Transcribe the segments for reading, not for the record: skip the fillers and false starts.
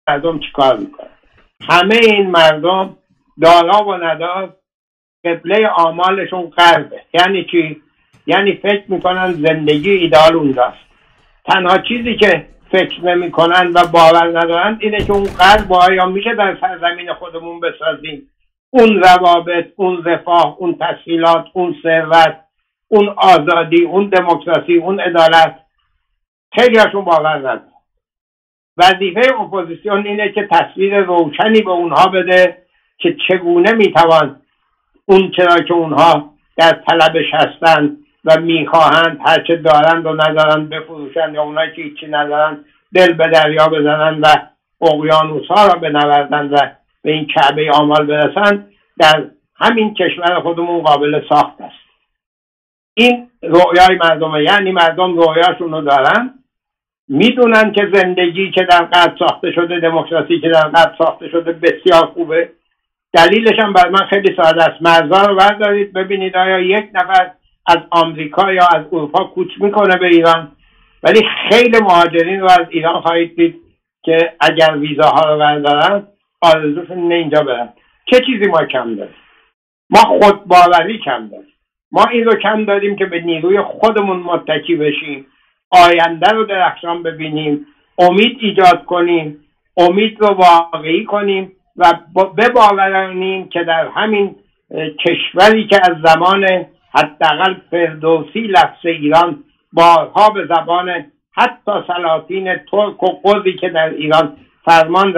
مردم چیکار میکنن. همه این مردم دارا و ندار قبله آمالشون غربه. یعنی چی؟ یعنی فکر میکنن زندگی ایدئال اونجاست. تنها چیزی که فکر نمیکنن و باور ندارن اینه که اون غرب آیا میشه در سرزمین خودمون بسازیم؟ اون روابط، اون رفاه، اون تسهیلات، اون ثروت، اون آزادی، اون دموکراسی، اون عدالت، خیلی هاشون باور ندارن. وظیفه اپوزیسیون اینه که تصویر روشنی به اونها بده که چگونه میتوان اون چرا که اونها در طلبش هستند و میخواهند هرچه دارند و ندارند بفروشند، یا اونایی که هیچی ندارند دل به دریا بزنند و اقیانوس‌ها را بنوردند و به این کعبه آمال برسند، در همین کشور خودمون قابل ساخت است. این رؤیای مردمه. یعنی مردم رؤیاشون رو دارن، میدونن که زندگی که در غرب ساخته شده، دموکراسی که در غرب ساخته شده بسیار خوبه. دلیلش هم بر من خیلی ساده است. مرزا رو بردارید ببینید آیا یک نفر از آمریکا یا از اروپا کوچ میکنه به ایران؟ ولی خیلی مهاجرین رو از ایران خواهید دید که اگر ویزاها رو بردارن آرزوشون اینه اینجا برن. چه چیزی ما کم داریم؟ ما خودباوری کم داریم. ما این رو کم داریم که به نیروی خودمون متکی بشیم، آینده رو درخشان ببینیم، امید ایجاد کنیم، امید رو واقعی کنیم و بباورانیم که در همین کشوری که از زمان حداقل فردوسی لفظ ایران بارها به زبان حتی سلاطین ترک و قوزی که در ایران فرمان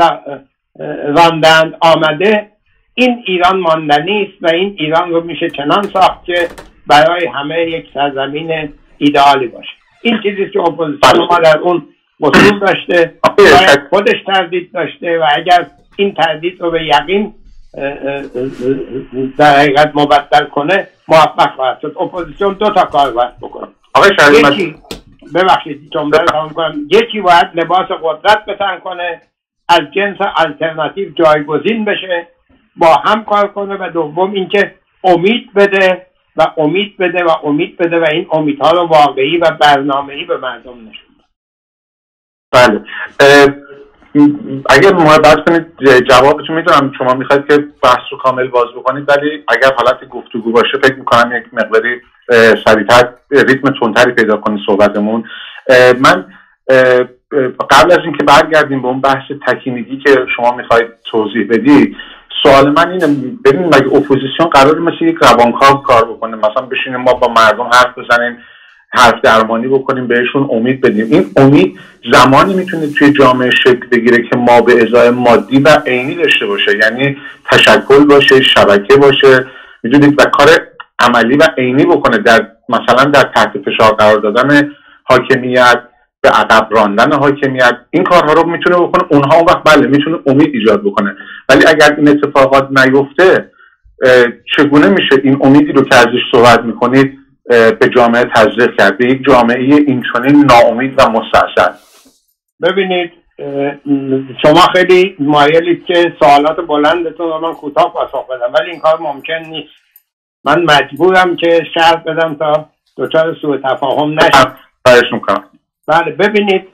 راندند آمده، این ایران ماندنی است و این ایران رو میشه چنان ساخت که برای همه یک سرزمین ایدئالی باشه. این چیزی که اپوزیسیون ما در اون وصول داشته، خودش تردید داشته و اگر این تردید رو به یقین در حقیقت مبدل کنه موفق خواهد شد. اپوزیسیون دو تا کار باید بکنه. یکی ببخشید جمله رو تمام کنم، یکی باید لباس قدرت به تن کنه، از جنس الटरनेटिव جایگزین بشه، با هم کار کنه، و دوم اینکه امید بده و امید بده و امید بده و این امیدها رو واقعی و برنامه‌ای به مردم نشون بده. بله، اگر محبت کنید جوابتون میدونم شما میخواید که بحث رو کامل باز بکنید، ولی اگر حالت گفتگو باشه فکر میکنم یک مقداری سریعتر ریتم تندتری پیدا کنید صحبتمون. من قبل از اینکه برگردیم به اون بحث تکینگی که شما میخواید توضیح بدید، سوال من اینه، ببینید مگه اپوزیسیون قراره مثل یک روانکاو کار بکنه، مثلا بشینیم ما با مردم حرف بزنیم، حرف درمانی بکنیم، بهشون امید بدیم؟ این امید زمانی میتونه توی جامعه شکل بگیره که ما به ازای مادی و عینی داشته باشه، یعنی تشکل باشه، شبکه باشه، میدونید، و کار عملی و عینی بکنه، در مثلا در تحت فشار قرار دادن حاکمیت، به عقب راندن حاکمیت، این کارها رو میتونه بکنه. اونها اون وقت بله میتونه امید ایجاد بکنه. ولی اگر این اتفاقات نیفته، چگونه میشه این امیدی رو که ازش صحبت میکنید به جامعه تزریق کرد، به یک جامعه اینچنین ناامید و مستعصل؟ ببینید شما خیلی مایلید که سوالات بلندتون رو من کوتاه پاسخ بدم، ولی این کار ممکن نیست. من مجبورم که شرح بدم تا دچار سوء تفاهم نشه. بله، ببینید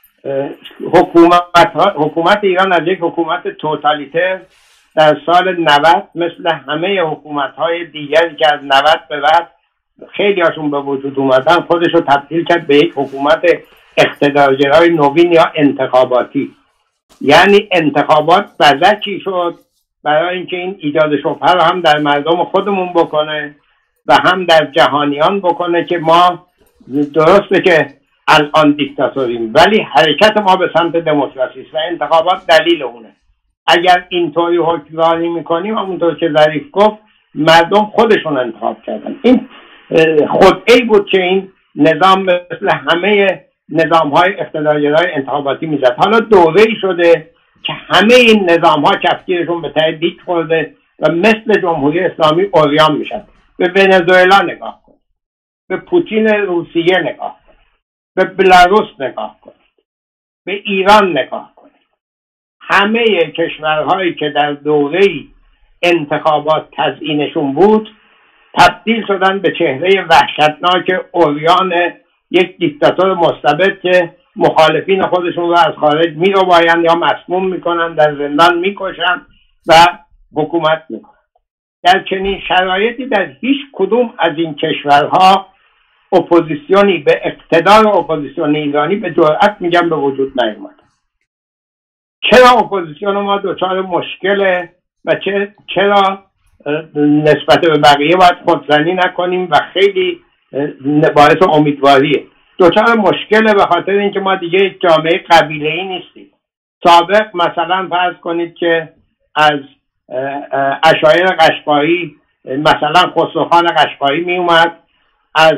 حکومت ایران از یک حکومت توتالیتر در سال 90 مثل همه حکومت‌های دیگری که از 90 به بعد خیلی هاشون به وجود اومدن خودش رو تبدیل کرد به یک حکومت اقتدارگرای نوین یا انتخاباتی. یعنی انتخابات بزکی شد برای اینکه این ایجاد شبهه رو هم در مردم خودمون بکنه و هم در جهانیان بکنه که ما درسته که الان دیکتاتوریم ولی حرکت ما به سمت دموکراسی است و انتخابات دلیل اونه. اگر اینطوری حکمرانی میکنیم، همونطور که ظریف گفت، مردم خودشون انتخاب کردن. این خدعه‌ای بود که این نظام مثل همه نظام‌های اقتدارگرای انتخاباتی میزد. حالا دوره‌ای شده که همه این نظام‌ها کفگیرشون به ته دیک خورده و مثل جمهوری اسلامی عریان میشن. به ونزوئلا نگاه کن، به پوتین روسیه نگاه کن، به بلاروس نگاه کن، به ایران نگاه کن. همه کشورهایی که در دوره‌ای انتخابات تزیینشون بود تبدیل شدن به چهره وحشتناک عریان یک دیکتاتور مستبد که مخالفین خودشون رو از خارج میروبایند یا مسموم میکنن، در زندان میکشن و حکومت میکنن. در چنین شرایطی در هیچ کدوم از این کشورها اپوزیسیونی به اقتدار اپوزیسیون ایرانی به جرئت میگم به وجود نیومد. چرا اپوزیسیون ما دچار مشکله و چرا نسبت به بقیه باید خودزنی نکنیم و خیلی باعث امیدواریه. دچار مشکله به خاطر اینکه ما دیگه یک جامعه قبیله‌ای نیستیم. سابق مثلا فرض کنید که از عشایر قشقایی مثلا خسروخان قشقایی می اومد، از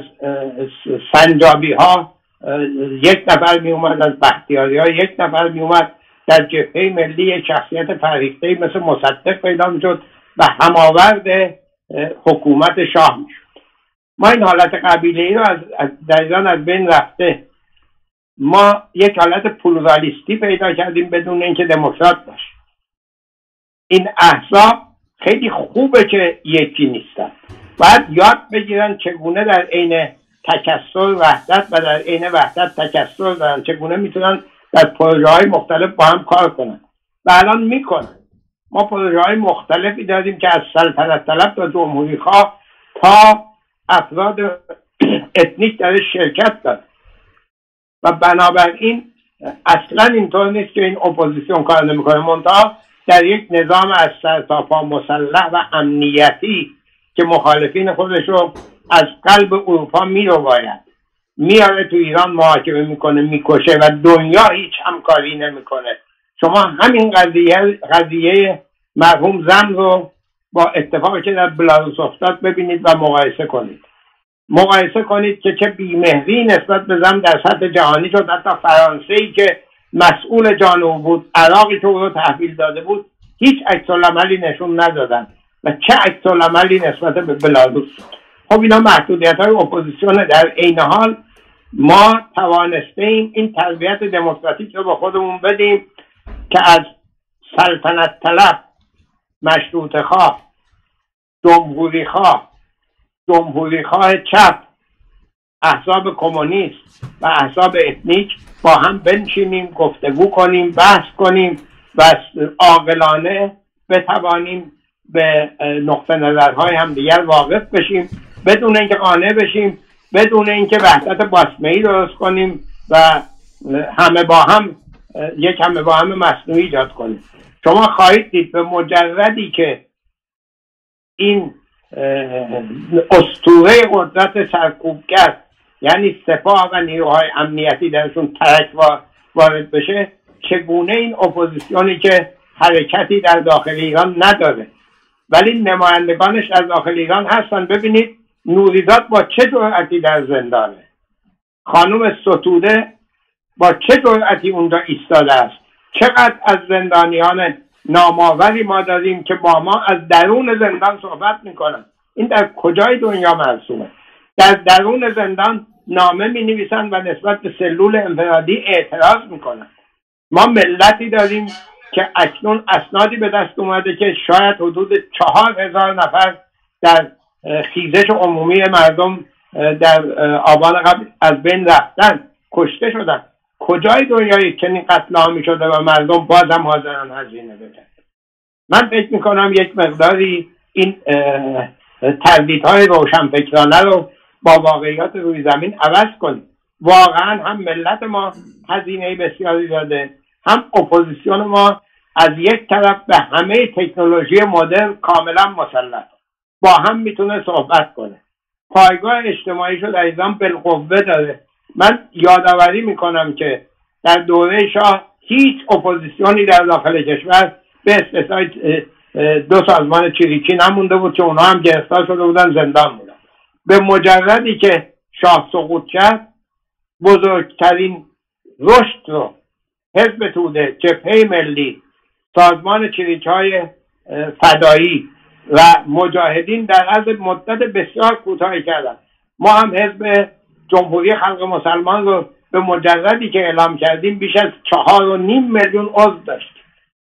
سنجابی ها یک نفر می اومد، از بختیاری ها یک نفر می اومد، در جبهه ملی یک شخصیت فرهیخته مثل مصدق پیدا می شد و هماورد حکومت شاه می شد. ما این حالت قبیله‌ای رو در ایران از بین رفته. ما یک حالت پلورالیستی پیدا کردیم بدون اینکه دموکرات باشه. این احزاب خیلی خوبه که یکی نیستن، باید یاد بگیرن چگونه در عین تکثر وحدت و در عین وحدت تکثر دارن، چگونه میتونن در پروژه‌های مختلف با هم کار کنن و الان میکنن. ما پروژه‌های مختلفی داریم که از سلطنت طلب تا جمهوری خواه تا افراد اتنیک در شرکت دارن و بنابراین اصلا اینطور نیست که این اپوزیسیون کار نمیکنه، منتها در یک نظام از سر تا پا مسلح و امنیتی که مخالفین خودش رو از قلب اروپا میروباید میاره تو ایران محاکمه میکنه، میکشه و دنیا هیچ همکاری نمیکنه. شما همین قضیه مرحوم زن رو با اتفاقی که در بلاروس افتاد ببینید و مقایسه کنید که چه بیمهری نسبت به زن در سطح جهانی شد. حتی فرانسه‌ای که مسئول جان او بود، عراقی که او رو تحویل داده بود، هیچ عکس‌العملی نشون ندادن و چه عکس‌العملی نسبت به بلاروس. خب اینا محدودیت‌های اپوزیسیون. در عین حال ما توانستیم این تربیت دموکراتیک رو به خودمون بدیم که از سلطنت طلب، مشروطه خواه، جمهوری خواه چپ، احزاب کمونیست و احزاب اتنیک با هم بنشینیم، گفتگو کنیم، بحث کنیم و عاقلانه بتوانیم به نقطه نظرهای هم دیگر واقف بشیم بدون اینکه قانع بشیم، بدون اینکه وحدت باسمه‌ای درست کنیم و همه با هم مصنوعی ایجاد کنیم. شما خواهید دید به مجردی که این اسطوره قدرت سرکوبگر یعنی سپاه و نیروهای امنیتی درشون ترک وارد بشه، چگونه این اپوزیسیونی که حرکتی در داخل ایران نداره ولی نمایندگانش در داخل ایران هستن. ببینید نوریزاد با چه جرأتی در زندانه، خانم ستوده با چه جرأتی اونجا ایستاده است. چقدر از زندانیان نامآوری ما داریم که با ما از درون زندان صحبت میکنن. این در کجای دنیا مرسومه؟ در درون زندان نامه می نویسن و نسبت به سلول انفرادی اعتراض میکنن. ما ملتی داریم که اکنون اسنادی به دست اومده که شاید حدود 4,000 نفر در خیزش عمومی مردم در آبان قبل از بین رفتن، کشته شدن. کجای دنیایی چنین قتل عامی شده و مردم بازم حاضرن هزینه بدن؟ من فکر میکنم یک مقداری این تردیدهای روشنفکرانه رو با واقعیات روی زمین عوض کنیم. واقعا هم ملت ما هزینه بسیاری داده، هم اپوزیسیون ما از یک طرف به همه تکنولوژی مدرن کاملا مسلط، با هم میتونه صحبت کنه. پایگاه اجتماعیشو در ایران بالقوه داره. من یادآوری میکنم که در دوره شاه هیچ اپوزیسیونی در داخل کشور به استثنای 2 سازمان چریکی نمونده بود که اونها هم گرفتار شده بودن، زندان بودن. به مجردی که شاه سقوط کرد، بزرگترین رشد رو حزب توده، جبهه ملی، سازمان چریک‌های فدایی و مجاهدین در عرض مدت بسیار کوتاهی کردن. ما هم حزب جمهوری خلق مسلمان رو به مجردی که اعلام کردیم بیش از 4.5 میلیون عضو داشتیم.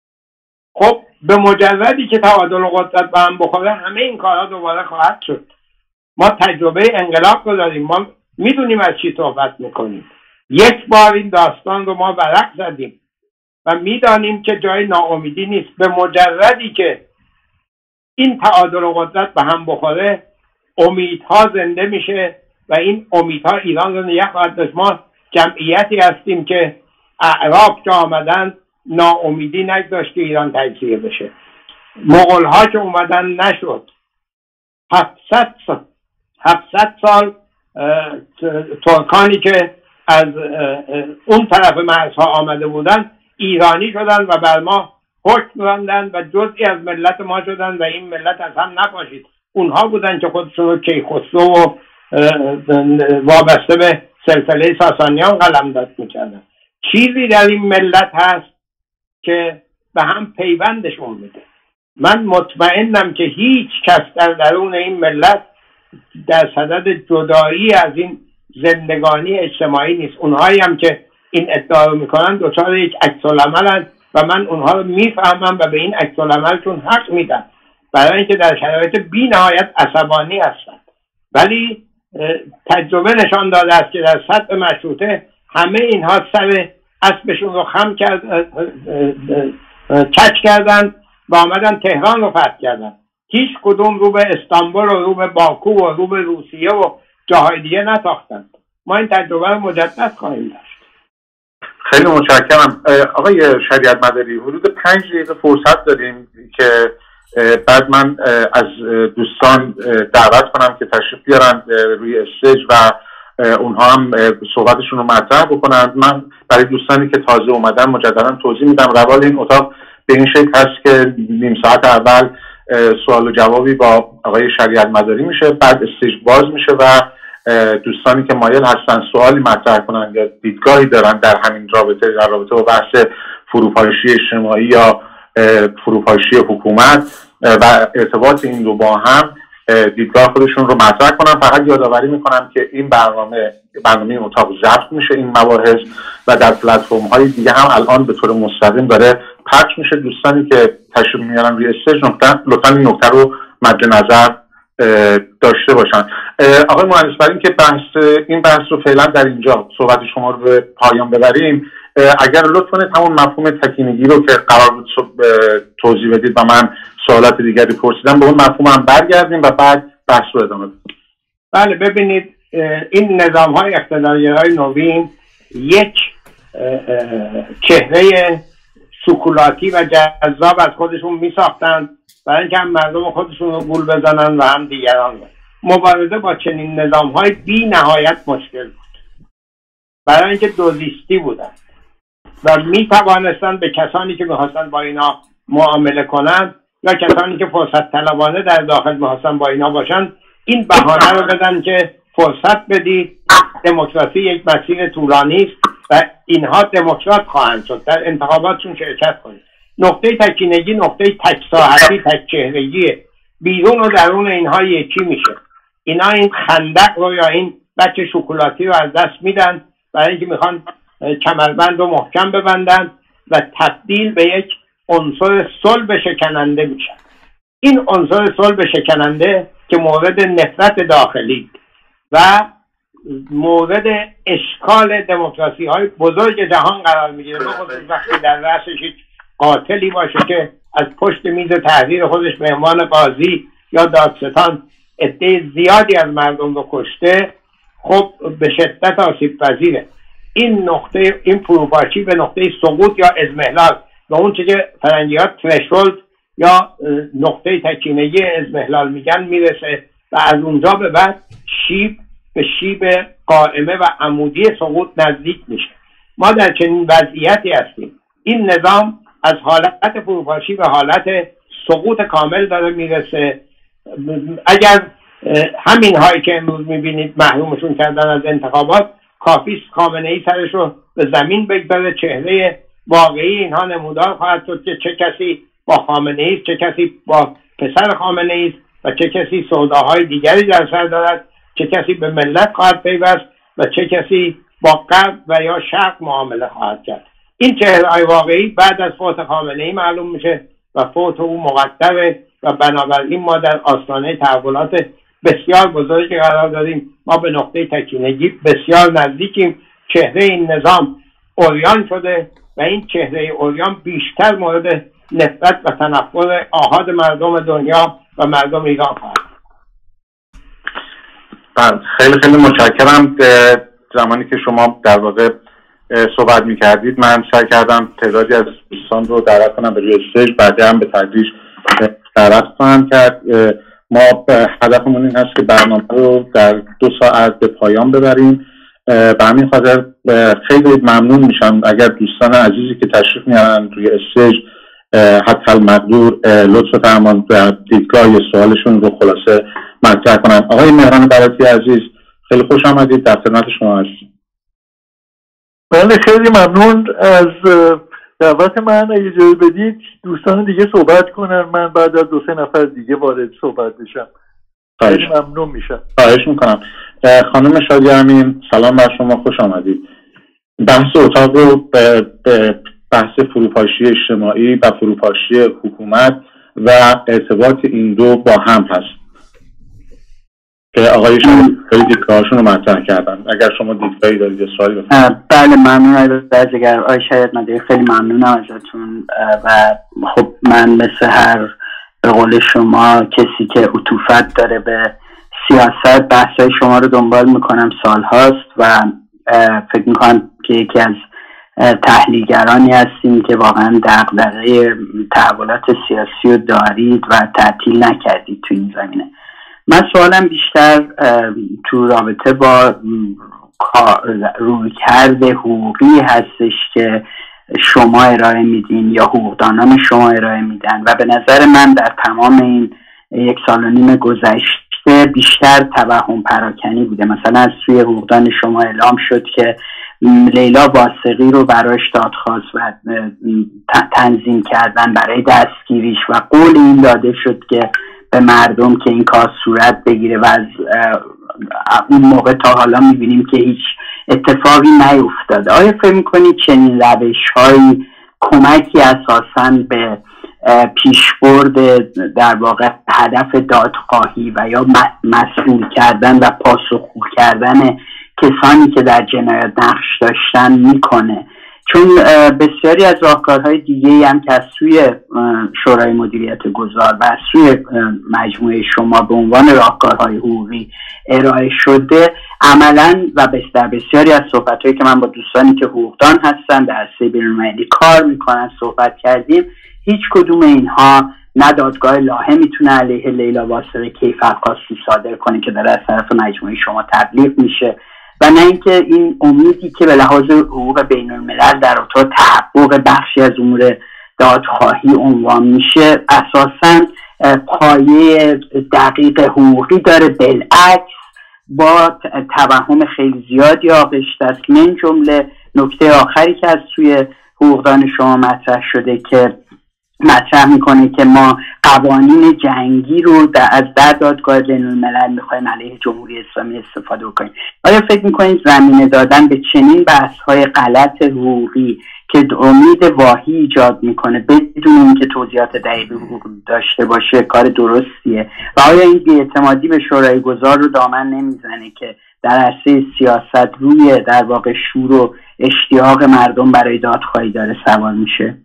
خب به مجردی که تبادل قدرت به هم بخوره همه این کارها دوباره خواهد شد. ما تجربه انقلاب رو داریم، ما میدونیم از چی صحبت میکنیم. یک بار این داستان رو ما ورق زدیم و میدانیم که جای ناامیدی نیست. به مجردی که این تعادل و قدرت به هم بخوره امیدها زنده میشه و این امیدها ایران رو نگه خواهد داشت. ما جمعیتی هستیم که اعراب که آمدن ناامیدی نگذاشت که ایران تجزیه بشه. مغول‌ها که اومدن نشد. 700 سال ترکانی که از اون طرف مرزها آمده بودن ایرانی شدن و بر ما حکم راندن و جزئی از ملت ما شدن و این ملت از هم نپاشید. اونها بودن که خودشون رو کیخسرو و وابسته به سلسله ساسانیان قلمداد میکردن. چیزی در این ملت هست که به هم پیوندشون میده. من مطمئنم که هیچ کس در درون این ملت در صدد جدایی از این زندگانی اجتماعی نیست. اونهایی هم که این ادعا رو میکنن دچار یک عکس‌العملن و من اونها رو میفهمم و به این عکس‌العملشون حق میدم، برای اینکه در شرایط بی نهایت عصبانی هستند. ولی تجربه نشان داده است که در سطح مشروطه همه اینها سر اسبشون رو خم کج کردن و آمدن تهران رو فتح کردن. هیچ کدوم رو به استانبول و رو به باکو و رو به روسیه و جاهای دیگه نتاختند. ما این تجربه رو مجدد خواهیم داشت. خیلی متشکرم. آقای شریعت مداری، حدود 5 دقیقه فرصت داریم که بعد من از دوستان دعوت کنم که تشریف بیارن روی استیج و اونها هم صحبتشون رو مطرح بکنن. من برای دوستانی که تازه اومدن مجددا توضیح میدم روال این اتاق به این شکل هست که نیم ساعت اول سوال و جوابی با آقای شریعت مداری میشه، بعد استیج باز میشه و دوستانی که مایل هستن سوالی مطرح کنن یا دیدگاهی دارن در همین رابطه با بحث فروپاشی اجتماعی یا فروپاشی حکومت و ارتباط این دو با هم دیدگاه خودشون رو مطرح کنن. فقط یادآوری میکنم که این برنامه این اتاق ضبط میشه این مباحث و در پلتفرم های دیگه هم الان به طور مستقیم داره پخش میشه. دوستانی که تشریف میارن روی استیج لطفا این نکته رو مد نظر داشته باشن. آقای مهندس، برای اینکه این بحث رو فعلا در اینجا صحبت شما رو به پایان ببریم، اگر لطف کنید همون مفهوم تکینگی رو که قرار بود توضیح بدید و من سوالات دیگری پرسیدم به اون مفهوم هم برگردیم و بعد بحث رو ادامه بدیم. بله، ببینید این نظام‌های اقتدارگرای نوین یک چهره سکولاتی و جذاب از خودشون می‌ساختند برای اینکه هم مردم خودشون رو گول بزنن و هم دیگران رو. مبارزه با چنین نظام‌های بی نهایت مشکل بود، برای اینکه دوزیستی بودن و می توانستن به کسانی که می‌خواستن با اینا معامله کنند یا کسانی که فرصت طلبانه در داخل می‌خواستن با اینا باشن این بهانه رو بدن که فرصت بدید، دموکراسی یک مسیر طولانی است و اینها دموکرات خواهند شد، در انتخاباتشون شرکت کنید. نقطه تکینگی نقطه تک ساحتی، تک چهرگیه. بیرون و درون اینها یکی میشه. اینا این خندق رو یا این بچه شکلاتی رو از دست میدن برای اینکه میخوان کمربند رو محکم ببندن و تبدیل به یک عنصر صلب شکننده میشن. این عنصر صلب شکننده که مورد نفرت داخلی و مورد اشکال دموکراسی های بزرگ جهان قرار میگیره، بخصوص وقتی در رأسش یک قاتلی باشه که از پشت میز تحریر خودش به عنوان قاضی یا دادستان عده زیادی از مردم رو کشته، خب به شدت آسیب پذیره. این فروپاشی به نقطه سقوط یا اضمحلال و اون چه که فرنگی ها ترشولد یا نقطه تکینگی اضمحلال میگن میرسه و از اونجا به بعد به شیب قائمه و عمودی سقوط نزدیک میشه. ما در چنین وضعیتی هستیم. این نظام از حالت فروپاشی به حالت سقوط کامل داره میرسه. اگر همین هایی که امروز میبینید محرومشون کردن از انتخابات، کافیست خامنه‌ای سرش رو به زمین بگذاره، چهره واقعی اینها نمودار خواهد شد که چه کسی با خامنه‌ای است، چه کسی با پسر خامنه‌ای است و چه کسی سوداهای دیگری در سر دارد، چه کسی به ملت خواهد پیوست و چه کسی با غرب و یا شرق معامله خواهد کرد. این چهره‌های واقعی بعد از فوت خامنه‌ای معلوم میشه و فوت او مقدره و بنابراین ما در آستانه تحولات بسیار بزرگی قرار داریم. ما به نقطه تکینگی بسیار نزدیکیم چهره این نظام عریان شده و این چهره عریان بیشتر مورد نفرت و تنفر آحاد مردم دنیا و مردم ایران خواهد. خیلی خیلی متشکرم. زمانی که شما در واقع صحبت می‌کردید من سعی کردم تعدادی از دوستان رو دعوت کنم به روی استیج، بعد هم به تدریج دعوت خواهم کرد. ما هدفمون این هست که برنامه رو در 2 ساعت به پایان ببریم. به همین خاطر خیلی ممنون میشم اگر دوستان عزیزی که تشریف میارن روی استیج حتی المقدور لطف فرمان در دیدگاه سوالشون رو خلاصه مطرح کنن. آقای مهران براتی عزیز خیلی خوش آمدید، در خدمت شما هستیم. بله خیلی ممنون از دعوت من. اگه اجازه بدید دوستان دیگه صحبت کنن، من بعد از 2-3 نفر دیگه وارد صحبت بشم. خیلی ممنون میشم. خواهش میکنم. خانم شادی امین سلام بر شما، خوش آمدید. بحث اتاق رو به بحث فروپاشی اجتماعی و فروپاشی حکومت و ارتباط این دو با هم هست که آقایشون خیلی دیدگاهشون رو مطرح کردن. اگر شما دیدگاهی دارید یا سوالی بفرمایید. بله ممنون از اگر آقای شهید مداری، خیلی ممنونم ازتون. و خب من مثل هر به قول شما کسی که عطوفت داره به سیاست، بحثای شما رو دنبال میکنم سال هاست و فکر میکنم که یکی از تحلیلگرانی هستیم که واقعا دغدغه تحولات سیاسی رو دارید و تعطیل نکردید تو این زمینه. من سوالم بیشتر تو رابطه با رویکرد حقوقی هستش که شما ارائه میدین یا حقوقدانان شما ارائه میدن و به نظر من در تمام این 1.5 سال گذشته بیشتر توهم پراکنی بوده. مثلا از سوی حقوقدان شما اعلام شد که لیلا واسقی رو برایش دادخواست و تنظیم کردن برای دستگیریش و قول این داده شد که به مردم که این کار صورت بگیره و از اون موقع تا حالا میبینیم که هیچ اتفاقی نیفتاده. آیا فکر میکنید چنین روش‌هایی کمکی اساساً به پیشبرد در واقع هدف دادخواهی و یا مسئول کردن و پاسخگو کردن کسانی که در جنایات نقش داشتن میکنه؟ چون بسیاری از راهکارهای دیگه‌ای هم که از سوی شورای مدیریت گذار و از سوی مجموعه شما به عنوان راهکارهای حقوقی ارائه شده عملاً و در بسیاری از صحبت‌هایی که من با دوستانی که حقوقدان هستن در عرصه بین‌المللی کار میکنن صحبت کردیم، هیچ کدوم اینها نه دادگاه لاهه میتونه علیه لیلا واسقی کیفرخواستی صادر کنه که داره از طرف مجموعه شما تبلیغ میشه و نه اینکه این امیدی که به لحاظ حقوق بین الملل در اتاق تحقق بخشی از امور دادخواهی عنوان میشه اساساً پایه دقیق حقوقی داره، بالعکس با توهم خیلی زیادی آغشته است. من جمله نکته آخری که از سوی حقوقدان شما مطرح شده که مطرح میکنه که ما قوانین جنگی رو از دادگاه بین‌الملل میخوایم علیه جمهوری اسلامی استفاده کنیم. آیا فکر میکنید زمینه دادن به چنین بحث‌های غلط حقوقی که امید واهی ایجاد میکنه بدون اینکه توضیحات دقیقی داشته باشه کار درستیه؟ و آیا این بی‌اعتمادی به شورای گذار رو دامن نمیزنه که در عرصه سیاست روی در واقع شور و اشتیاق مردم برای دادخواهی داره سوار میشه؟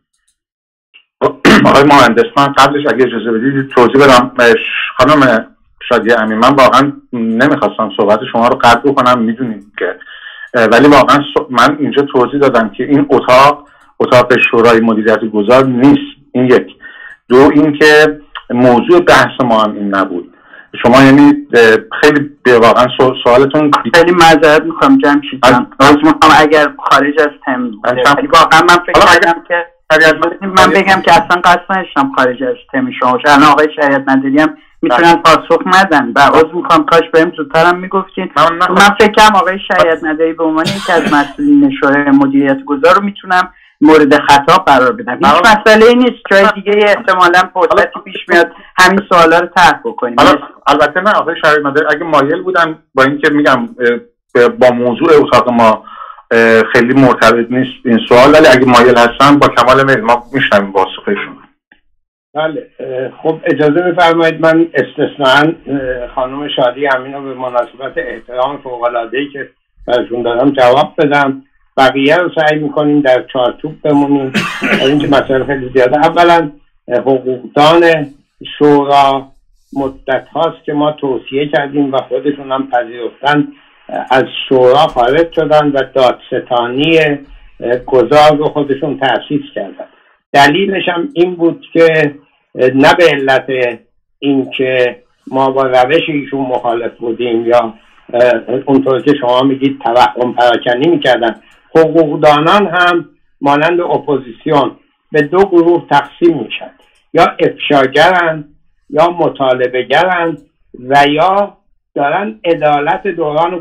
آقای مهندس من قبلش اگه اجازه بدید توضیح بدم. خانم شادی امین، من واقعا نمیخواستم صحبت شما رو قطع بکنم، میدونید که ولی واقعا من اینجا توضیح دادم که این اتاق شورای مدیریت گذار نیست. این یک. دو اینکه موضوع بحث ما هم این نبود. شما یعنی خیلی واقعا سوالتون خیلی معذرت میخوام جمشید جان، اگر خارج از تم واقعا من فکر کردم که من بگم که اصلا قصد نداشتم خارج از تم شما باشه. الان آقای شریعت مداری هم میتونن پاسخ ندن و عذر میخوام کاش بهم زودترم میگفتین. من فکرم آقای شریعت مداری به عنوان یکی از مسئولین شورای مدیریت گذار رو میتونم مورد خطاب قرار بدم. هیچ مسئله نیست، جای دیگه احتمالاً فرصتی پیش میاد همین سوالا رو طرح بکنیم. البته نه آقای شریعت مداری اگه مایل بودن با اینکه میگم با موضوع اتاق ما خیلی مرتبط نیست این سوال، ولی اگه مایل هستن با کمال میل ما میشنویم پاسخشون. بله خب اجازه بفرمایید من استثناً خانم شادی امین رو به مناسبت احترام فوق‌العاده‌ای که برشون دارم جواب بدم. بقیه رو سعی میکنیم در چارچوب بمونیم. اینکه مسئله خیلی زیاده. اولا حقوقدان شورا مدت هاست که ما توصیه کردیم و خودشون هم پذیرفتن، از شورا خارج شدن و دادستانی گذار رو خودشون تأسیس کردن. دلیلش هم این بود که نه به علت این که ما با روش ایشون مخالف بودیم یا اونطور که شما میگید توهم پراکنی میکردن. حقوقدانان هم مانند اپوزیسیون به دو گروه تقسیم میشن، یا افشاگرن یا مطالبه گرن و یا دارن عدالت دوران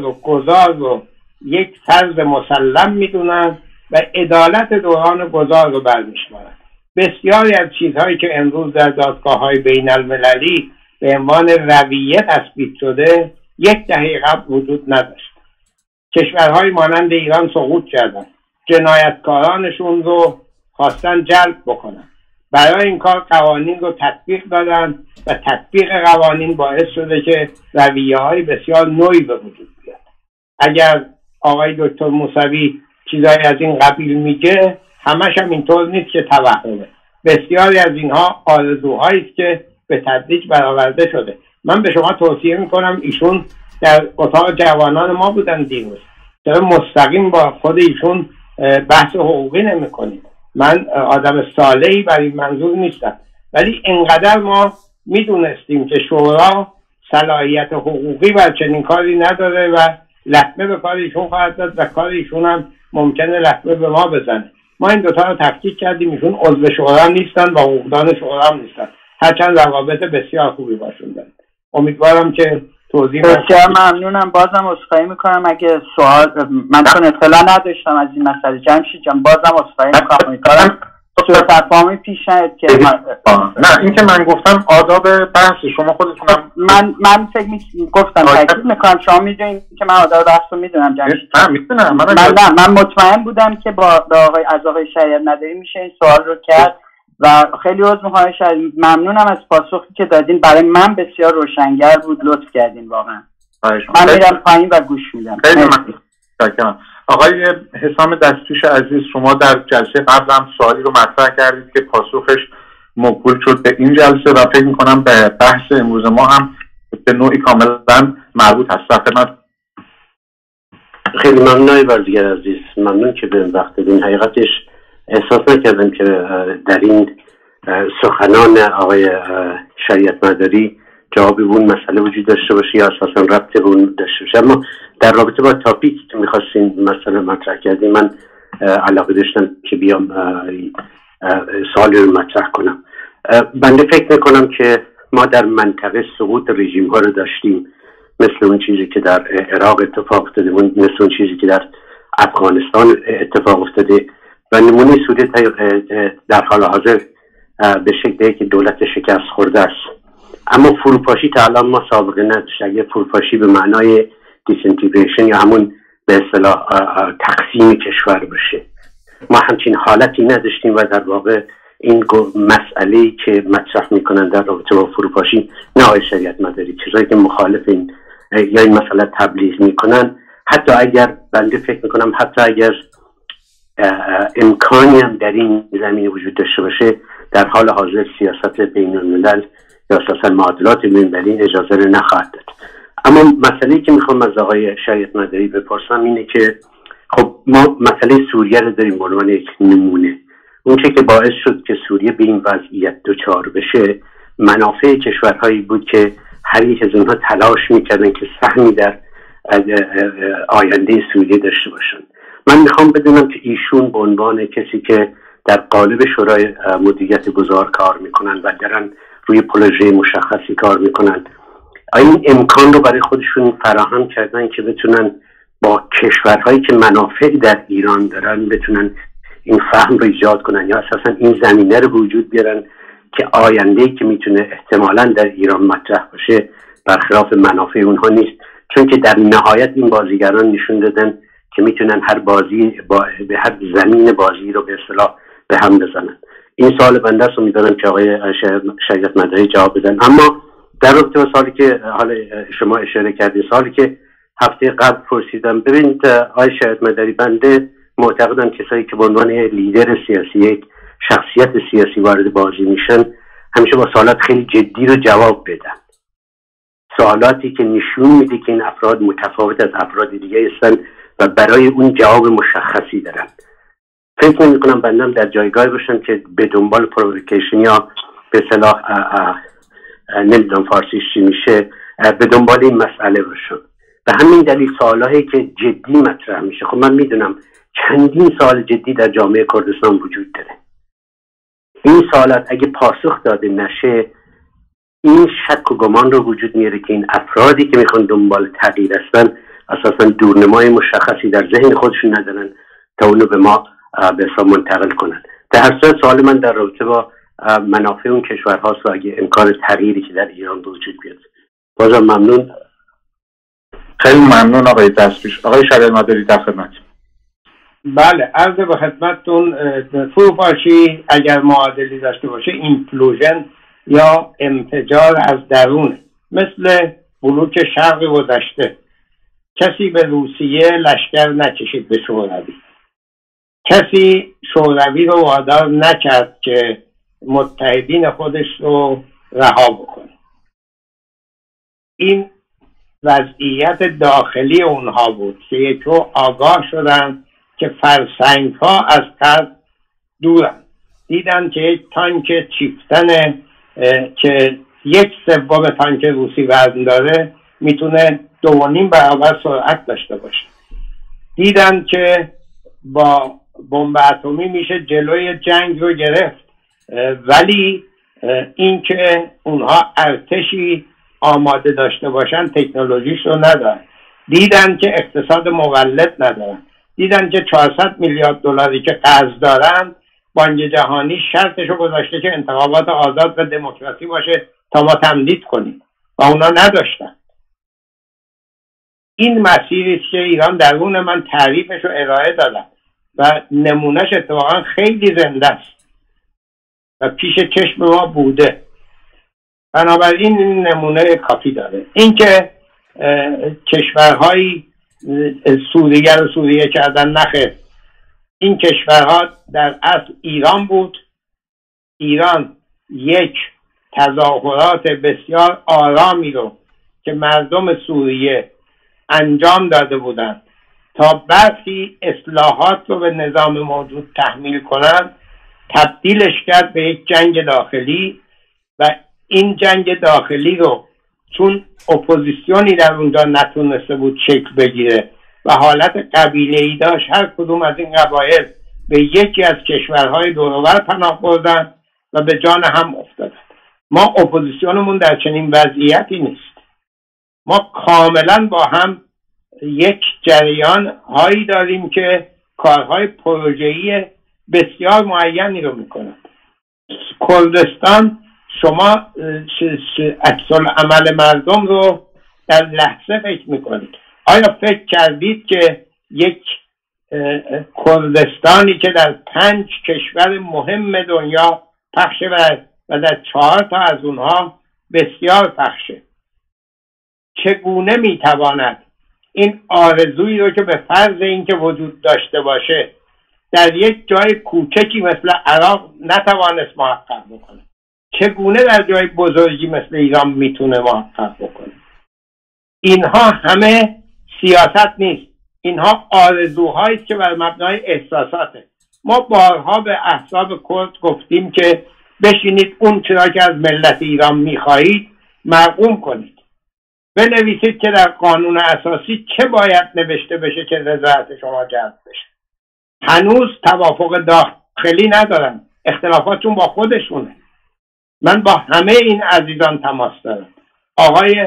گذار رو یک فرض مسلم میدونن و عدالت دوران گذار رو برمیشمارن. بسیاری از چیزهایی که امروز در دادگاه‌های بین المللی به عنوان رویه تثبیت شده 10 دهه قبل وجود نداشت. کشورهای مانند ایران سقوط کردن، جنایتکارانشون رو خواستن جلب بکنن، برای این کار قوانین رو تطبیق دادن و تطبیق قوانین باعث شده که رویه‌های بسیار نوعی به وجود بیاد. اگر آقای دکتر موسوی چیزایی از این قبیل میگه، همش هم اینطور نیست که توهمه. بسیاری از اینها آرزوهایی است که به تدریج برآورده شده. من به شما توصیه میکنم، ایشون در اتاق جوانان ما بودن دیروز، چرا مستقیم با خود ایشون بحث حقوقی نمیکنیم؟ من آدم صالحی برای این منظور نیستم، ولی انقدر ما میدونستیم که شورا صلاحیت حقوقی بر چنین کاری نداره و لطمه به کار ایشون خواهد داد و کار ایشون هم ممکنه لطمه به ما بزنه. ما این دوتا رو تفکیک کردیم. ایشون عضو شورا نیستن و حقوقدان شورا هم نیستن، هرچند روابط بسیار خوبی باشون دارن. امیدوارم که توضیح بسیار ممنونم. بازم عذرخواهی میکنم اگه سوال من چون اطلاع نداشتم از این مسئله. جمشید جان بازم عذرخواهی میکنم. امیدوارم سوء تفاهمی پیش نیاد که نه این که من گفتم آداب بحث شما خودتونم من فکر گفتم تاکید میکنم شما میدونید که من آداب بحث رو میدونم. جمشید نه میدونم. من مطمئن بودم که با آقای شریعت مداری میشه این سوال رو کرد و خیلی عذر میخوام. ممنونم از پاسخی که دادین، برای من بسیار روشنگر بود. لطف کردین واقعا. من میرم پایین و گوش میدم. خیلی ممنونم. آقای حسام دستوش عزیز، شما در جلسه قبل هم سوالی رو مطرح کردید که پاسخش موکول شد به این جلسه و فکر میکنم به بحث امروز ما هم به نوعی کاملا مربوط هست. خیلی ممنون آقای بازیگر عزیز، ممنون که به وقت دادین. حقیقتش احساس نکردم که در این سخنان آقای شریعت مداری جوابی به اون مسئله وجود داشته باشه یا اساسا ربطی به اون داشته باشه. اما در رابطه با تاپیکی که میخواستین مسئله مطرح کردیم، من علاقه داشتم که بیام سوالی رو مطرح کنم. بنده فکر میکنم که ما در منطقه سقوط رژیم ها رو داشتیم، مثل اون چیزی که در عراق اتفاق افتاده، مثل اون چیزی که در افغانستان اتفاق افتاده و نمونه سوریه در حال حاضر به شکلی که دولت شکست خورده است. اما فروپاشی تا الان ما سابقه نداشت. اگه فروپاشی به معنای دیسنتیگریشن یا همون به اصطلاح تقسیم کشور باشه، ما همچین حالتی نداشتیم و در واقع این مسئله‌ای که مطرح میکنن در رابطه با فروپاشی، نه آقای شریعت مداری، چیزایی که مخالف این یا این مسئله تبلیغ میکنن، حتی اگر بنده فکر میکنم حتی اگر امکانی هم در این زمینه وجود داشته باشه، در حال حاضر سیاست بین الملل یا اساسا معادلات بین المللی اجازه رو نخواهد داد. اما مسئله‌ای که میخوام از آقای شریعت مداری بپرسم اینه که خب ما مسئله سوریه رو داریم به عنوان یک نمونه. اون چه که باعث شد که سوریه به این وضعیت دچار بشه، منافع کشورهایی بود که هر یک از اونها تلاش میکردن که سهمی در آینده سوریه داشته باشن. من میخوام بدونم که ایشون به عنوان کسی که در قالب شورای مدیریت گذار کار میکنن و دارن روی پروژه مشخصی کار میکنن، این امکان رو برای خودشون فراهم کردن که بتونن با کشورهایی که منافعی در ایران دارن بتونن این فهم رو ایجاد کنن یا اساسا این زمینه رو وجود بیارن که آینده‌ای که میتونه احتمالاً در ایران مطرح باشه برخلاف منافع اونها نیست، چون که در نهایت این بازیگران نشون دادن که میتونن هر بازی به هر زمین بازی رو به اصطلاح به هم بزنن. این سوال بنده است، امیدوارم که آقای شریعت مداری جواب بدن. اما در رابطه با سوالی که حالا شما اشاره کردید، سوالی که هفته قبل پرسیدم. ببینید آقای شریعت مداری، بنده معتقدم کسایی که به عنوان لیدر سیاسی، یک شخصیت سیاسی وارد بازی میشن، همیشه با سوالات خیلی جدی رو جواب بدن، سوالاتی که نشون میده که این افراد متفاوت از افراد دیگه هستن و برای اون جواب مشخصی دارن. فکر نمی کنم بندم در جایگاه باشم که به دنبال پرووکیشن یا به اصطلاح نمیدونم فارسیش چی میشه، به دنبال این مسئله باشم. به همین دلیل سوالایی که جدی مطرح میشه، خب من میدونم چندین سوال جدی در جامعه کردستان وجود داره. این سوالات اگه پاسخ داده نشه، این شک و گمان رو وجود میاره که این افرادی که میخوان دنبال تغییر هستن اساسا دورنمای مشخصی در ذهن خودشون ندارن تا اونو به ما به حساب منتقل کنن. در هر صورت سوال من در رابطه با منافع اون کشورهاست و اگه امکان تغییری که در ایران وجود بیاد. بازم ممنون. خیلی ممنون آقای دستپیش. آقای شریعت مداری در خدمت. بله، عرض به خدمتتون. فروپاشی اگر معادلی داشته باشه اینکلوژن یا انفجار از درون، مثل بلوک شرق گذشته. کسی به روسیه لشکر نکشید به شوروی، کسی شوروی رو وادار نکرد که متحدین خودش رو رها بکنه. این وضعیت داخلی اونها بود که یک رو آگاه شدن که فرسنگ ها از ترس دورن. دیدن که یک تانک چیفتن که 1/3 تانک روسی وزن داره میتونه 2.5 برابر سرعت داشته باشه. دیدن که با بمب اتمی میشه جلوی جنگ رو گرفت، ولی این که اونها ارتشی آماده داشته باشن تکنولوژیش رو ندارن. دیدن که اقتصاد مولد ندارن. دیدن که 400 میلیارد دلاری که قرض دارن، بانک جهانی شرطش رو گذاشته که انتخابات آزاد و دموکراسی باشه تا ما تمدید کنیم و اونا نداشتن. این مسیری که ایران درون من تعریفش رو ارائه دادم و نمونهش اتفاقا خیلی زنده است و پیش چشم ما بوده. بنابراین این نمونه کافی داره. اینکه کشورهای سوریه رو سوریه کردن، نخیر. این کشورها در اصل ایران بود. ایران یک تظاهرات بسیار آرامی رو که مردم سوریه انجام داده بودند تا برخی اصلاحات رو به نظام موجود تحمیل کنند، تبدیلش کرد به یک جنگ داخلی و این جنگ داخلی رو چون اپوزیسیونی در اونجا نتونسته بود شکل بگیره و حالت قبیله‌ای داشت، هر کدوم از این قبایل به یکی از کشورهای دور و بر پناه بردن و به جان هم افتادن. ما اپوزیسیونمون در چنین وضعیتی نیست. ما کاملا با هم یک جریان هایی داریم که کارهای پروژه‌ای بسیار معینی رو میکنن. کردستان، شما عکس‌العمل مردم رو در لحظه فکر میکنید. آیا فکر کردید که یک کردستانی که در 5 کشور مهم دنیا پخشه و در 4 تا از اونها بسیار پخشه، چگونه میتواند این آرزویی رو که به فرض اینکه وجود داشته باشه در یک جای کوچکی مثل عراق نتوانست محقق بکنه؟ چگونه در جای بزرگی مثل ایران میتونه محقق بکنه؟ اینها همه سیاست نیست، اینها آرزوهایی که بر مبنای احساساته. ما بارها به احزاب کرد گفتیم که بشینید اون چرا که از ملت ایران میخواهید مرقوم کنید. بنویسید که در قانون اساسی چه باید نوشته بشه که رضایت شما جلب بشه. هنوز توافق داخلی ندارن، اختلافاتشون با خودشونه. من با همه این عزیزان تماس دارم. آقای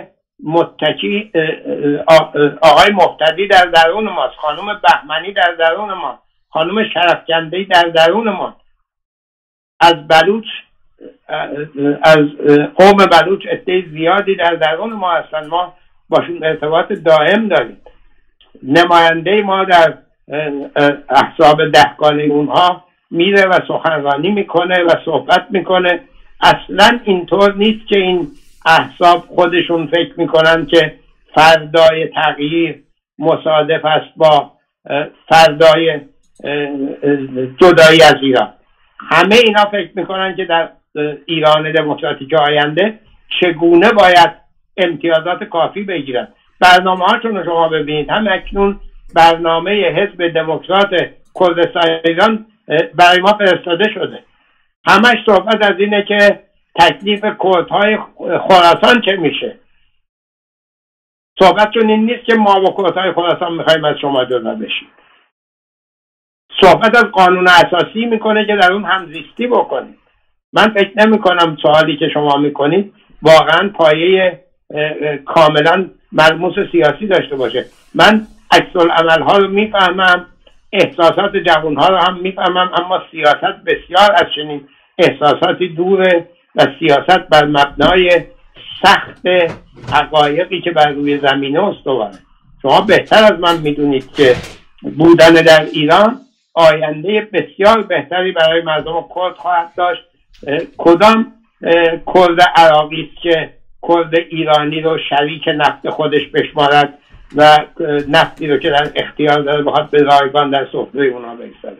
مفتدی در درون ماست، خانم بهمنی در درون ما، خانم شرفکنده‌ای در درون ما. از بلوچ، از قوم بلوچ عده زیادی در درون ما هستن. ما باشون ارتباط دائم داریم. نماینده ما در احزاب دهگانه اونها میره و سخنرانی میکنه و صحبت میکنه. اصلا اینطور نیست که این احزاب خودشون فکر میکنن که فردای تغییر مصادف است با فردای جدایی از ایران. همه اینا فکر میکنن که در ایران دموکراتیک آینده چگونه باید امتیازات کافی بگیرن. برنامه هاشون رو شما ببینید، هم اکنون برنامه حزب دموکرات کردستان ایران برای ما فرستاده شده. همش صحبت از اینه که تکلیف کردهای خراسان چه میشه. صحبتشون این نیست که ما با کردهای خراسان میخوایم از شما جدا بشیم. صحبت از قانون اساسی میکنه که در اون همزیستی بکنید. من فکر نمی کنم سوالی که شما میکنید واقعا پایه کاملا ملموس سیاسی داشته باشه. من عکس العمل ها رو میفهمم، احساسات جوان ها رو هم میفهمم، اما سیاست بسیار از چنین احساساتی دوره و سیاست بر مبنای سخت حقایقی که بر روی زمینه استواره. شما بهتر از من میدونید که بودن در ایران آینده بسیار بهتری برای مردم کرد خواهد داشت. کدام کرد عراقی است که کرد ایرانی رو شریک نفت خودش بشمارد و نفتی رو که در اختیار داره بخواد به رایگان در سفره اونا بگذاره؟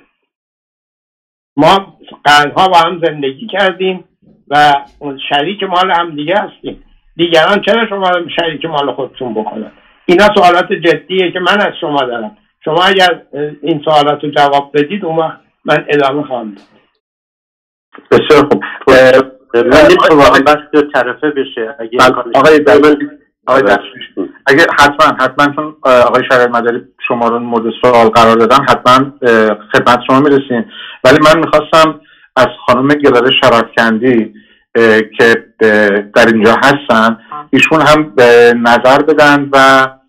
ما قرنها با هم زندگی کردیم و شریک مال هم دیگه هستیم. دیگران چرا شما رو شریک مال خودتون بکنن؟ اینا سوالات جدیه که من از شما دارم. شما اگر این سوالات رو جواب بدید اون وقت من ادامه خواهم داد. بسیار خوب. من نمی‌خوام واقعا بحث دو طرفه بشه. اگه حتما چون آقای شریعت مداری شما رو مورد سوال قرار دادن حتما خدمت شما میرسیم، ولی من میخواستم از خانم گلاره شرافکندی که در اینجا هستن ایشون هم نظر بدن و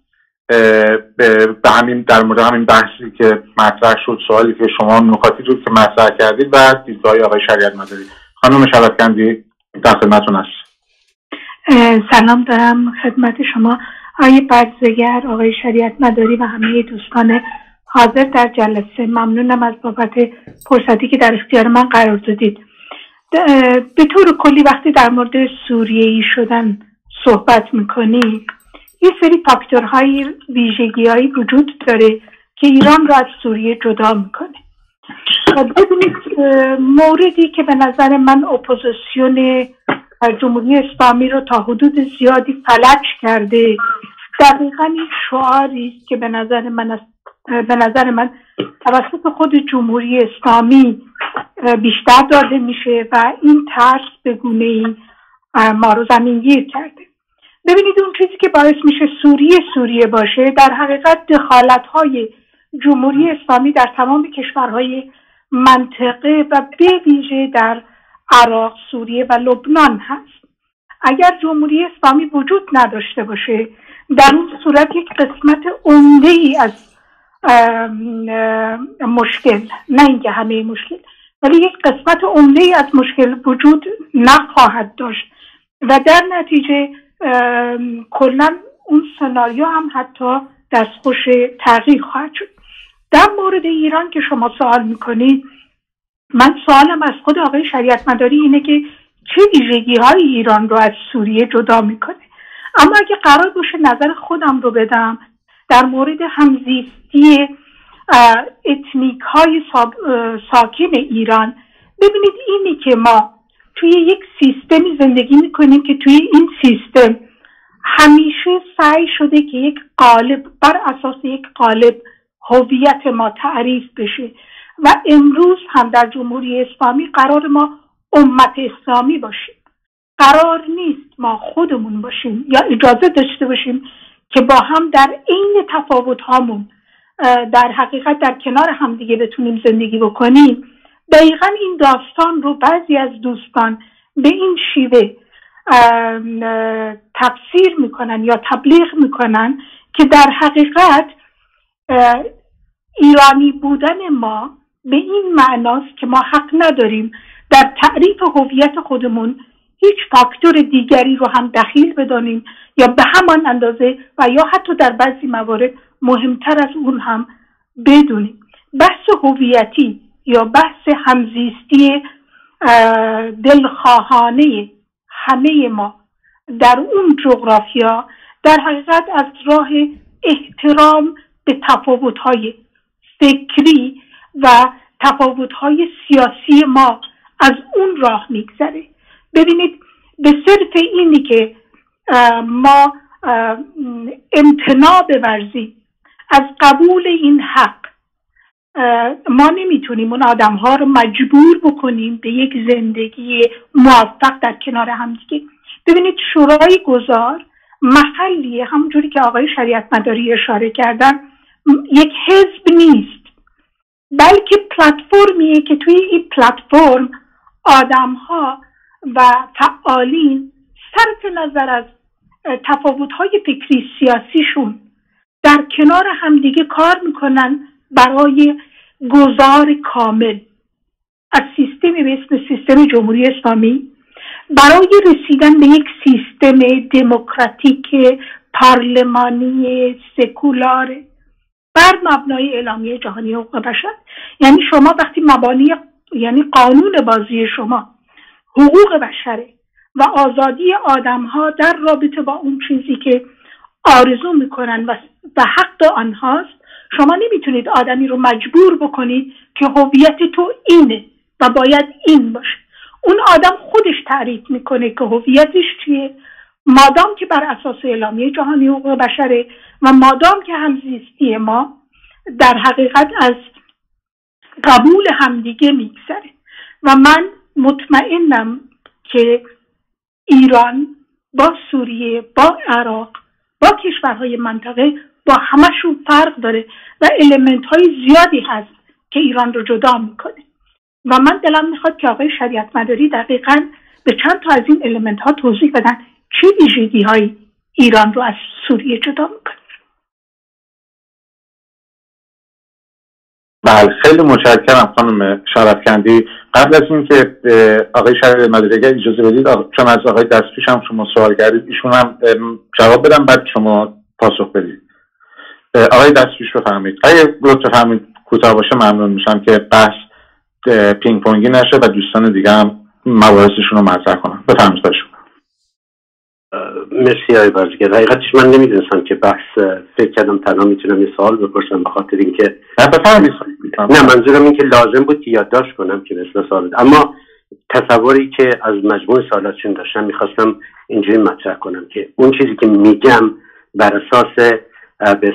به همین در مورد همین بحثی که مطرح شد، سوالی که شما نکاتی رو که مطرح کردید و دیدگاه آقای شریعت مداری. خانم شرافکندی در خدمتتون هست. سلام دارم خدمت شما آقای برزگر، آقای شریعت مداری و همه دوستان حاضر در جلسه. ممنونم از بابت فرصتی که در اختیار من قرار دادید. به طور کلی وقتی در مورد سوریه‌ای شدن صحبت میکنی یه سری فاکتورهای ویژگی‌هایی وجود داره که ایران را از سوریه جدا میکنه. ببینید موردی که به نظر من اپوزیسیون جمهوری اسلامی رو تا حدود زیادی فلج کرده دقیقاً این شعاری است که به نظر من توسط خود جمهوری اسلامی بیشتر داده میشه و این ترس به گونه‌ای ما رو زمینگیر کرده. ببینید اون چیزی که باعث میشه سوریه باشه در حقیقت دخالت‌های جمهوری اسلامی در تمام کشورهای منطقه و به ویژه در عراق، سوریه و لبنان هست. اگر جمهوری اسلامی وجود نداشته باشه در این صورت یک قسمت عمده‌ای از مشکل، نه اینکه همه مشکل، ولی یک قسمت عمده‌ای از مشکل وجود نخواهد داشت و در نتیجه کلاً اون سناریو هم حتی دستخوش تغییر خواهد شد. در مورد ایران که شما سوال میکنید، من سوالم از خود آقای شریعت مداری اینه که چه ویژگی‌های ایران رو از سوریه جدا میکنه. اما اگه قرار باشه نظر خودم رو بدم در مورد همزیستی اتنیک‌های ساکن ایران، ببینید اینی که ما توی یک سیستمی زندگی میکنیم که توی این سیستم همیشه سعی شده که یک قالب بر اساس یک قالب هویت ما تعریف بشه و امروز هم در جمهوری اسلامی قرار ما امت اسلامی باشیم. قرار نیست ما خودمون باشیم یا اجازه داشته باشیم که با هم در عین تفاوت‌هامون در حقیقت در کنار هم دیگه بتونیم زندگی بکنیم. دقیقاً این داستان رو بعضی از دوستان به این شیوه تفسیر میکنن یا تبلیغ میکنن که در حقیقت ایرانی بودن ما به این معناست که ما حق نداریم در تعریف هویت خودمون هیچ فاکتور دیگری رو هم دخیل بدانیم یا به همان اندازه و یا حتی در بعضی موارد مهمتر از اون هم بدونیم. بحث هویتی یا بحث همزیستی دلخواهانه همه ما در اون جغرافیا در حقیقت از راه احترام به تفاوت‌های فکری و تفاوت‌های سیاسی ما از اون راه میگذره. ببینید به صرف اینی که ما امتناع بورزیم از قبول این حق، ما نمیتونیم اون آدم‌ها رو مجبور بکنیم به یک زندگی موفق در کنار همدیگه. ببینید شورای گذار محلیه، همونجوری که آقای شریعت مداری اشاره کردن، یک حزب نیست، بلکه پلتفرمیه که توی این پلتفرم آدم‌ها و فعالین صرف نظر از تفاوت‌های فکری سیاسیشون در کنار همدیگه کار میکنن برای گذار کامل از سیستمی به اسم سیستم جمهوری اسلامی برای رسیدن به یک سیستم دموکراتیک پارلمانی سکولار بر مبنای اعلامیه جهانی حقوق بشر. یعنی شما وقتی مبانی، یعنی قانون بازی شما حقوق بشره و آزادی آدم‌ها در رابطه با اون چیزی که آرزو میکنن و حق آنهاست، شما نمیتونید آدمی رو مجبور بکنید که هویت تو اینه و باید این باشه. اون آدم خودش تعریف میکنه که هویتش چیه، مادام که بر اساس اعلامیه جهانی حقوق بشره و مادام که همزیستی ما در حقیقت از قبول همدیگه میگذره. و من مطمئنم که ایران با سوریه، با عراق، با کشورهای منطقه با همشون فرق داره و المنت های زیادی هست که ایران رو جدا میکنه و من دلم میخواد که آقای شریعت مداری دقیقاً به چند تا از این المنت ها توضیح بدن چه ویژگی های ایران رو از سوریه جدا میکنه. بله، خیلی متشکرم خانم شرفکندی. قبل از این که آقای شریعت مداری اگر اجازه بدید، چون از آقای دستپیش هم شما سوال کردید، ایشون هم جواب بدم بعد شما پاسخ بدید. آقای دستپیش بفرمایید. اگه لطفا فرمایید کوتاه باشه ممنون میشم که بحث پینگ پونگی نشه و دوستان دیگه هم مباحثشون رو مطرح کنن. بفرمایید شما. مرسی آقای بازیگر. حقیقتش من نمیدونستم که بحث، فکر کردم تنها میتونم یه سوال بپرسم به خاطر اینکه نه، منظورم این که لازم بود که یادداشت کنم که مثل سوال، اما تصوری که از مجموع سوالاتشون داشتم میخواستم اینجوری مطرح کنم که اون چیزی که میگم بر اساس به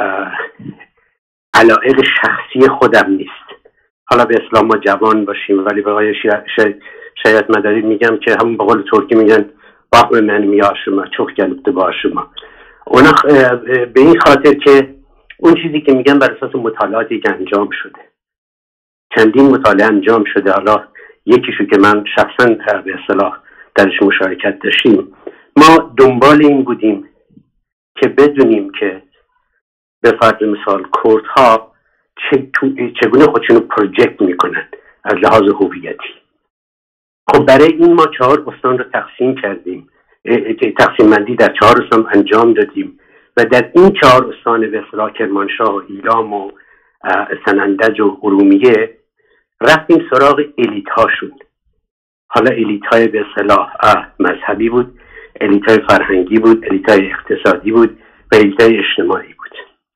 علایق شخصی خودم نیست. حالا به اصطلاح ما جوان باشیم ولی به آقای شریعت مداری میگم که همون به قول ترکی میگن باقم من میاشما çok gelip de başıma. اونا به این خاطر که اون چیزی که میگن بر اساس مطالعاتی که انجام شده، چندین مطالعه انجام شده، حالا یکیشو که من شخصا به اصطلاح درش مشارکت داشتیم، ما دنبال این بودیم که بدونیم که به فرض مثال کردها چگونه خودشونو پروژکت میکنن از لحاظ هویتی. خب برای این ما 4 استان رو تقسیم کردیم، تقسیم بندی در 4 استان انجام دادیم و در این 4 استان به اصطلاح کرمانشاه و ایلام و سنندج و ارومیه رفتیم سراغ الیت هاشون. حالا الیت های به اصطلاح مذهبی بود، الیت های فرهنگی بود، الیت های اقتصادی بود و الیت های اجتماعی بود.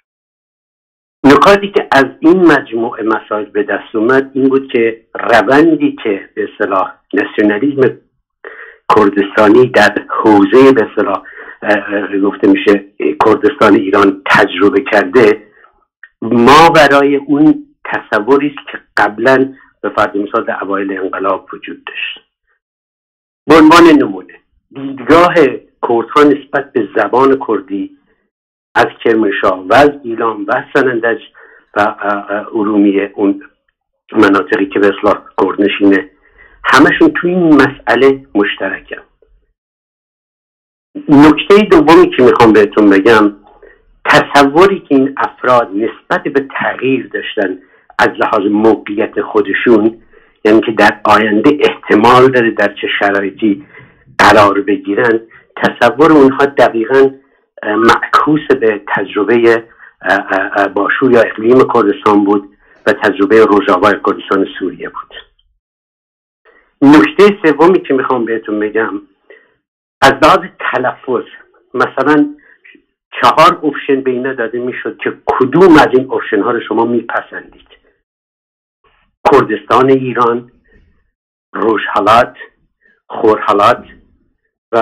نکاتی که از این مجموعه مسائل به دست اومد این بود که روندی که به اصطلاح ناسیونالیسم کردستانی در حوزه به اصطلاح گفته میشه کردستان ایران تجربه کرده، ما برای اون تصوری است که قبلا به فرض مثال در اوایل انقلاب وجود داشت. به عنوان نمونه دیدگاه کردها نسبت به زبان کردی از کرمانشاه و از ایلام و سنندج و ارومیه، اون مناطقی که به اصطلاح کردنشینه، همشون توی این مسئله مشترکن. نکته دومی که میخوام بهتون بگم، تصوری که این افراد نسبت به تغییر داشتن از لحاظ موقعیت خودشون، یعنی که در آینده احتمال داره در چه شرایطی قرار بگیرن، تصور اونها دقیقاً معکوس به تجربه باشور یا اقلیم کردستان بود و تجربه روژاوا کردستان سوریه بود. نکته سومی که میخوام بهتون بگم، از لحاظ تلفظ، مثلا 4 اپشن به اینا داده میشد که کدوم از این اپشن ها رو شما میپسندید: کردستان ایران، روژحالات، خورحالات و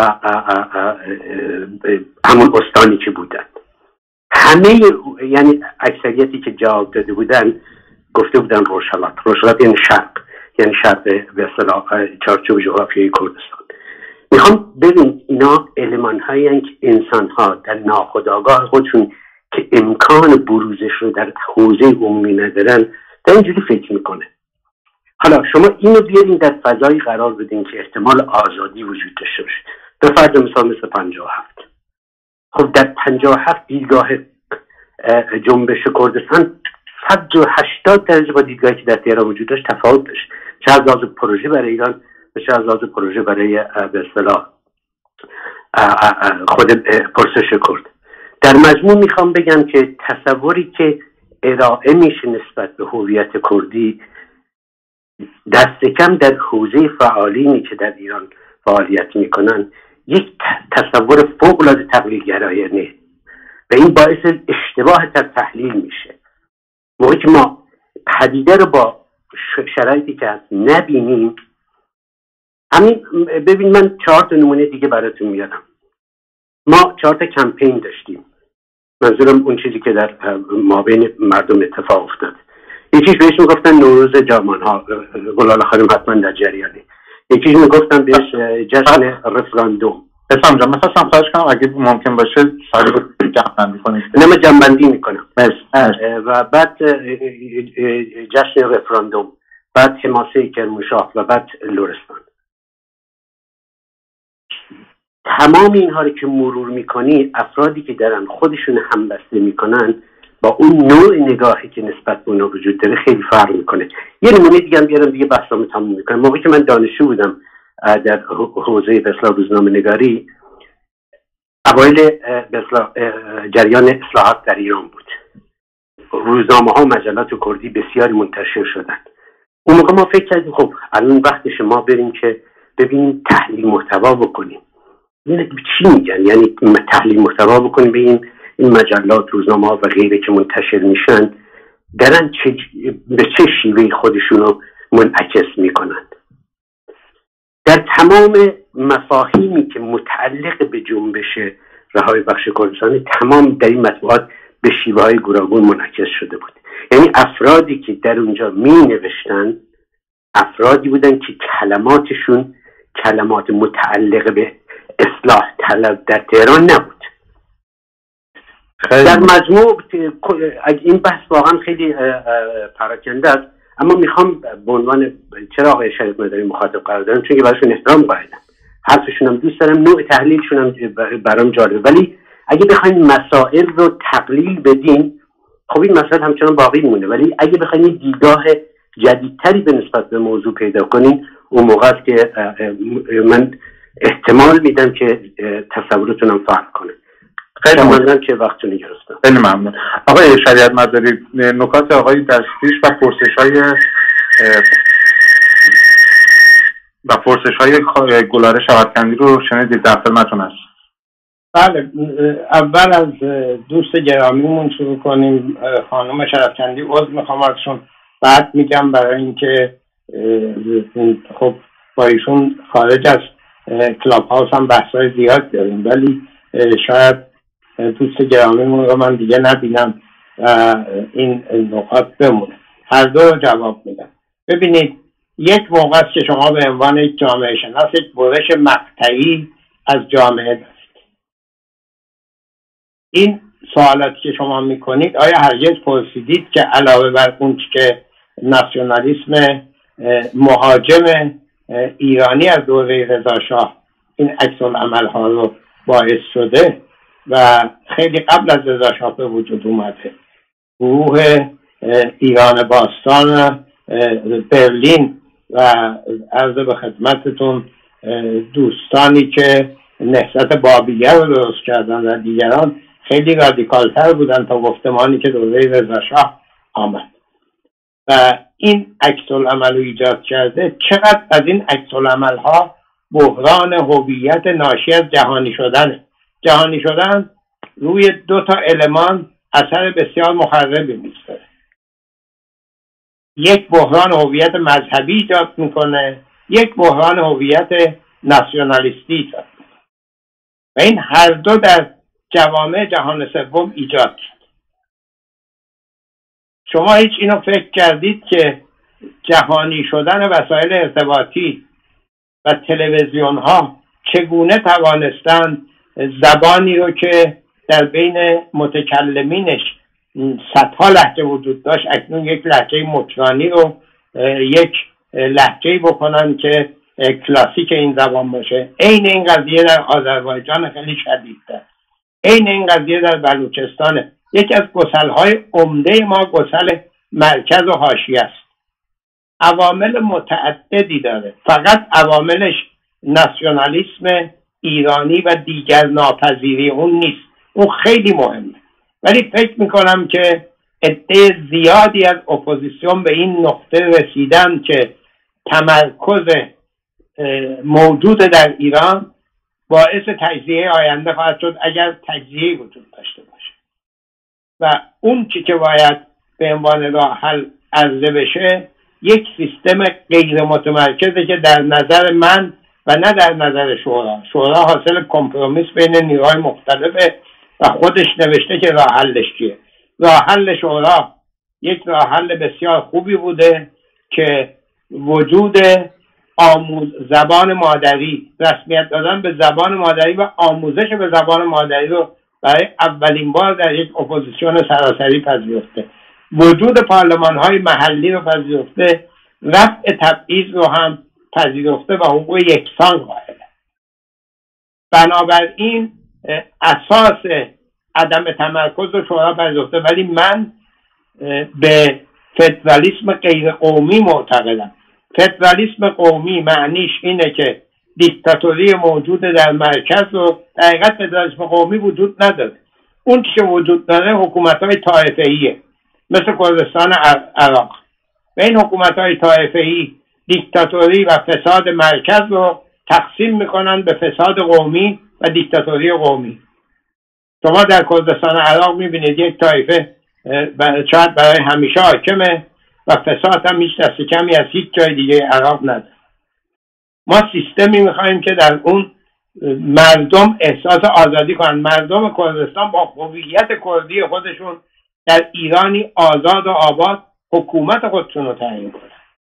همون استانی که بودن. همه یعنی اکثریتی که جواب داده بودن گفته بودن روژحالات. روژحالات یعنی شرق به اصطلاح چارچوب جغرافیایی کردستان. میخوام ببین اینا المان هایی هستند که انسان ها در ناخودآگاه خودشون که امکان بروزش رو در حوزه عمومی ندارن در اینجوری فکر میکنه. حالا شما اینو بیارین در فضایی قرار بدین که احتمال آزادی وجود داشته باشه. به فرض مثال مثل 57. خب در 57 دیدگاه جنبش کردستان 180 درجه با دیدگاهی که در تهران وجود داشت تفاوت داشت، چه از لحاظ پروژه برای ایران و چه از لحاظ پروژه برای به اصطلاح خود پرسش کرد. در مجموع میخوام بگم که تصوری که ارائه میشه نسبت به هویت کردی دست کم در حوزه فعالینی که در ایران فعالیت میکنن یک تصور فوق‌العاده تقلیل‌گرایانه و این باعث اشتباه در تحلیل میشه. موقعی که ما پدیده رو با شرایطی که هست نبینیم، همین ببین من 4 نمونه دیگه براتون میارم. ما 4 کمپین داشتیم، منظورم اون چیزی که در مابین مردم اتفاق افتاد. یکیش بهش میگفتن نوروز جامانها، گلال خانم حتما در جریانه. یکیش میگفتن بهش جشن رفراندوم. اسلام جان مثلا خواهش کنم اگه ممکن باشه سریع جمع‌بندی کنید. نه من جمع‌بندی میکنم. و بعد جشن رفراندوم، بعد حماسه کرمانشاه و بعد لرستان. تمام اینها رو که مرور میکنی، افرادی که دارن خودشون همبسته میکنن با اون نوع نگاهی که نسبت به اونها وجود داره خیلی فرق میکنه. یه نمونه دیگه هم بیارم دیگه بحثامو تموم میکنم. موقعی که من دانشجو بودم در حوزه به اصطلاح روزنامه نگاری، اوایل به اصطلاح جریان اصلاحات در ایران بود. روزنامه ها و مجلات کردی بسیاری منتشر شدن. اون موقع ما فکر کردیم خب الان وقتش ما بریم که ببینیم تحلیل محتوا بکنیم. چی میگن؟ یعنی تحلیل محتوا بکنیم به این مجلات، روزنامه ها و غیره که منتشر میشن دارن به چه شیوهی خودشونو منعکس میکنن. در تمام مفاهیمی که متعلق به جنبش رهایی بخش کردستان تمام در این مطبوعات به شیوه‌های گوناگون منعکس شده بود. یعنی افرادی که در اونجا می نوشتن افرادی بودن که کلماتشون کلمات متعلق به اصلاح طلب در تهران نبود. در مجموع این بحث واقعا خیلی پراکنده است، اما میخوام به عنوان چرا آقای شریعت مداری مخاطب قرار دارم، چون که براشون احترام قائلم، حرفشون هم دوست دارم، نوع تحلیلشون هم برام جالبه، ولی اگه بخواید مسائل رو تقلیل بدین خب این مسائل همچنان باقی میمونه، ولی اگه بخواید دیدگاه جدیدتری به نسبت به موضوع پیدا کنین اون موقع است که من احتمال میدم که تصورتون هم فرق کنه. خیلی ممنونم که وقتتون گرفتم. خیلی ممنون. آقای شریعت مداری، نکات آقای دستیش و پرسش‌های گلاره شبکندی رو شنیدید، در خدمتتون هست. بله، اول از دوست گرامیمون شروع کنیم. خانم شرفکندی عذر میخوام ازشون، بعد میگم برای اینکه خب با ایشون خارج از کلاب هاوس هم بحث‌های زیاد داریم، ولی شاید دوست گرامیمون رو من دیگه نبینم و این نکات بمونه. هر دو رو جواب میدم. ببینید، یک موقع است که شما به عنوان یک جامعه شناس یک برش مقطعی از جامعه دارید. این سوالاتی که شما میکنید آیا هرگز پرسیدید که علاوه بر اون که ناسیونالیسم مهاجم ایرانی از دوره رضا شاه این عکس العمل ها رو باعث شده و خیلی قبل از رضا شاه به وجود اومده، گروه ایران باستان برلین و عرض به خدمتتون دوستانی که نهضت بابیه رو درست کردن و دیگران خیلی رادیکالتر بودن تا گفتمانی که دوره رضا شاه آمد و این عکس العمل رو ایجاد کرده. چقدر از این عکس العمل ها بحران هویت ناشی از جهانی شدن روی 2 المان اثر بسیار مخربی میذاره. یک بحران هویت مذهبی ایجاد میکنه، یک بحران هویت ناسیونالیستی ایجاد میکنه و این هر دو در جوامع جهان سوم ایجاد شد. شما هیچ اینو فکر کردید که جهانی شدن وسایل ارتباطی و تلویزیون ها چگونه توانستند زبانی رو که در بین متکلمینش صدها لهجه وجود داشت اکنون یک لهجه مطرانی رو یک لهجه‌ای بکنن که کلاسیک این زبان باشه. عین این قضیه در آذربایجان خیلی شدیدتر، عین این قضیه در بلوچستان. یکی از گسل‌های عمده ما گسل مرکز و حاشیه است. عوامل متعددی داره، فقط عواملش ناسیونالیسم ایرانی و دیگر ناپذیری اون نیست، اون خیلی مهمه. ولی فکر میکنم که عده زیادی از اپوزیسیون به این نقطه رسیدن که تمرکز موجود در ایران باعث تجزیه آینده خواهد شد اگر تجزیه وجود داشته باشه و اون چی که باید به عنوان راه حل عرضه بشه یک سیستم غیر متمرکزه که در نظر من و نه در نظر شورا حاصل کمپرومیس بین نیروهای مختلفه و خودش نوشته که راه حلش چیه. راه حل شورا یک راه حل بسیار خوبی بوده که وجود زبان مادری، رسمیت دادن به زبان مادری و آموزش به زبان مادری رو برای اولین بار در یک اپوزیسیون سراسری پذیرفته، وجود پارلمان‌های محلی رو پذیرفته، رفع تبعیض رو هم پذیرفته و حقوق یکسان قائله. بنابراین اساس عدم تمرکز رو شورا پذیرفته. ولی من به فدرالیسم غیر قومی معتقدم. فدرالیسم قومی معنیش اینه که دیکتاتوری موجود در مرکز رو، در حقیقت فدرالیسم قومی وجود نداره. اون که وجود داره حکومت‌های طایفه‌ایه مثل کردستان عراق و این حکومت‌های طایفه‌ای دیکتاتوری و فساد مرکز رو تقسیم میکنن به فساد قومی و دیکتاتوری قومی. شما در کردستان عراق میبینید یک طایفه شاید برای همیشه حاکمه و فساد هم هیچ دست کمی از هیچ جای دیگه عراق نداره. ما سیستمی میخوایم که در اون مردم احساس آزادی کنن. مردم کردستان با هویت کردی خودشون در ایرانی آزاد و آباد حکومت خودشون رو تعیین کنن،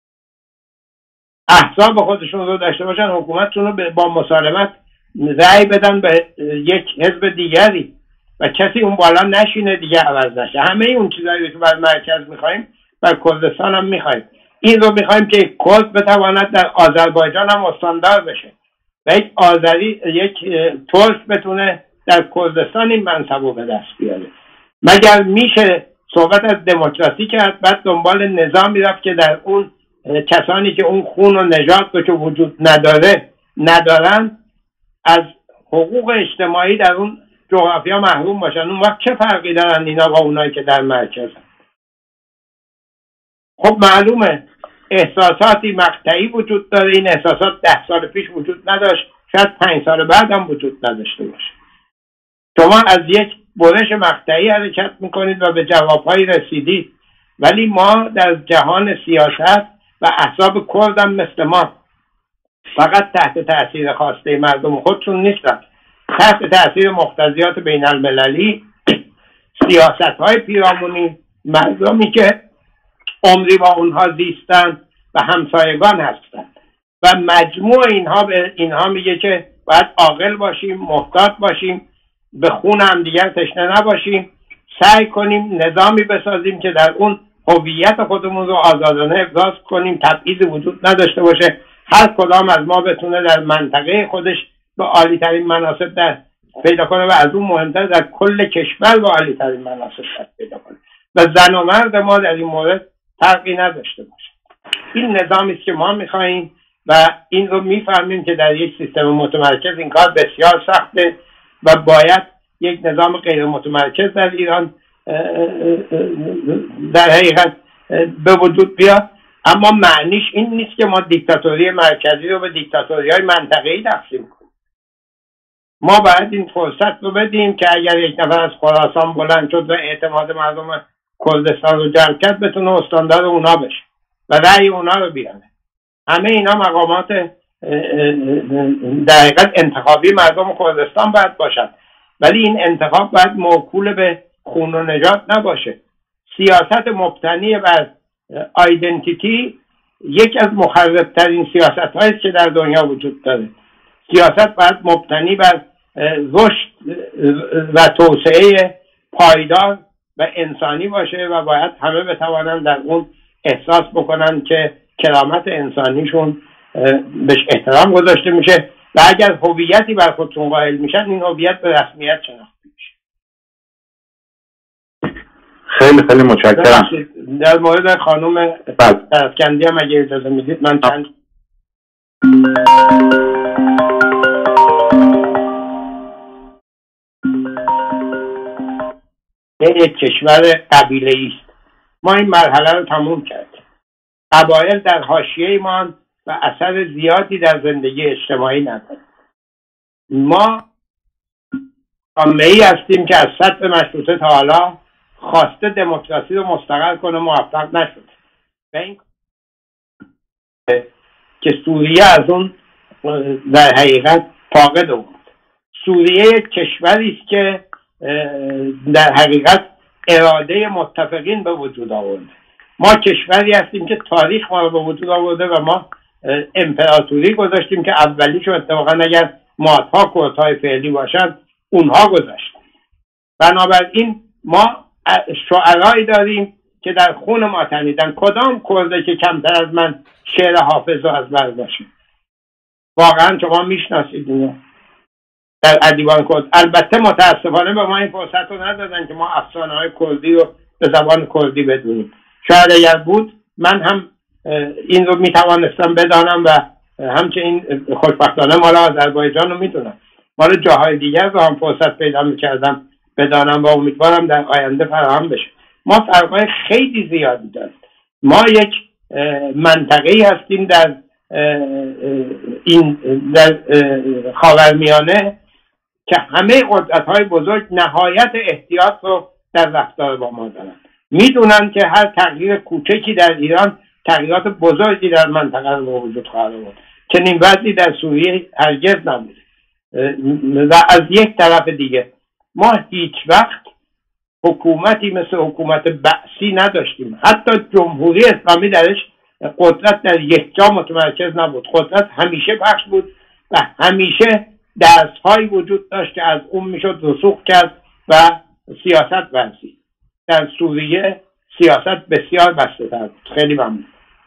احزاب خودشون رو داشته باشن، حکومتشون رو با مسالمت رأی بدن به یک حزب دیگری و کسی اون بالا نشینه دیگه عوض نشه. همه اون چیزایی که بر مرکز میخوایم بر کردستان هم میخوایم. این رو میخوایم که کرد بتواند در آذربایجان هم استاندار بشه و یک آذری، یک ترک بتونه در کردستان این منصب رو به دست بیاره. مگر میشه صحبت از دموکراسی کرد بعد دنبال نظامی رفت که در اون کسانی که اون خون و نژاد رو که وجود ندارن از حقوق اجتماعی در اون جغرافیا محروم باشن؟ اون وقت چه فرقی دارن اینا با اونایی که در مرکزن؟ خب معلومه احساساتی مقطعی وجود داره. این احساسات 10 سال پیش وجود نداشت، شاید 5 سال بعد هم وجود نداشته باشه. شما از یک برش مقطعی حرکت میکنید و به جوابهایی رسیدید، ولی ما در جهان سیاست و احزاب کرد هم مثل ما فقط تحت تاثیر خواسته مردم خودشون نیستن، تحت تاثیر مقتضیات بین المللی، سیاست های پیرامونی، مردمی که عمری با اونها زیستن و همسایگان هستن و مجموع اینها به اینها میگه که باید عاقل باشیم، محتاط باشیم، به خون هم دیگر تشنه نباشیم، سعی کنیم نظامی بسازیم که در اون هویت خودمون رو آزادانه ابراز کنیم، تبعیض وجود نداشته باشه، هر کدام از ما بتونه در منطقه خودش به عالی ترین مناصب دست پیدا کنه و از اون مهمتر در کل کشور به عالی ترین مناصب دست پیدا کنه و زن و مرد ما در این مورد فرقی نداشته باشه. این نظامی است که ما می‌خوایم و این رو می‌فهمیم که در یک سیستم متمرکز این کار بسیار سخته و باید یک نظام غیر متمرکز در ایران در حقیقت به وجود بیاد. اما معنیش این نیست که ما دیکتاتوری مرکزی رو به دیکتاتوری‌های منطقه‌ای تقسیم کنیم. ما باید این فرصت رو بدیم که اگر یک نفر از خراسان بلند شد و اعتماد مردم کردستان رو جلب کرد بتونه استاندار اونا بشه و رأی اونا رو بیاره. همه اینا مقامات در حقیقت انتخابی مردم کردستان باید باشد، ولی این انتخاب باید موکول به خون و نجات نباشه. سیاست مبتنی بر آیدنتیتی یکی از مخربترین سیاست هایی که در دنیا وجود داره. سیاست باید مبتنی بر رشد و توسعه پایدار و انسانی باشه و باید همه بتوانند در اون احساس بکنن که کرامت انسانیشون بهش احترام گذاشته میشه و اگر هویتی بر خودشون قائل میشن این هویت به رسمیت شناخته میشه. خیلی خیلی متشکرم. در مورد خانم ترفکندی هم اگه اجازه میدید من چند یک کشور قبیله‌ای است. ما این مرحله رو تموم کردیم. قبایل در حاشیه ما و اثر زیادی در زندگی اجتماعی نداره. ما جامعه‌ای هستیم که از سطح مشروطه تا حالا خواسته دموکراسی رو مستقر کنه موفق نشد و این که سوریه از اون در حقیقت فاقد بود. سوریه یک کشوری است که در حقیقت اراده متفقین به وجود آورده. ما کشوری هستیم که تاریخ ما رو به وجود آورده و ما امپراتوری گذاشتیم که اولیشو اتفاقا اگر مادها کردهای فعلی باشن اونها گذاشتن. بنابراین ما شعرایی داریم که در خون ما تنیدن. کدام کرده که کمتر از من شعر حافظ رو از بر باشه؟ واقعا شما میشناسید اینو در ادیبان کرد. البته متاسفانه به ما این فرصت رو ندادن که ما افسانه های کردی رو به زبان کردی بدونیم. شاید اگر بود من هم این رو میتوانستم بدانم و همچنین خوشبختانه مال آذربایجان رو میدونم، مال جاهای دیگر رو هم فرصت پیدا میکردم بدانم و امیدوارم در آینده فراهم بشه. ما فرقای خیلی زیادی داریم. ما یک منطقه‌ای هستیم در این در خاورمیانه که همه قدرت‌های بزرگ نهایت احتیاط رو در رفتار با ما دارن. میدونن که هر تغییر کوچکی در ایران تغییرات بزرگی در منطقه رو وجود خواهد آورد. چنین وضعی در سوریه هرگز نبود. و از یک طرف دیگه ما هیچ وقت حکومتی مثل حکومت بعثی نداشتیم. حتی جمهوری اسلامی درش قدرت در یک جا متمرکز نبود. قدرت همیشه پخش بود و همیشه دست‌هایی وجود داشت که از اون میشد رسوخ کرد و سیاست ورزید. در سوریه سیاست بسیار بسته‌تر بود. خیلی ممنون.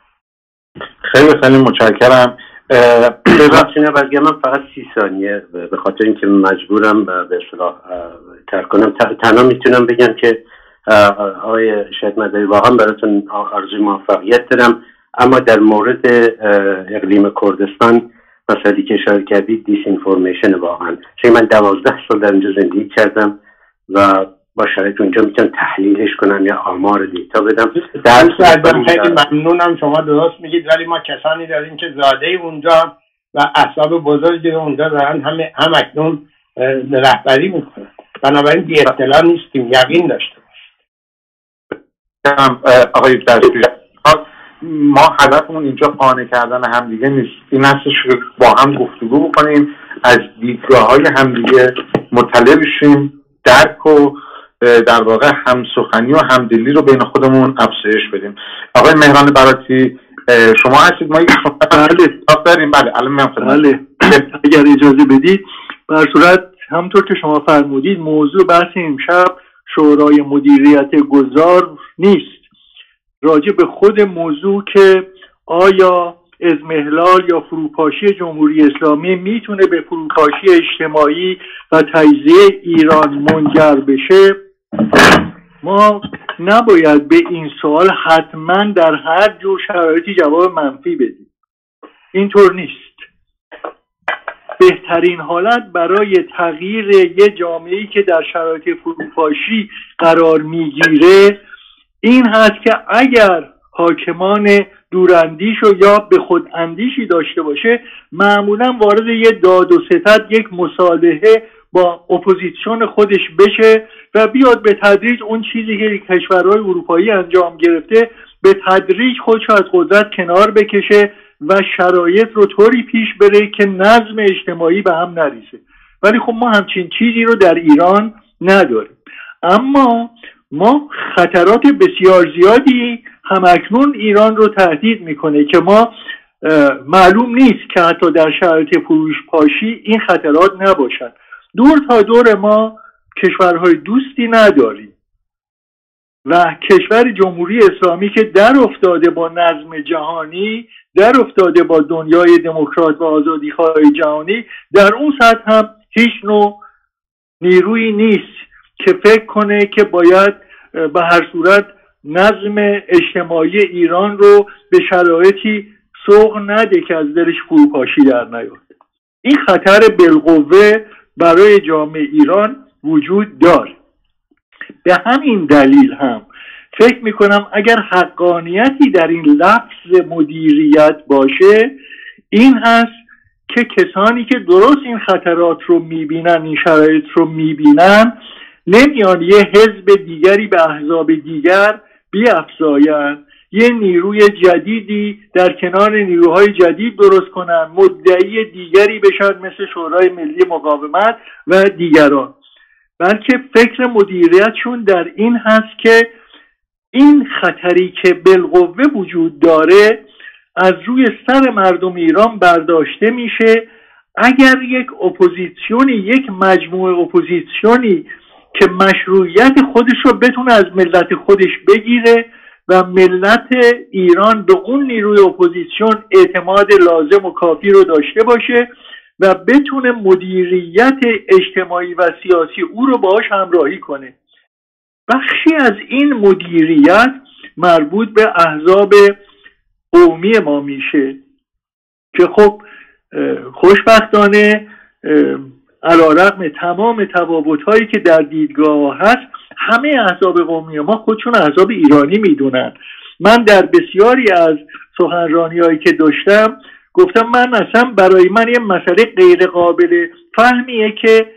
خیلی خیلی متشکرم. ببخشید من فقط 30 ثانیه به خاطر اینکه مجبورم به اصطلاح ترک کنم. تنها میتونم بگم که آقای شهید مداری واقعا براتون آرزوی موفقیت دارم، اما در مورد اقلیم کردستان مسئله که اشاره کردید دیس اینفورمیشن واقعا، چون من 12 سال در اونجا زندگی کردم و با شرایط اونجا میتونم تحلیلش کنم یا آمار دیتا بدم. خیلی ممنونم، شما درست میگید، ولی ما کسانی داریم که زاده اونجا و احزاب بزرگی اونجا دارن هم اکنون رهبری میکنن. بنابراین بی اطلاع نیستیم، یقین داشته باشیم. آقای دستوری، ما هدفمون اینجا قانع کردن همدیگه نیست. این هستش که با هم گفتگو بکنیم، از دیدگاه‌های همدیگه مطلع بشیم، درک و در واقع همسخنی و همدلی رو بین خودمون افزایش بدیم. آقای مهران براتی شما هستید، ما یک صحبت داریم. بله بله اگر اجازه بدید، به هر صورت همطور که شما فرمودید موضوع بحث امشب شورای مدیریت گذار نیست، راجع به خود موضوع که آیا اضمحلال یا فروپاشی جمهوری اسلامی میتونه به فروپاشی اجتماعی و تجزیه ایران منجر بشه. ما نباید به این سوال حتما در هر جور شرایطی جواب منفی بدیم. اینطور نیست. بهترین حالت برای تغییر یه جامعه‌ای که در شرایط فروپاشی قرار میگیره این هست که اگر حاکمان دوراندیش و یا به خود اندیشی داشته باشه، معمولا وارد یه داد و ستد، یک مصالحه با اپوزیسیون خودش بشه و بیاد به تدریج اون چیزی که کشورهای اروپایی انجام گرفته به تدریج خودش از قدرت کنار بکشه و شرایط رو طوری پیش بره که نظم اجتماعی به هم نریزه. ولی خب ما همچین چیزی رو در ایران نداریم. اما ما خطرات بسیار زیادی همکنون ایران رو تهدید میکنه که ما معلوم نیست که حتی در شرایط فروش‌پاشی این خطرات نباشن. دور تا دور ما کشورهای دوستی نداریم و کشور جمهوری اسلامی که در افتاده با نظم جهانی، در افتاده با دنیای دموکرات و آزادی‌خواه جهانی، در اون سطح هم هیچ نوع نیرویی نیست که فکر کنه که باید به هر صورت نظم اجتماعی ایران رو به شرایطی سوق نده که از درش فروپاشی در نیفته. این خطر بالقوه برای جامعه ایران وجود داره. به همین دلیل هم فکر میکنم اگر حقانیتی در این لفظ مدیریت باشه، این هست که کسانی که درست این خطرات رو میبینن، این شرایط رو میبینن، نمیان یه حزب دیگری به احزاب دیگر بیفزاین، یه نیروی جدیدی در کنار نیروهای جدید درست کنن، مدعی دیگری بشن مثل شورای ملی مقاومت و دیگران، بلکه فکر مدیریتشون در این هست که این خطری که بالقوه وجود داره از روی سر مردم ایران برداشته میشه اگر یک اپوزیسیونی، یک مجموعه اپوزیسیونی که مشروعیت خودش رو بتونه از ملت خودش بگیره و ملت ایران به اون نیروی اپوزیسیون اعتماد لازم و کافی رو داشته باشه و بتونه مدیریت اجتماعی و سیاسی او رو باهاش همراهی کنه. بخشی از این مدیریت مربوط به احزاب قومی ما میشه که خب خوشبختانه علیرغم تمام تفاوت‌هایی که در دیدگاه هست، همه احزاب قومی ما خودشون احزاب ایرانی میدونن. من در بسیاری از سخنرانی‌هایی که داشتم گفتم من اصلا برای من یه مسئله غیر قابل فهمیه که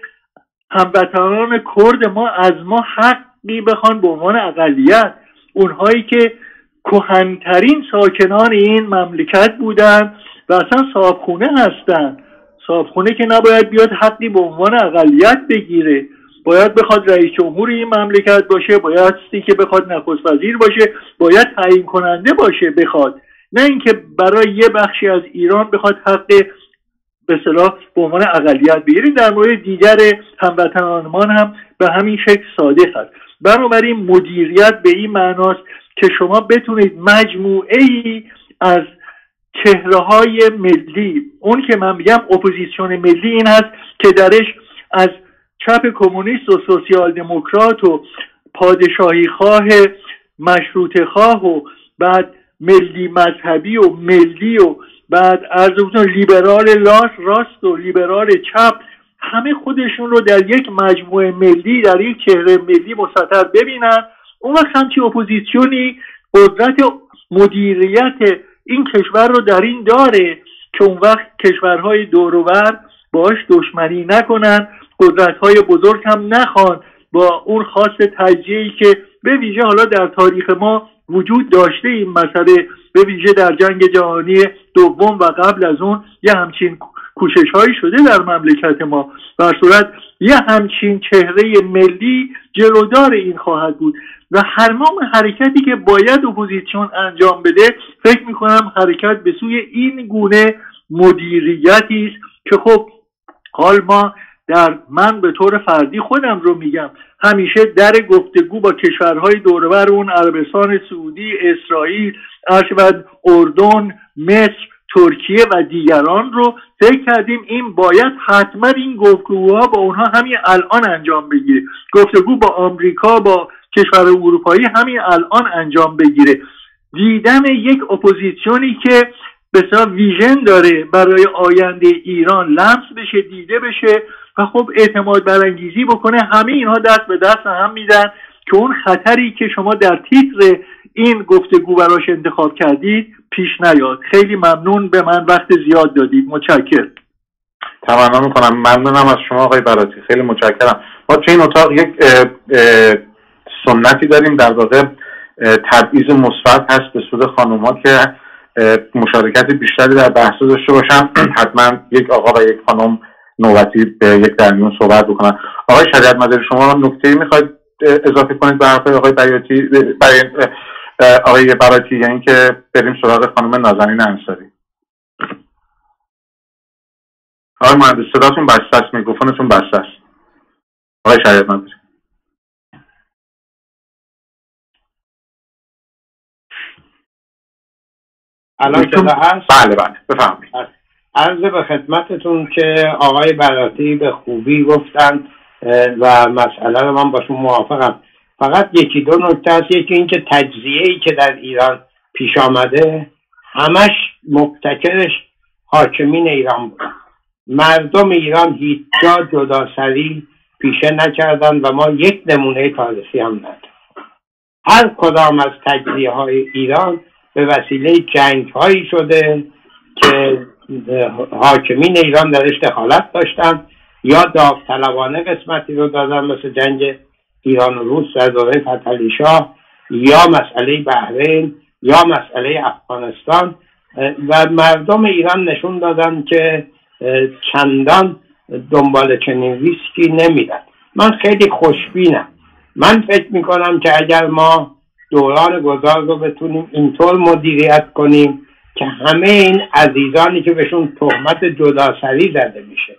هموطنان کرد ما از ما حقی بخوان به عنوان اقلیت، اونهایی که کهن‌ترین ساکنان این مملکت بودن و اصلا صاحبخونه هستن. صاحبخونه که نباید بیاد حقی به عنوان اقلیت بگیره، باید بخواد رئیس جمهور این مملکت باشه، باید که بخواد نخست وزیر باشه، باید تعیین کننده باشه بخواد، نه اینکه برای یه بخشی از ایران بخواد حق به اصطلاح به عنوان اقلیت بگیریم. در مورد دیگر هموطنان هم به همین شکل صادق است. بنابراین مدیریت به این معناست که شما بتونید مجموعه‌ای از چهره‌های ملی، اون که من میگم اپوزیسیون ملی این هست که درش از چپ کمونیست و سوسیال دموکرات و پادشاهی خواه مشروطه خواه و بعد ملی مذهبی و ملی و بعد لیبرال راست و لیبرال چپ، همه خودشون رو در یک مجموعه ملی، در یک چهره ملی مستتر ببینن. اون وقت همچی اپوزیسیونی قدرت مدیریت این کشور رو در این داره که اون وقت کشورهای دور و بر باش دشمنی نکنن، قدرت‌های بزرگ هم نخوان با اون خواست تجزیه‌ای که به ویژه حالا در تاریخ ما وجود داشته. این مسئله به ویژه در جنگ جهانی دوم و قبل از اون یه همچین کوشش‌هایی شده در مملکت ما. در صورت یه همچین چهره ملی جلودار این خواهد بود و هر نوع حرکتی که باید اپوزیسیون انجام بده فکر می‌کنم حرکت به سوی این گونه مدیریتی است که خب حال من به طور فردی خودم رو میگم، همیشه در گفتگو با کشورهای دور و بر اون، عربستان سعودی، اسرائیل، اردن، مصر، ترکیه و دیگران رو فکر کردیم این باید حتما این گفتگوها با اونها همین الان انجام بگیره، گفتگو با آمریکا، با کشور اروپایی همین الان انجام بگیره. دیدن یک اپوزیسیونی که بسیار ویژن داره برای آینده ایران لمس بشه، دیده بشه و خب اعتماد برانگیزی بکنه، همه اینها دست به دست هم میدن که اون خطری که شما در تیتر این گفتگو براش انتخاب کردید پیش نیاد. خیلی ممنون، به من وقت زیاد دادید. متشکرم. تمنا میکنم. ممنونم از شما آقای براتی، خیلی متشکرم. ما توی این اتاق یک سنتی داریم، در واقع تبعیض مثبت هست به سود خانوما که مشارکت بیشتری در بحث داشته باشن. حتما یک آقا و یک خانم نوبتی به یک درمیون صحبت بکنن. آقای شریعت مداری، شما نکته‌ای میخواید اضافه کنید به حرفای آقای براتی یا اینکه بریم سراغ خانم نازنین انصاری؟ آقای مهندس صداتون بسته است، میکروفونتون بسته است. آقای شریعت مداری. الان صدا هست؟ بله بفرمایید. عرض به خدمتتون که آقای براتی به خوبی گفتن و مسئله رو من باشون موافقم. فقط یکی دو نکته هست. یکی این که تجزیه‌ای که در ایران پیش آمده همش مبتکرش حاکمین ایران بودن. مردم ایران هیچ جا جداسری پیشه نکردن و ما یک نمونه تاریخی هم نداریم. هر کدام از تجزیه های ایران به وسیله جنگ هایی شده که حاکمین ایران درش دخالت داشتن یا داوطلبانه قسمتی رو دادن، مثل جنگ ایران و روس در دوره فتحعلی شاه یا مسئله بحرین یا مسئله افغانستان، و مردم ایران نشون دادن که چندان دنبال چنین ریسکی نمیدن. من خیلی خوشبینم. من فکر میکنم که اگر ما دوران گذار رو بتونیم اینطور مدیریت کنیم که همه این عزیزانی که بهشون تهمت جداسری زده میشه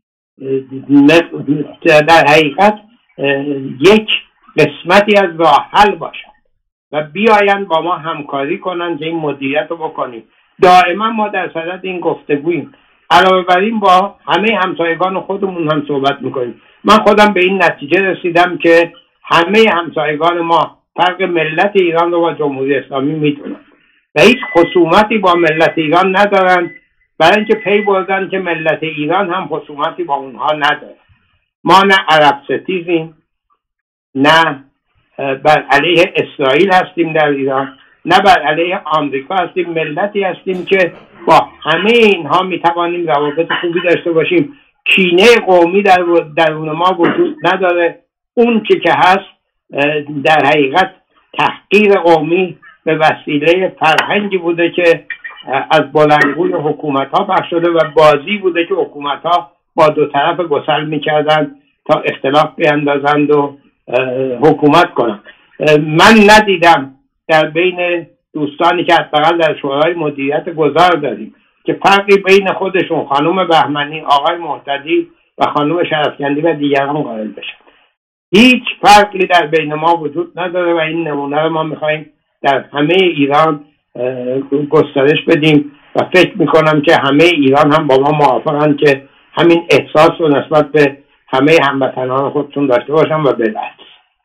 در حقیقت یک قسمتی از راه حل باشن و بیاین با ما همکاری کنن که این مدیریت رو بکنیم. دائما ما در صدد این گفتگوییم. علاوه بر این با همه همسایگان خودمون هم صحبت میکنیم. من خودم به این نتیجه رسیدم که همه همسایگان ما فرق ملت ایران رو با جمهوری اسلامی میدونن و هیچ خصومتی با ملت ایران ندارن، برای اینکه پی بردن که ملت ایران هم خصومتی با اونها نداره. ما نه عرب ستیزیم، نه بر علیه اسرائیل هستیم در ایران، نه بر علیه آمریکا هستیم. ملتی هستیم که با همه اینها میتوانیم روابط خوبی داشته باشیم. کینه قومی در درون ما وجود نداره. اون که هست در حقیقت تحقیر قومی به وسیله فرهنگی بوده که از بلندگوی حکومت ها پخش شده و بازی بوده که حکومت ها با دو طرف گسل میکردن تا اختلاف بیندازند و حکومت کنند. من ندیدم در بین دوستانی که حداقل در شورای مدیریت گذار داریم که فرقی بین خودشون، خانم بهمنی، آقای مهتدی و خانم شرفکندی و دیگران قائل بشن. هیچ فرقی در بین ما وجود نداره و این نمونه رو ما میخواییم در همه ایران گسترش بدیم و فکر میکنم که همه ایران هم با ما موافقن که همین احساس رو نسبت به همه هموطنان خودتون داشته باشن و بلد.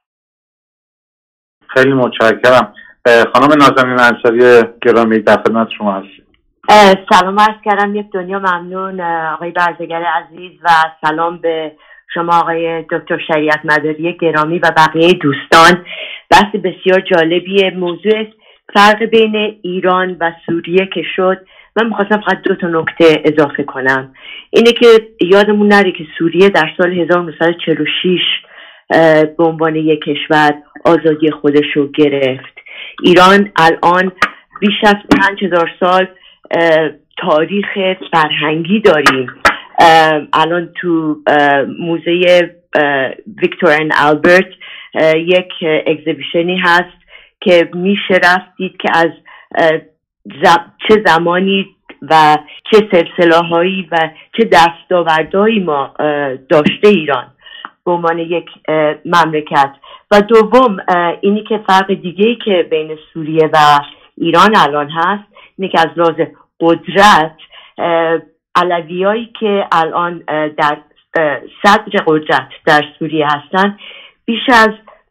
خیلی متشکرم. خانم نازنین انصاری گرامی در خدمت شما هستیم. سلام عرض کردم. یک دنیا ممنون آقای برزگر عزیز و سلام به شما آقای دکتر شریعت مداری گرامی و بقیه دوستان. بحث بسیار جالبیه. موضوع فرق بین ایران و سوریه که شد، من میخواستم فقط 2 نکته اضافه کنم. اینه که یادمون نره که سوریه در سال 1946 به عنوان یک کشور آزادی خودش رو گرفت. ایران الان بیش از 5000 سال تاریخ فرهنگی داریم. الان تو موزه ویکتور ان آلبرت یک اگزیبیشنی هست که میشه رفت دید که از چه زمانی و چه سلسله‌هایی و چه دستاوردهایی ما داشته ایران به عنوان یک مملکت. و دوم اینی که فرق دیگه‌ای که بین سوریه و ایران الان هست اینه که از لحاظ قدرت علویایی که الان در صدر قدرت در سوریه هستن بیش از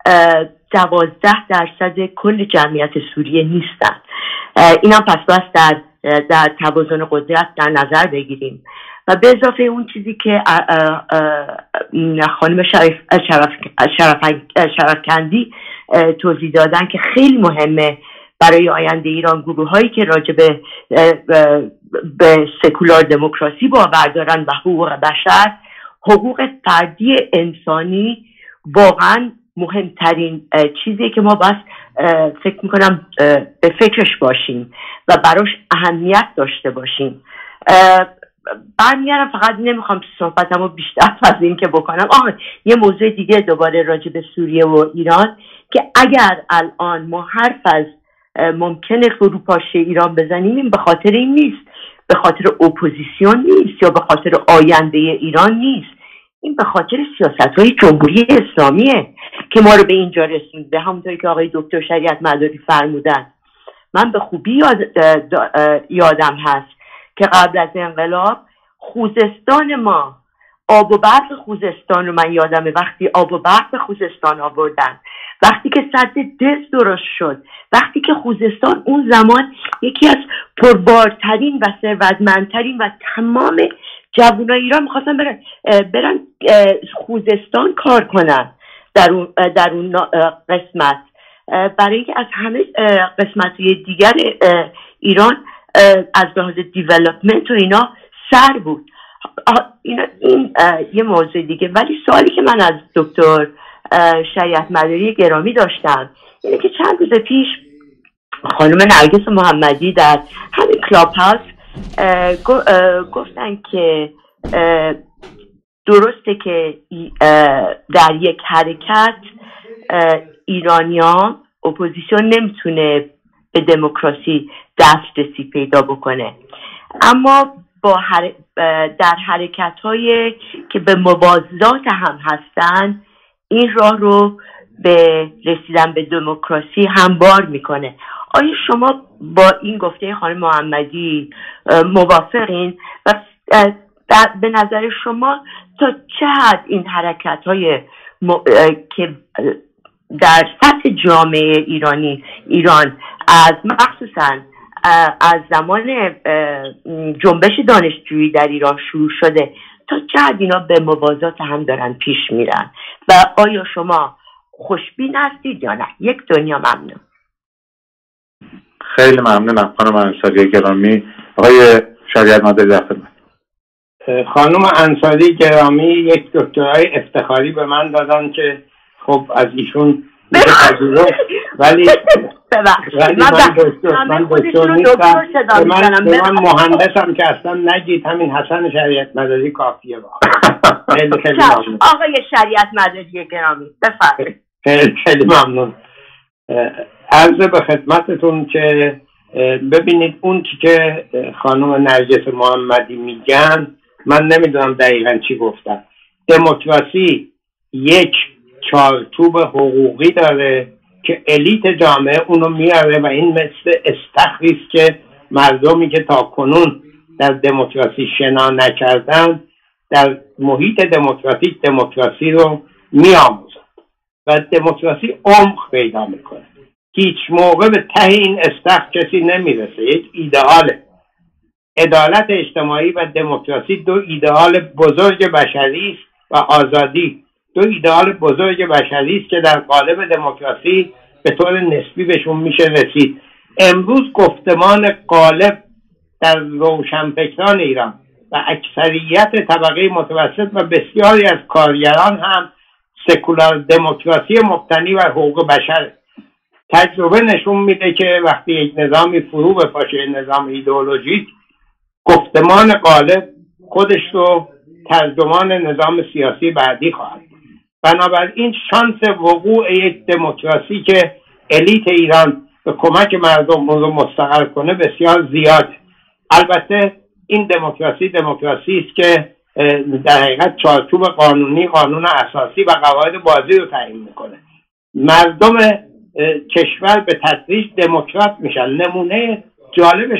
12% کل جمعیت سوریه نیستن. این هم پس در توازن قدرت در نظر بگیریم. و به اضافه اون چیزی که خانم شرفکندی توضیح دادن که خیلی مهمه برای آینده ایران گروه هایی که راجع به سکولار دموکراسی باور دارن و حقوق بشر، حقوق فردی انسانی واقعا مهمترین چیزیه که ما باید فکر میکنم به فکرش باشیم و براش اهمیت داشته باشیم. برمیگردم، فقط نمیخوام صحبتمو بیشتر از این که بکنم. یه موضوع دیگه دوباره راجع به سوریه و ایران که اگر الان ما حرف از ممکنه فروپاشی ایران بزنیم، این به خاطر این نیست، به خاطر اپوزیسیون نیست یا به خاطر آینده ایران نیست، این به خاطر سیاست‌های جمهوری اسلامیه که ما رو به اینجا رسونده. همونطوری که آقای دکتر شریعت مداری فرمودن، من به خوبی یادم هست که قبل از انقلاب خوزستان ما، آب و برق خوزستان رو من یادمه وقتی آب و برق به خوزستان آوردن، وقتی که سد دز درست شد، وقتی که خوزستان اون زمان یکی از پربارترین و ثروتمندترین و تمام جوانای ایران میخواستن برن خوزستان کار کنن در اون قسمت، برای اینکه از همه قسمت‌های دیگر ایران از لحاظ دیولپمنت و اینا سر بود. این یه موضوع دیگه. ولی سوالی که من از دکتر شریعت مداری گرامی داشتم اینه که چند روز پیش خانم نرگس محمدی در همین کلاب هاوس گفتن که درسته که در یک حرکت ایرانیان اپوزیسیون نمیتونه به دموکراسی دسترسی پیدا بکنه، اما در حرکت‌های که به موازات هم هستن این راه رو به رسیدن به دموکراسی هموار میکنه. آیا شما با این گفته خانم محمدی موافقین و به نظر شما تا چه حد این حرکت‌های که در سطح جامعه ایران از مخصوصا از زمان جنبش دانشجویی در ایران شروع شده تا چه حد اینا به موازات هم دارن پیش میرن و آیا شما خوشبین هستید یا نه؟ یک دنیا ممنون. خیلی ممنونم خانم انصاری گرامی. آقای شریعت مداری در خدمت. خانم انصاری گرامی یک دکترای افتخاری به من دادن که خب از ایشون میشه پذیرفت، ولی من دکتر نیستم، من مهندسم که اصلا نگید همین حسن شریعت مداری کافیه. خیلی خیلی ممنون آقای شریعت مداری گرامی، بفرمایید. خیلی ممنون. عرض به خدمتتون که ببینید اون که خانم نرگس محمدی میگن من نمیدونم دقیقا چی گفتن. دموکراسی یک چارچوب حقوقی داره که الیت جامعه اونو میاره و این مثل استخری است که مردمی که تا کنون در دموکراسی شنا نکردن در محیط دموکراتیک دموکراسی رو میآموزن و دموکراسی عمق پیدا میکنه. هیچ موقع به ته این استخر کسی نمیرسه. یک ایدئاله. عدالت اجتماعی و دموکراسی دو ایدئال بزرگ بشری است و آزادی دو ایدئال بزرگ بشری است که در قالب دموکراسی به طور نسبی بهشون میشه رسید. امروز گفتمان غالب در روشنفکران ایران و اکثریت طبقه متوسط و بسیاری از کارگران هم سکولار دموکراسی مبتنی بر حقوق بشر. تجربه نشون میده که وقتی یک نظامی فرو بپاشه، نظام ایدئولوژیک، گفتمان غالب خودش رو ترجمان نظام سیاسی بعدی خواهد. بنابراین شانس وقوع یک دموکراسی که الیت ایران به کمک مردم رو مستقر کنه بسیار زیاد. البته این دموکراسی است که در حقیقت چارچوب قانونی، قانون اساسی و قواعد بازی رو تعیین میکنه. مردم کشور به تدریج دموکرات میشن. نمونه جالبش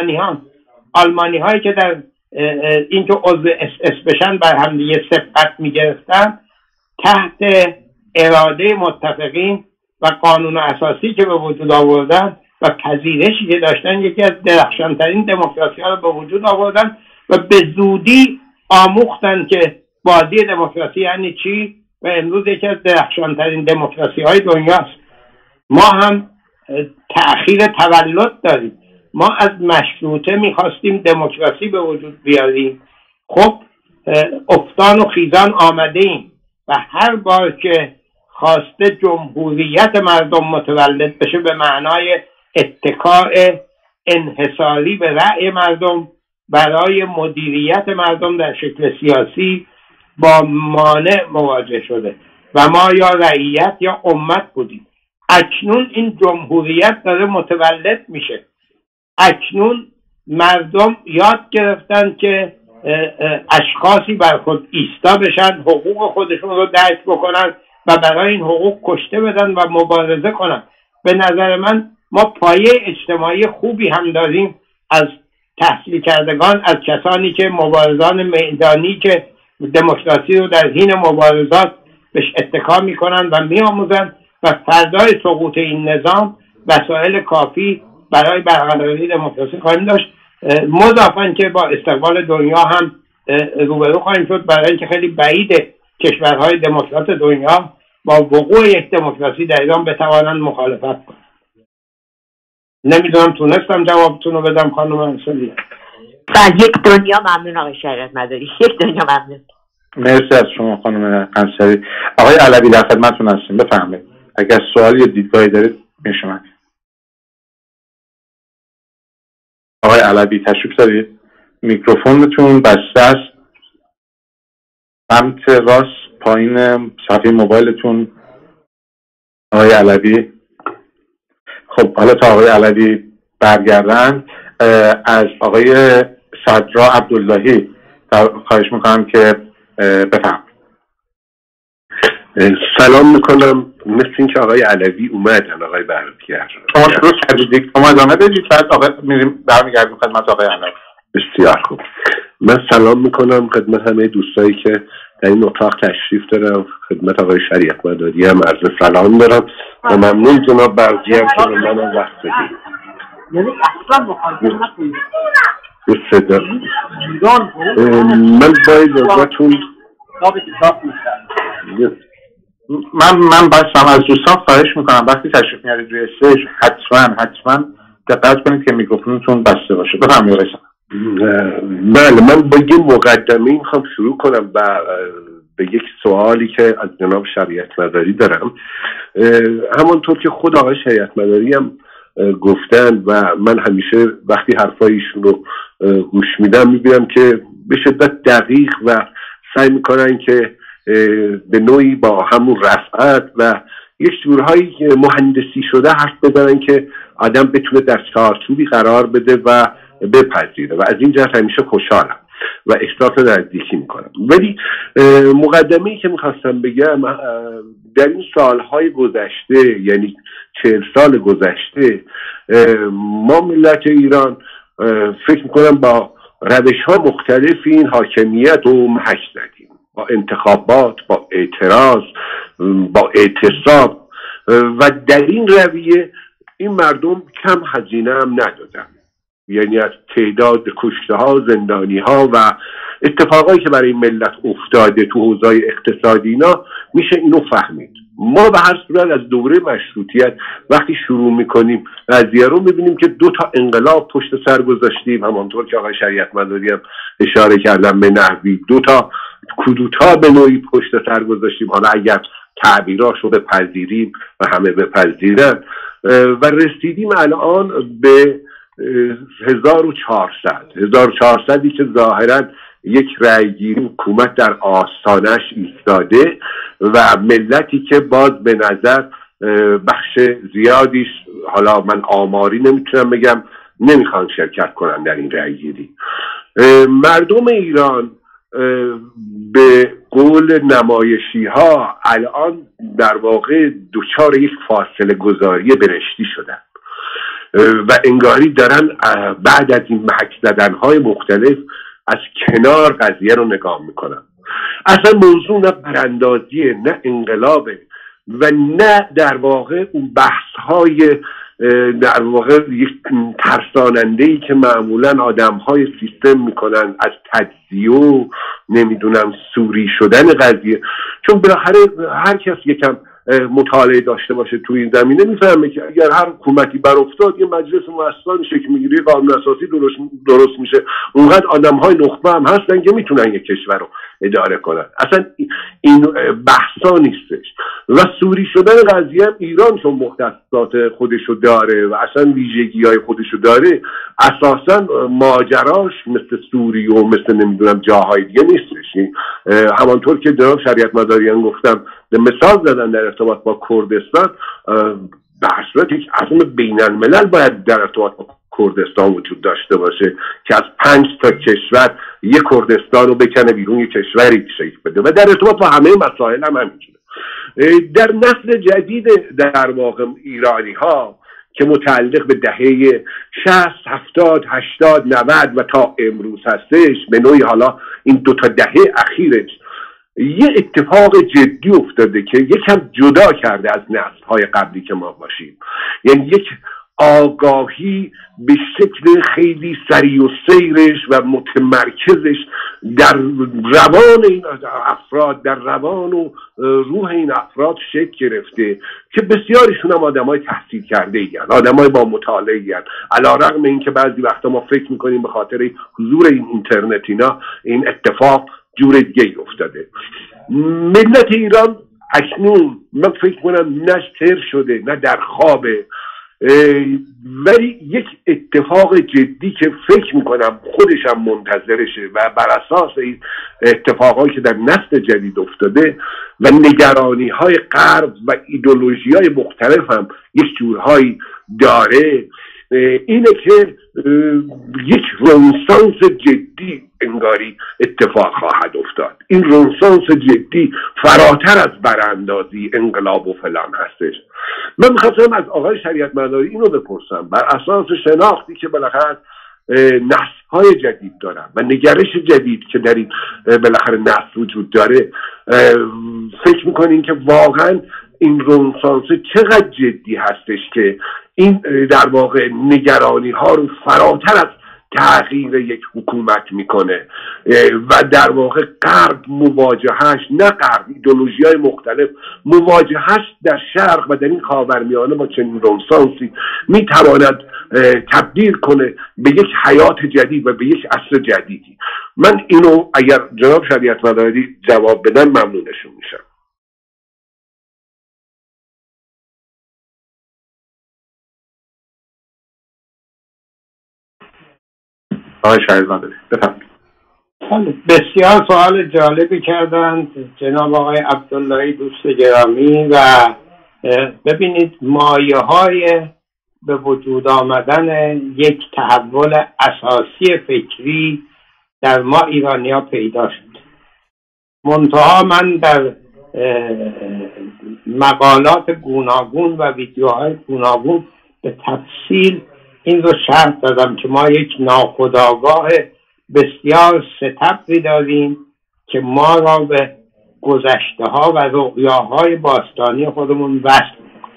آلمانی هایی که در اینکه عضو اس بشن بر هم دیگه سبقت میگرفتن تحت اراده متفقین و قانون اساسی که به وجود آوردن و پذیرشی که داشتن یکی از درخشانترین دموکراسی ها رو به وجود آوردن و به زودی آموختن که بازی دموکراسی یعنی چی و امروز یکی از درخشانترین دموکراسی های دنیاست. ما هم تأخیر تولد داریم. ما از مشروطه میخواستیم دموکراسی به وجود بیاریم، خب افتان و خیزان آمده ایم و هر بار که خواسته جمهوریت مردم متولد بشه به معنای اتکاء انحصاری به رأی مردم برای مدیریت مردم در شکل سیاسی با مانع مواجه شده و ما یا رعیت یا امت بودیم. اکنون این جمهوریت داره متولد میشه. اکنون مردم یاد گرفتن که اشخاصی بر خود ایستا بشن، حقوق خودشون رو درک بکنن و برای این حقوق کشته بدن و مبارزه کنن. به نظر من ما پایه اجتماعی خوبی هم داریم از تحصیل کردگان، از کسانی که مبارزان میدانی که دموکراسی رو در حین مبارزات بهش اتکا میکنن و میآموزن و فردای سقوط این نظام وسایل کافی برای برقراری دموکراسی خواهیم داشت. مضافاً که با استقبال دنیا هم روبرو خواهیم شد، برای اینکه خیلی بعیده کشورهای دموکرات دنیا با وقوع یک دموکراسی در ایران بتوانند مخالفت کنند. نمیدونم تونستم جوابتون رو بدم خانم انصاری. یک دنیا ممنون آقای شریعت مداری، یک دنیا ممنون. مرسی از شما خانم انصاری. آقای علوی در خدمتتون هستیم، بفرمایید اگر سوالی یا دیدگاهی دارید میشم. آقای علوی تشریف دارید؟ میکروفونتون بسته است، سمت راست پایین صفحه موبایلتون. آقای علوی، خب حالا تا آقای علوی برگردن از آقای صدرا عبداللهی خواهش میکنم که بفهم. سلام میکنم. مثل این که آقای علوی اومدن آقای برادگر شما شروع کردید، شما ادامه بدید بعد آقای میریم برمیگردیم خدمت آقای علوی. بسیار خوب. من سلام میکنم خدمت همه دوستایی که در این اتاق تشریف دارم، خدمت آقای شریعت مداری هم عرض سلام دارم و ممنون جناب برادگر که به من وقت بدید. یعنی اصلا مخالفت نکنید. من با اجازهتون من بستم از دوستان خواهش میکنم وقتی تشریف میارید روی استیج حتما دقت کنید که میکروفونتون بسته باشه. بفرمایید. بله، من با یه مقدمه میخوام شروع کنم و به یک سوالی که از جناب شریعت مداری دارم. همانطور که خود آقای شریعت مداری هم گفتن و من همیشه وقتی حرفایشون رو گوش میدم میبینم که به شدت دقیق و سعی میکنن که به نوعی با همون رفعت و یک جورهایی مهندسی شده حرف بزنن که آدم بتونه در چارچوبی قرار بده و بپذیره و از این جهت همیشه خوشحالم و احساس نزدیکی میکنم. ولی مقدمه‌ای که میخواستم بگم، در این سالهای گذشته یعنی 40 سال گذشته ما ملت ایران فکر میکنم با روش‌ها مختلفی این حاکمیت رو محک زدیم، با انتخابات، با اعتراض، با اعتصاب و در این رویه این مردم کم هزینه هم ندادن. یعنی از تعداد کشته ها، زندانی ها و اتفاقایی که برای ملت افتاده تو حوزه‌های اقتصادی اینا میشه اینو فهمید. ما به هر صورت از دوره مشروطیت وقتی شروع میکنیم قضیه رو میبینیم که 2 تا انقلاب پشت سر گذاشتیم، همانطور که آقای شریعت مداری هم اشاره کردن به نحوی 2 تا کودتا به نوعی پشت سر گذاشتیم، حالا اگر تعبیراشو بپذیریم و همه بپذیرن، و رسیدیم الان به 1400 که ظاهرا یک رأیگیری حکومت در آستانش ایستاده و ملتی که باز به نظر بخش زیادیش، حالا من آماری نمیتونم بگم، نمیخوان شرکت کنن در این رأیگیری. مردم ایران به قول نمایشی ها الان در واقع دچار یک فاصله گذاری برشتی شدن و انگاری دارن بعد از این محک زدن‌های مختلف از کنار قضیه رو نگاه میکنن. اصلا موضوع نه براندازیه، نه انقلابه و نه در واقع اون بحث‌های در واقع یک ترساننده‌ای که معمولاً آدم‌های سیستم میکنن از تجزیه و نمیدونم سوری شدن قضیه. چون بالاخره هر کس یکم مطالعه داشته باشه تو این زمینه میفهمه که اگر هر حکومتی بر افتاد یه مجلس مؤسسانی شکل میگیره، قانون اساسی درست میشه، اونقدر آدم‌های نخبه هم هستن که میتونن یک کشور رو اداره کنن. اصلا این بحثا نیستش. و سوری شدن قضیه هم ایران چون مختصات خودشو داره و اصلا ویژگی‌های خودشو داره، اساسا ماجراش مثل سوری و مثل نمیدونم جاهای دیگه نیستش. همانطور که جناب شریعت مداریان گفتم مثال زدن در ارتباط با کردستان، در صورت یک عزم بین الملل باید در ارتباط با کردستان وجود داشته باشه که از 5 تا کشور یک کردستان رو بکنه بیرون، یک کشوری شکل بده و در ارتباط با همه مسائل هم همینجوره. در نسل جدید در واقع ایرانی ها که متعلق به دهه 60 70 80 90 و تا امروز هستش، به نوعی حالا این 2 تا دهه اخیرش یه اتفاق جدی افتاده که یکم جدا کرده از نسل‌های قبلی که ما باشیم. یعنی یک آگاهی به شکل خیلی سریع و سیرش و متمرکزش در روان این افراد، در روان و روح این افراد شکل گرفته که بسیاریشون هم آدمای تحصیل کرده ایند، آدمای با مطالعه ایند، علی‌رغم اینکه بعضی وقتا ما فکر میکنیم به خاطر حضور این اینترنت این اتفاق جور دیگه افتاده. ملت ایران اکنون من فکر کنم نه سر شده نه در خوابه، ولی یک اتفاق جدی که فکر میکنم خودشم منتظرشه و بر اساس این اتفاقایی که در نسل جدید افتاده و نگرانی های غرب و ایدئولوژی های مختلف هم یک جورهایی داره، اینه که یک رنسانس جدی انگاری اتفاق خواهد افتاد. این رنسانس جدی فراتر از براندازی انقلاب و فلان هستش. من میخواستم از آقای شریعت مداری اینو بپرسم، بر اساس شناختی که بالاخره نسل‌های جدید دارن و نگرش جدید که در این بالاخره نسل وجود داره، فکر میکنین که واقعا این رنسانس چقدر جدی هستش که این در واقع نگرانی ها رو فراتر از تغییر یک حکومت میکنه و در واقع غرب مواجهش، نه غرب، ایدئولوژی های مختلف مواجهش در شرق و در این خاورمیانه با چنین رنسانسی میتواند تبدیل کنه به یک حیات جدید و به یک عصر جدیدی. من اینو اگر جناب شریعت مداری جواب بدن ممنونشون میشم. آقای شریعت مداری بفرمایید. بسیار سوال جالبی کردند جناب آقای عبداللهی دوست گرامی و ببینید مایه‌های به وجود آمدن یک تحول اساسی فکری در ما ایرانی‌ها پیدا شد. منتها من در مقالات گوناگون و ویدیوهای گوناگون به تفصیل این رو شرح دادم که ما یک ناخودآگاه بسیار ستبری داریم که ما را به گذشته ها و رؤیاهای باستانی خودمون وصل می‌کنه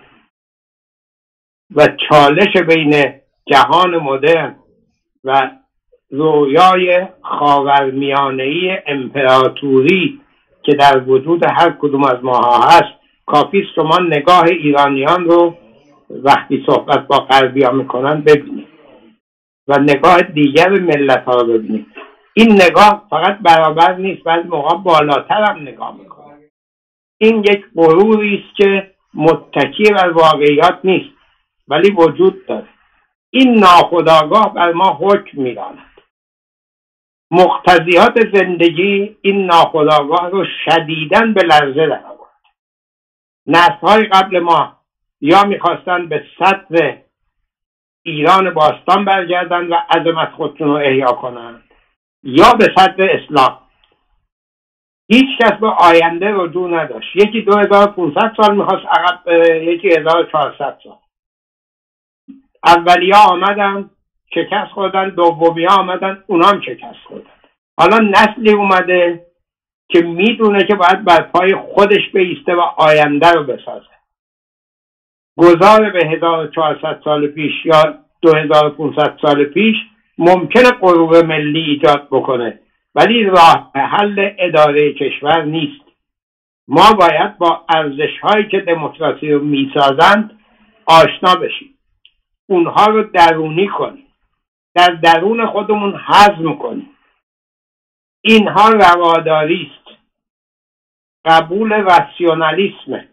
و چالش بین جهان مدرن و رؤیای خاورمیانه‌ای امپراتوری که در وجود هر کدوم از ماها هست، کافی است شما نگاه ایرانیان رو وقتی صحبت با غربی‌ها میکنن ببینید و نگاه دیگر ملت ها رو ببینید. این نگاه فقط برابر نیست، بعضی موقع بالاتر هم نگاه میکنه. این یک غروری است که متکی بر واقعیات نیست ولی وجود داره. این ناخودآگاه بر ما حکم میراند. مقتضیات زندگی این ناخودآگاه رو شدیداً به لرزه در آورد. نسل‌های قبل ما یا میخواستن به سطر ایران باستان برگردن و عظمت خودشون رو احیا کنن یا به سطر اسلام. هیچ کس به آینده رجوع نداشت. یکی 2500 سال میخواست عقب بره، یکی 1400 سال. اولی‌ها آمدن شکست خوردن، دومی‌ها آمدن اونا هم شکست خوردن. حالا نسلی اومده که میدونه که باید بر پای خودش بایسته و آینده رو بسازه. گذار به 1400 سال پیش یا 2500 سال پیش ممکنه غرور ملی ایجاد بکنه ولی راه حل اداره کشور نیست. ما باید با ارزش‌هایی که دموکراسی رو میسازند آشنا بشیم، اونها رو درونی کنیم، در درون خودمون هضم کنیم. اینها رواداری است، قبول راسیونالیسم،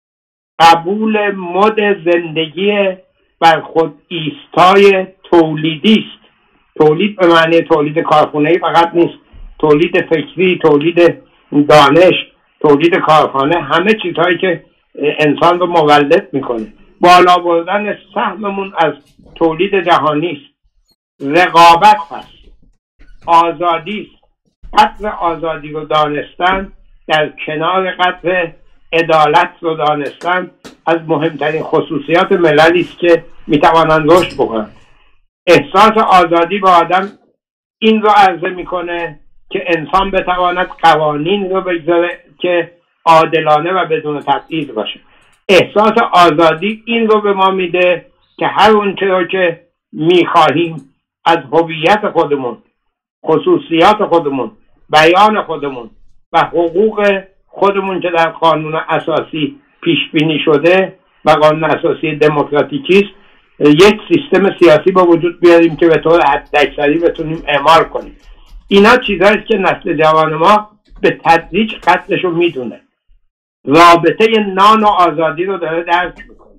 قبول مد زندگی بر خود ایستای تولیدی است. تولید به معنی تولید کارخانه‌ای فقط نیست، تولید فکری، تولید دانش، تولید کارخانه، همه چیزهایی که انسان رو مولد میکنه. بالا بردن سهممون از تولید جهانی است. رقابت هست، آزادی است. قدر آزادی رو دانستن در کنار قدر عدالت رو دانستن از مهمترین خصوصیات مللی است که میتوانند رشد بکنند. احساس آزادی به آدم این رو عرضه میکنه که انسان بتواند قوانین رو بگذاره که عادلانه و بدون تبعیض باشه. احساس آزادی این رو به ما میده که هر اونچه رو که میخواهیم از هویت خودمون، خصوصیات خودمون، بیان خودمون و حقوق خودمون که در قانون اساسی پیش بینی شده و قانون اساسی دموکراتیکی است، یک سیستم سیاسی با وجود بیاریم که به طور حداکثری بتونیم اعمال کنیم. اینا چیزایی که نسل جوان ما به تدریج قدرش رو میدونه. رابطه نان و آزادی رو داره درک میکنه.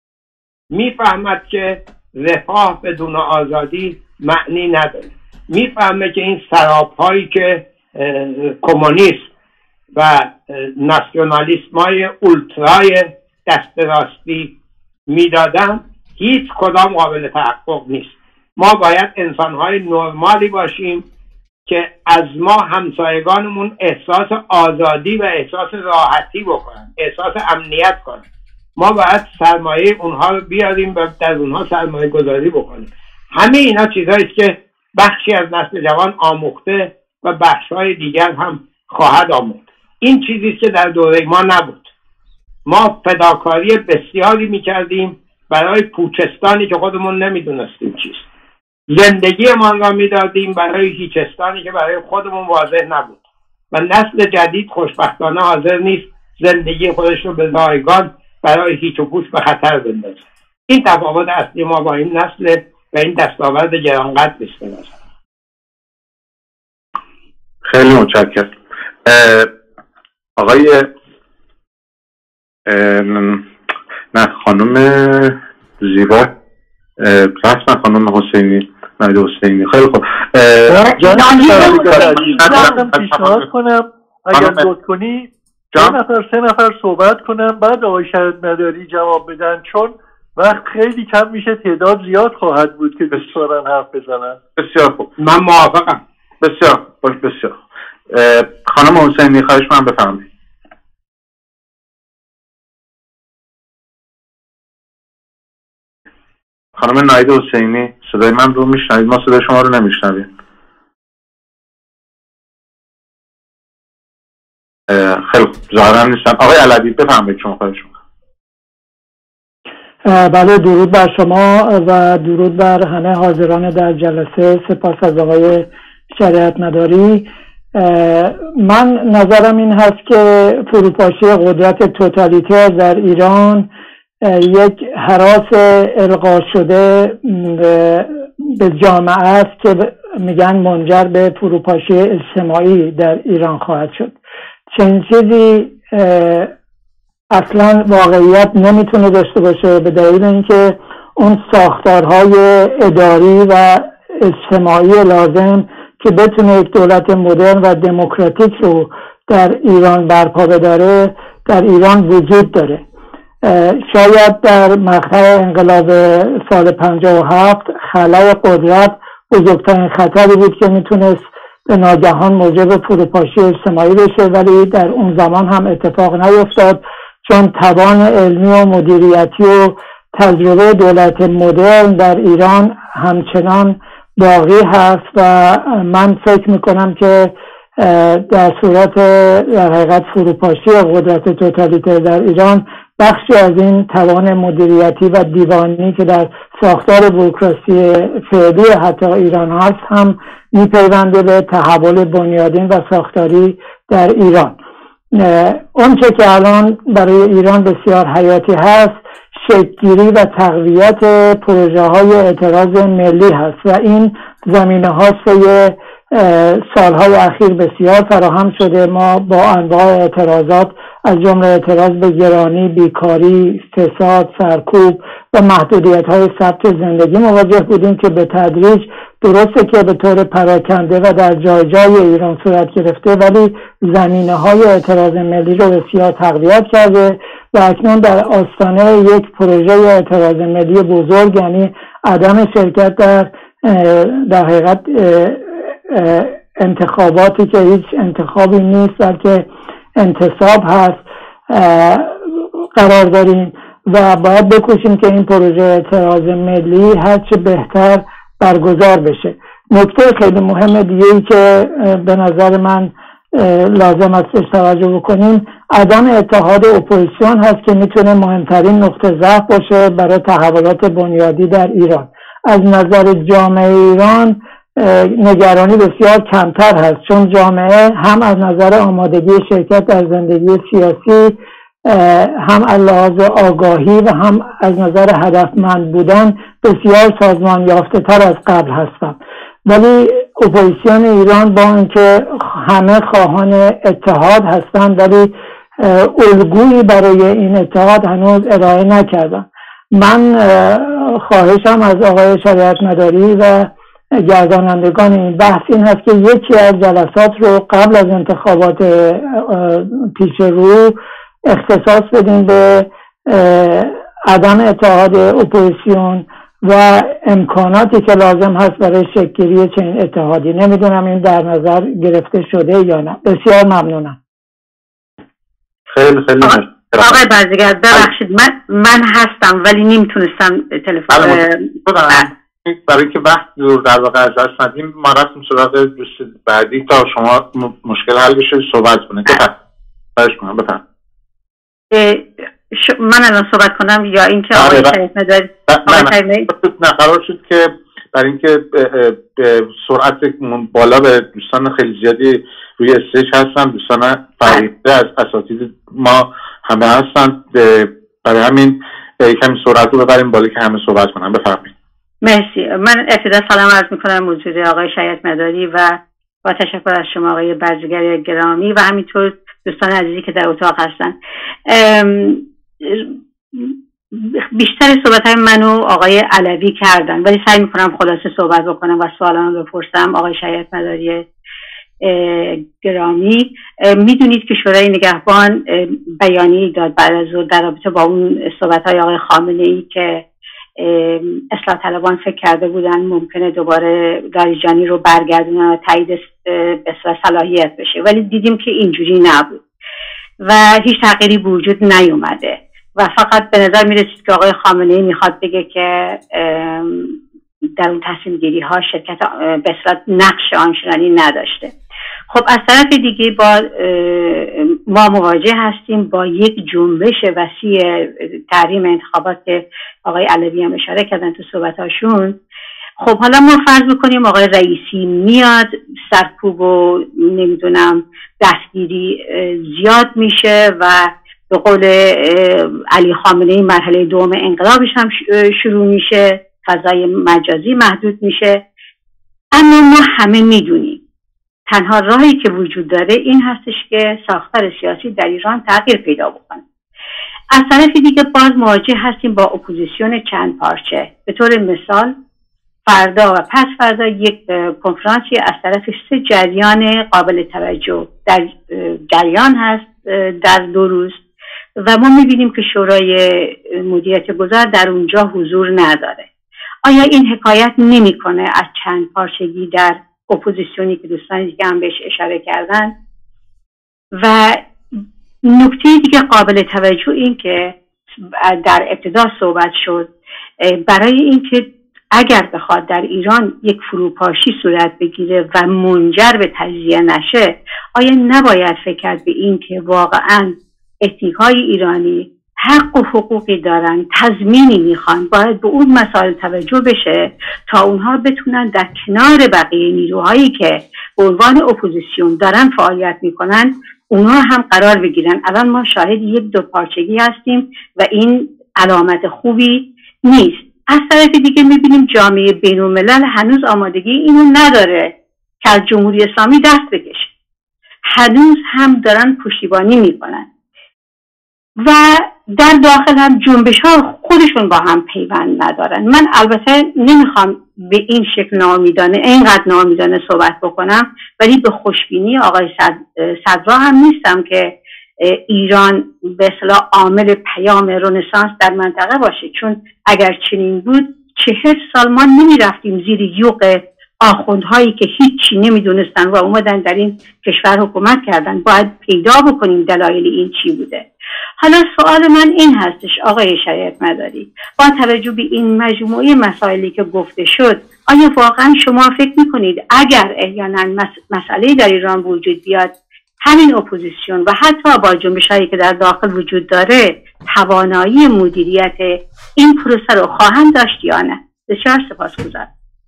میفهمد که رفاه بدون آزادی معنی نداره. میفهمه که این سراپایی که کمونیسم و ناسیونالیسمای اولترای دست راستی میدادن هیچ کدام قابل تحقق نیست. ما باید انسانهای نرمالی باشیم که از ما همسایگانمون احساس آزادی و احساس راحتی بکنن، احساس امنیت کنن. ما باید سرمایه اونها رو بیاریم و در اونها سرمایه گذاری بکنیم. همه اینا چیزایی است که بخشی از نسل جوان آموخته و بخش‌های دیگر هم خواهد آموخت. این چیزی است که در دوره ما نبود. ما فداکاری بسیاری می‌کردیم برای پوچستانی که خودمون نمی‌دونستیم چیست. زندگیمان را می‌دادیم برای هیچستانی که برای خودمون واضح نبود. و نسل جدید خوشبختانه حاضر نیست زندگی خودش رو به رایگان برای هیچ و پوچ به خطر بندازه. این تفاوت اصلی ما با این نسل و این دستاورد گرانقدر است. خیلی متشکرم. آقای نه خانم زیبا رسما خانم حسینی ناید حسینی. خیلی خوب. پیشنهاد کنم اگر لطف کنی سه نفر صحبت کنم بعد آقای شریعت مداری جواب بدن، چون وقت خیلی کم میشه، تعداد زیاد خواهد بود که بسیارن حرف بزنن. بسیار خوب، من موافقم. بسیار باش. بسیار خانم حسینی خواهش من بفرمایید. خانم ناید حسینی صدای من رو میشنوید؟ ما صدای شما رو نمیشنویم. خیلی خوب، ظاهرا نیستن. آقای علوی بفرمایید شما خواهش میکنم. بله، درود بر شما و درود بر همه حاضران در جلسه. سپاس از آقای شریعت مداری. من نظرم این هست که فروپاشی قدرت توتالیتر در ایران یک هراس القا شده به جامعه است که میگن منجر به فروپاشی اجتماعی در ایران خواهد شد. چنین چیزی اصلا واقعیت نمیتونه داشته باشه به دلیل اینکه اون ساختارهای اداری و اجتماعی لازم که بتونه یک دولت مدرن و دموکراتیک رو در ایران برپا بداره در ایران وجود داره. شاید در مقطع انقلاب سال 57 خلای قدرت بزرگترین خطری بود که میتونست به ناگهان موجب فروپاشی اجتماعی بشه، ولی در اون زمان هم اتفاق نیفتاد چون توان علمی و مدیریتی و تجربه دولت مدرن در ایران همچنان باقی هست و من فکر میکنم که در صورت در حقیقت فروپاشی قدرت توتالیتر در ایران بخشی از این توان مدیریتی و دیوانی که در ساختار بوروکراسی فعلی حتی ایران هست هم میپیونده به تحول بنیادین و ساختاری در ایران. اون چه که الان برای ایران بسیار حیاتی هست شکل‌گیری و تقویت پروژه های اعتراض ملی هست و این زمینه ها سالهای اخیر بسیار فراهم شده. ما با انواع اعتراضات از جمله اعتراض به گرانی، بیکاری، فساد، سرکوب و محدودیت‌های ثبت زندگی مواجه بودیم که به تدریج درسته که به طور پراکنده و در جای جای ایران صورت گرفته ولی زمینه‌های اعتراض ملی رو بسیار تقویت کرده و اکنون در آستانه یک پروژه اعتراض ملی بزرگ، یعنی عدم شرکت در حقیقت انتخاباتی که هیچ انتخابی نیست بلکه انتصاب هست قرار داریم و باید بکوشیم که این پروژه اعتراض ملی هرچه بهتر برگزار بشه. نکته خیلی مهم دیگه ای که به نظر من لازم است بهش توجه بکنیم عدم اتحاد اپوزیسیون هست که میتونه مهمترین نقطه ضعف باشه برای تحولات بنیادی در ایران. از نظر جامعه ایران نگرانی بسیار کمتر هست چون جامعه هم از نظر آمادگی شرکت در زندگی سیاسی هم از لحاظ آگاهی و هم از نظر هدفمند بودن بسیار سازمان یافته تر از قبل هستند. ولی اپوزیسیون ایران با اینکه همه خواهان اتحاد هستند ولی الگویی برای این اتحاد هنوز ارائه نکردن. من خواهشم از آقای شریعت مداری و گردانندگان این بحث این هست که یکی از جلسات رو قبل از انتخابات پیش رو اختصاص بدیم به عدم اتحاد اپوزیسیون و امکاناتی که لازم هست برای شکل‌گیری چنین اتحادی. نمیدونم این در نظر گرفته شده یا نه. بسیار ممنونم. خیلی آقای برزگر ببخشید من هستم ولی نمیتونستم تلفن برای که وقت دور در واقع از دست ندیم ما رفتیم سراغ دوست بعدی تا شما مشکل حل بشه صحبت کنید. بفرمایید. من الان صحبت کنم یا اینکه آقای شریعت مداری نه قرار شد که برای اینکه سرعت بالا به دوستان خیلی زیادی روی استیج هستن، دوستان فریده از اساتید ما همه هستن، برای همین کمی سرعت رو ببریم بالا که همه صحبت کنن. بفرمایید. مرسی. من ابتدا سلام عرض میکنم موجود آقای شریعت مداری و با تشکر از شما آقای برزگر گرامی و همینطور دوستان عزیزی که در اتاق هستن. بیشتر صحبت‌های منو آقای علوی کردن ولی سعی میکنم خلاصه صحبت بکنم و سوالان بپرسم. آقای شریعت مداری گرامی، میدونید که شورای نگهبان بیانیه‌ای داد بعد از ظهر در رابطه با اون صحبت‌های آقای خامنه‌ای که اصلاح طلبان فکر کرده بودن ممکنه دوباره لاریجانی رو برگردونن و تایید به صلاحیت بشه، ولی دیدیم که اینجوری نبود و هیچ تغییری به وجود نیومده و فقط به نظر میرسید که آقای خامنه‌ای میخواد بگه که در اون تصمیم گیری ها شرکت به اصطلاح نقش آنچنانی نداشته. خب از طرف دیگه ما مواجه هستیم با یک جنبش وسیع تحریم انتخابات که آقای علوی هم اشاره کردن تو صحبتاشون. خب حالا ما فرض بکنیم آقای رئیسی میاد، سرکوب و نمیدونم دستگیری زیاد میشه و به قول علی خامنه‌ای مرحله دوم انقلابش هم شروع میشه، فضای مجازی محدود میشه. اما ما همه میدونیم تنها راهی که وجود داره این هستش که ساختار سیاسی در ایران تغییر پیدا بکنه. از طرف دیگه باز مواجه هستیم با اپوزیسیون چند پارچه. به طور مثال فردا و پس فردا یک کنفرانسی از طرف 3 جریان قابل توجه در جریان هست در 2 روز و ما میبینیم که شورای مدیریت گذار در اونجا حضور نداره. آیا این حکایت نمیکنه از چند پارچگی در اپوزیسیونی که دوستان دیگه هم بهش اشاره کردن؟ و نکته دیگه قابل توجه این که در ابتدا صحبت شد برای اینکه اگر بخواد در ایران یک فروپاشی صورت بگیره و منجر به تجزیه نشه، آیا نباید فکر کرد به این که واقعاً اتنیک‌های ایرانی حق و حقوقی دارن، تضمینی میخوان، باید به اون مسائل توجه بشه تا اونها بتونن در کنار بقیه نیروهایی که به عنوان اپوزیسیون دارن فعالیت میکنن اونها هم قرار بگیرن. الان ما شاهد یک دو پارچگی هستیم و این علامت خوبی نیست. از طرف دیگه میبینیم جامعه بین‌الملل هنوز آمادگی اینو نداره که از جمهوری اسلامی دست بکشه. هنوز هم دارن پشتیبانی میکنن و در داخل هم جنبش ها خودشون با هم پیوند ندارن. من البته نمیخوام به این شکل اینقدر ناامیدانه صحبت بکنم، ولی به خوشبینی آقای صدرا هم نیستم که ایران به اصطلاح عامل پیام رنسانس در منطقه باشه، چون اگر چنین بود 40 سال ما نمیرفتیم زیر یوغ آخوندهایی که هیچی نمیدونستن و اومدن در این کشور حکومت کردن. باید پیدا بکنیم دلایل این چی بوده. حالا سوال من این هستش آقای شریعت مداری، با توجه به این مجموعه مسائلی که گفته شد، آیا واقعا شما فکر میکنید اگر احیانا مسئله در ایران وجود بیاد، همین اپوزیسیون و حتی با جنبش‌هایی که در داخل وجود داره توانایی مدیریت این پروسه رو خواهند داشت یا نه؟ بسیار سپاسگزارم.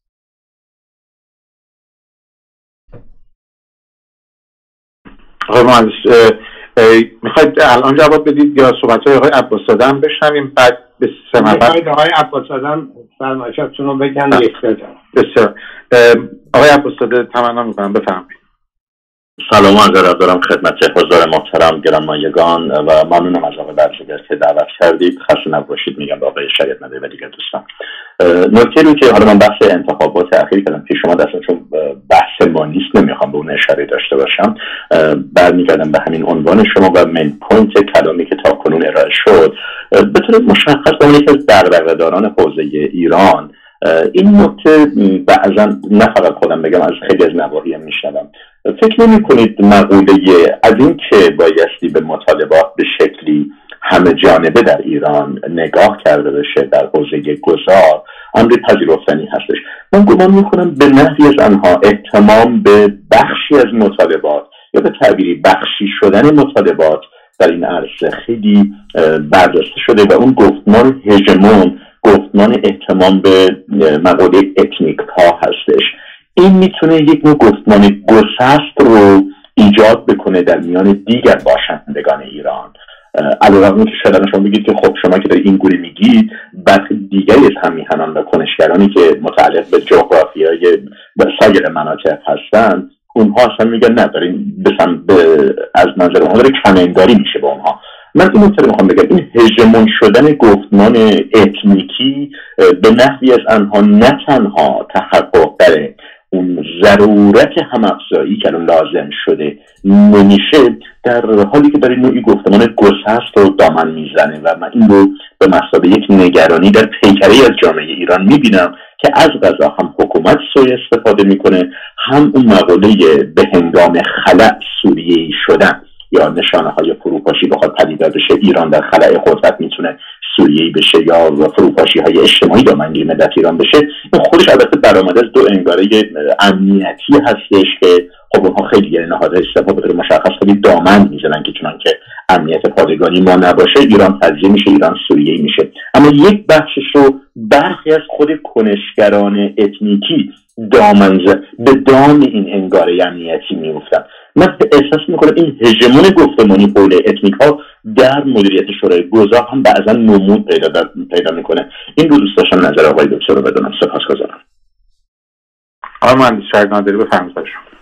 آقای مهندس میخواید الان جواب بدید یا صحبت‌های آقای عباس‌زاده هم بشنویم بعد به سه نفر؟ میخواید آقای عباس‌زاده هم فرمایشاتون رو بگن یک بزنم. بسیار. آقای عباس‌زاده تمنا میکنم، بفرمایید. سلام و عرض دارم خدمت حضار محترم گرانمایگان و ممنونم از آقای برزگر که دعوت کردید. خسته نباشید میگم به آقای شریعت مداری و دیگر دوستان. نکته رو که حالا من بحث انتخابات اخیر کردم که شما دستم چون بحث ما نیست نمیخوام به اون اشاره داشته باشم، برمیگردم به همین عنوان شما و من پوینت کلامی که تا کنون ارائه شد. به طور مشخص به عنوان یکی از دغدغه‌داران حوزه ایران این نکته بعضا نه فقط خودم بگم، از خیلی از نواحی میشنوم. فکر نمی کنید مقوله از این که بایستی به مطالبات به شکلی همه جانبه در ایران نگاه کرده بشه در حوزه گذار امر پذیرفتنی هستش؟ من گمان میکنم به نحوی از آنها اهتمام به بخشی از مطالبات یا به تعبیری بخشی شدن مطالبات در این عرصه خیلی برداشته شده و اون گفتمان هژمون، گفتمان اهتمام به مقوله اتنیک ها هستش. این میتونه یک نوع گفتمان گسست رو ایجاد بکنه در میان دیگر باشندگان ایران. علیرغم که شاید شما بگید که خب شما که دارید این گونه میگید، برخی دیگری از هم میهنان و کنشگرانی که متعلق به جغرافیای سایر مناطق هستن، اونها اصلا میگن نه دارین از منظر اونها داره کمنداری میشه با اونها. من این نکته رو میخوام بگم، این هژمون شدن گفتمان اتنیکی به نحوی از آنها نه تنها تحقق داره اون ضرورت همافزایی که الان لازم شده نمیشه، در حالی که داره نوعی گفتمان گسست رو دامن میزنه و من این رو به مثابه یک نگرانی در پیکره از جامعه ایران میبینم که از قضا هم حکومت سوء استفاده میکنه، هم اون مقوله به هنگام خلأ سوریه‌ای شدن یا نشانه های فروپاشی بخواد پدیدار بشه، ایران در خلأ قدرت میتونه سوریه‌ای بشه یا فروپاشی های اجتماعی دامنگیر ملت ایران بشه. این خودش البته برآمده از دو انگاره امنیتی هستش که خب اونها خیلی نهادهای سپاه به طور مشخص خیلی دامن میزنن که چنان که امنیت پادگانی ما نباشه ایران تجزیه میشه، ایران سوریه‌ای میشه. اما یک بخشش رو برخی از خود کنشگران اتنیکی به دام این انگاره امنیتی میافتن. من احساس میکنم این هژمون گفتمانی حول اتنیک ها در مدیریت شورای گذار هم بعضا نمود پیدا میکنه. این رو دوست داشتم نظر آقای دکتر رو بدونم. سپاسگزارم. آقای مهندس شریعت مداری بفرمایید.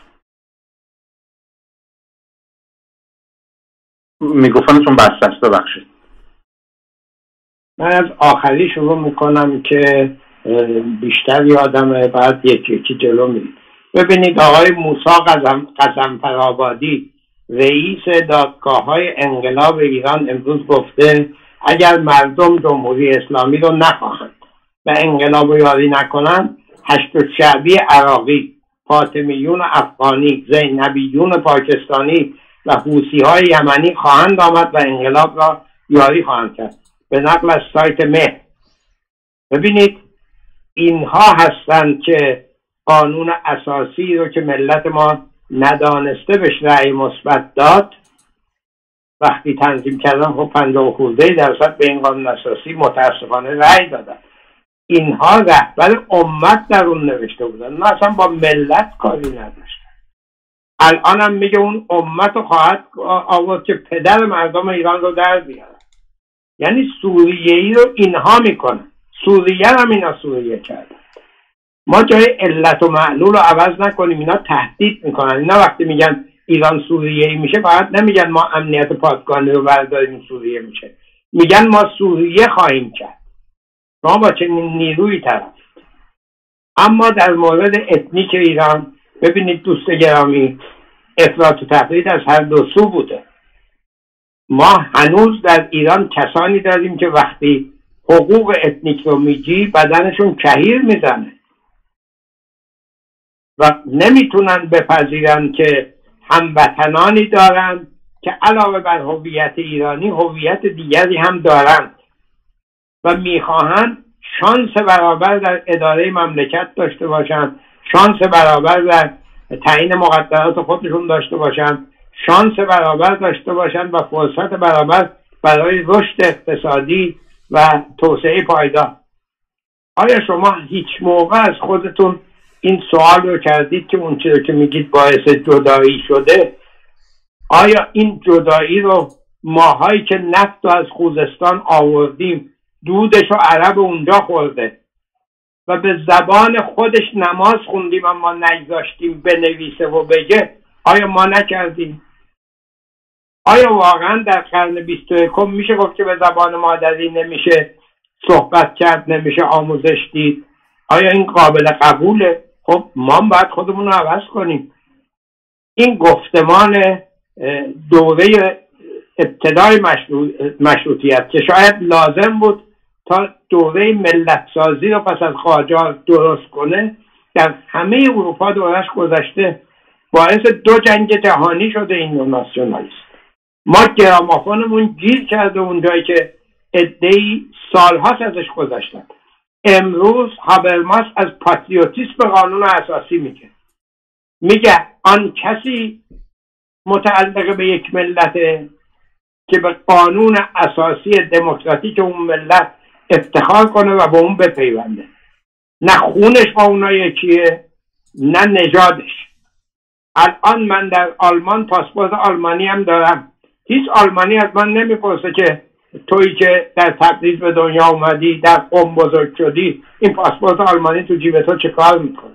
میکروفونتون بسته است، ببخشید. من از آخری شروع میکنم که بیشتر یادمه، بعد یکی جلو میریم. ببینید آقای موسی قزنفرآبادی رئیس دادگاه‌های انقلاب ایران امروز گفته اگر مردم جمهوری اسلامی رو نخواهند و انقلاب رو یاری نکنند، هشت‌الشعبی عراقی، فاطمیون افغانی، زینبیون پاکستانی و حوثی‌های یمنی خواهند آمد و انقلاب را یاری خواهند کرد. به نقل از سایت مهر. ببینید اینها هستند که قانون اساسی رو که ملت ما ندانسته بهش رأی مثبت داد، وقتی تنظیم کردن خب 50% به این قانون اساسی متاسفانه رأی دادن. اینها رهبر امت در اون نوشته بودن، ما اصلا با ملت کاری نداشتن. الانم میگه اون امت رو خواهد آورد که پدر مردم ایران رو در بیاره. یعنی سوریه‌ای رو اینها میکنن، سوریه هم اینا سوریه کردن. ما جای علت و معلول رو عوض نکنیم، اینا تهدید میکنن. اینا وقتی میگن ایران سوریه‌ای میشه فقط نمیگن ما امنیت پادگانی رو برداریم سوریه میشه، میگن ما سوریه خواهیم کرد. ما با چنین نیروی طرف. اما در مورد اتنیک ایران ببینید دوست گرامی، افراط و تفرید از هر دو سو بوده. ما هنوز در ایران کسانی داریم که وقتی حقوق اتنیک رو میگی بدنشون کهیر میزنه و نمیتونن بپذیرن که هموطنانی دارن که علاوه بر هویت ایرانی هویت دیگری هم دارند و میخواهند شانس برابر در اداره مملکت داشته باشند، شانس برابر در تعیین مقدرات خودشون داشته باشند، شانس برابر داشته باشند و فرصت برابر برای رشد اقتصادی و توسعه پایدار. آیا شما هیچ موقع از خودتون این سوال رو کردید که اون چیزی که میگید باعث جدایی شده، آیا این جدایی رو ماهایی که نفت رو از خوزستان آوردیم دودش و عرب اونجا خورده و به زبان خودش نماز خوندیم اما نگذاشتیم بنویسه و بگه، آیا ما نکردیم؟ آیا واقعا در قرن 21 میشه گفت که به زبان مادری نمیشه صحبت کرد، نمیشه آموزش دید؟ آیا این قابل قبوله؟ خب ما باید خودمون رو عوض کنیم. این گفتمان دوره ابتدای مشروطیت که شاید لازم بود تا دوره ملت سازی رو پس از قاجار درست کنه، در همه اروپا دورش گذشته، باعث 2 جنگ جهانی شده این نوع ناسیونالیسم. ما گرامافونمون گیر کرده اونجایی که عده‌ای سالهاست ازش گذشتن. امروز هابرماس از پاتریوتیسم به قانون اساسی میگه آن کسی متعلق به یک ملته که به قانون اساسی دموکراتیک اون ملت افتخار کنه و به اون بپیونده. نه خونش با اونا یکیه، نه نژادش. الان من در آلمان پاسپورت آلمانی هم دارم. هیچ آلمانی از من نمیپرسه که تویی که در تبریز به دنیا اومدی، در قم بزرگ شدی، این پاسپورت آلمانی تو جیب تو چه کار میکنه؟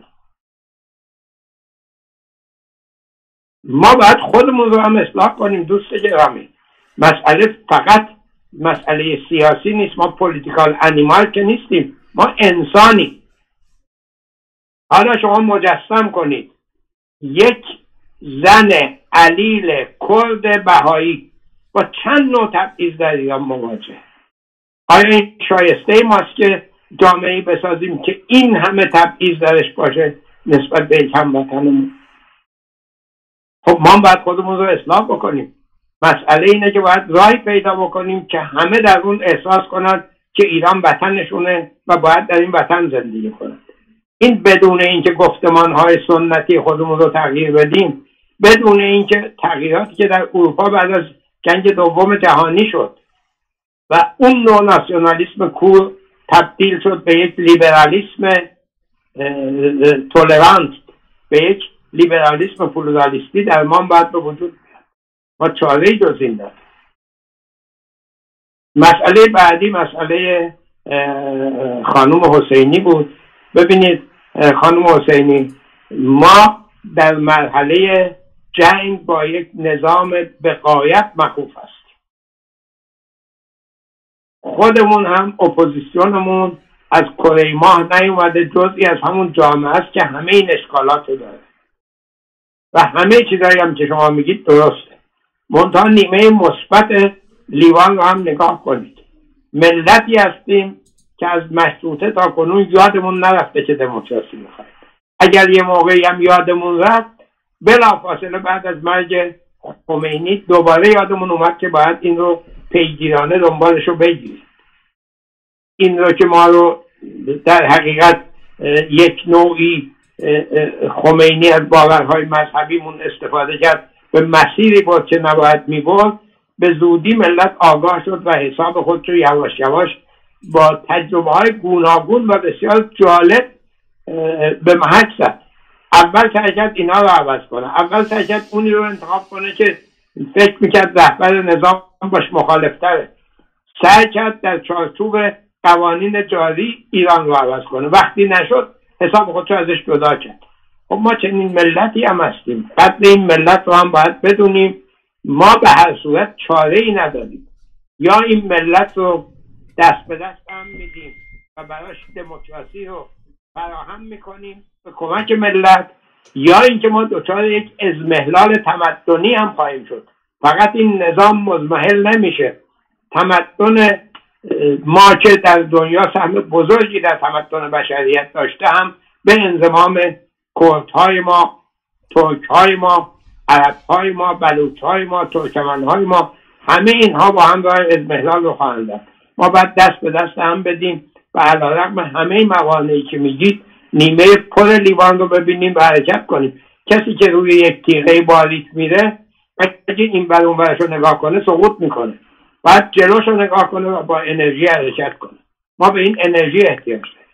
ما باید خودمون رو هم اصلاح کنیم دوست گرامی. مسئله فقط مسئله سیاسی نیست. ما پولیتیکال انیمال که نیستیم، ما انسانی. حالا شما مجسم کنید یک زن علیل کرد بهایی با چند نوع تبعیض در ایران مواجه. آیا این شایسته ماست که جامعه‌ای بسازیم که این همه تبعیض درش باشه نسبت به یک هموطنمون؟ خب ما باید خودمون رو اصلاح بکنیم. مسئله اینه که باید راهی پیدا بکنیم که همه در اون احساس کنند که ایران وطنشونه و باید در این وطن زندگی کنند. این بدون اینکه گفتمان‌های سنتی خودمون رو تغییر بدیم، بدون اینکه تغییراتی که در اروپا بعد از جنگ دوم جهانی شد و اون نوع ناسیونالیسم کور تبدیل شد به یک لیبرالیسم تولرانت، به یک لیبرالیسم پلورالیستی، در ما باید به وجود بیاد. ما چاره‌ای جز این نداریم. مسئله بعدی مسئله خانم حسینی بود. ببینید خانم حسینی، ما در مرحله جنگ با یک نظام به غایت مخوف هستیم. خودمون هم اپوزیسیونمون از کره ماه نیومده، جزئی از همون جامعه است که همه این اشکالات رو داره و همه چیزایی هم که شما میگید درسته. منتها نیمه مثبت لیوان رو هم نگاه کنید. ملتی هستیم که از مشروطه تا کنون یادمون نرفته که دموکراسی میخوایم. اگر یه موقعی هم یادمون رفت، بلافاصله بعد از مرگ خمینی دوباره یادمون اومد که باید این رو پیگیرانه دنبالش رو بگیریم. این رو که ما رو در حقیقت یک نوعی خمینی از باورهای مذهبیمون استفاده کرد، به مسیری بود که نباید میبرد. به زودی ملت آگاه شد و حساب خود رو یواش یواش با تجربه های گوناگون و بسیار جالب به محک زد. اول سعی کرد اینا رو عوض کنه، اول سعی کرد اونی رو انتخاب کنه که فکر میکرد رهبر نظام باش مخالفتره، سعی کرد در چارچوب قوانین جاری ایران رو عوض کنه، وقتی نشد حساب خودشو ازش جدا کرد. خب ما چنین ملتی هم هستیم، قدر این ملت رو هم باید بدونیم. ما به هر صورت چاره ای نداریم، یا این ملت رو دست به دست هم میدیم و براش دموکراسی رو فراهم میکنیم به کمک ملت، یا اینکه ما دچار یک اضمحلال تمدنی هم خواهیم شد. فقط این نظام مضمحل نمیشه، تمدن ما که در دنیا سهم بزرگی در تمدن بشریت داشته هم به انضمام کردهای ما، ترکهای ما، عربهای ما، بلوچهای ما، ترکمنهای ما، همه اینها با هم راه اضمحلال رو خواهند داشت. ما باید دست به دست هم بدیم و علیرغم همه موانعی که میگید نیمه پر لیوان رو ببینیم و حرکت کنیم. کسی که روی یک تیغه باریک میره اگه این بر اون برش رو نگاه کنه سقوط میکنه، باید جلوش رو نگاه کنه و با انرژی حرکت کنه. ما به این انرژی احتیاج داریم.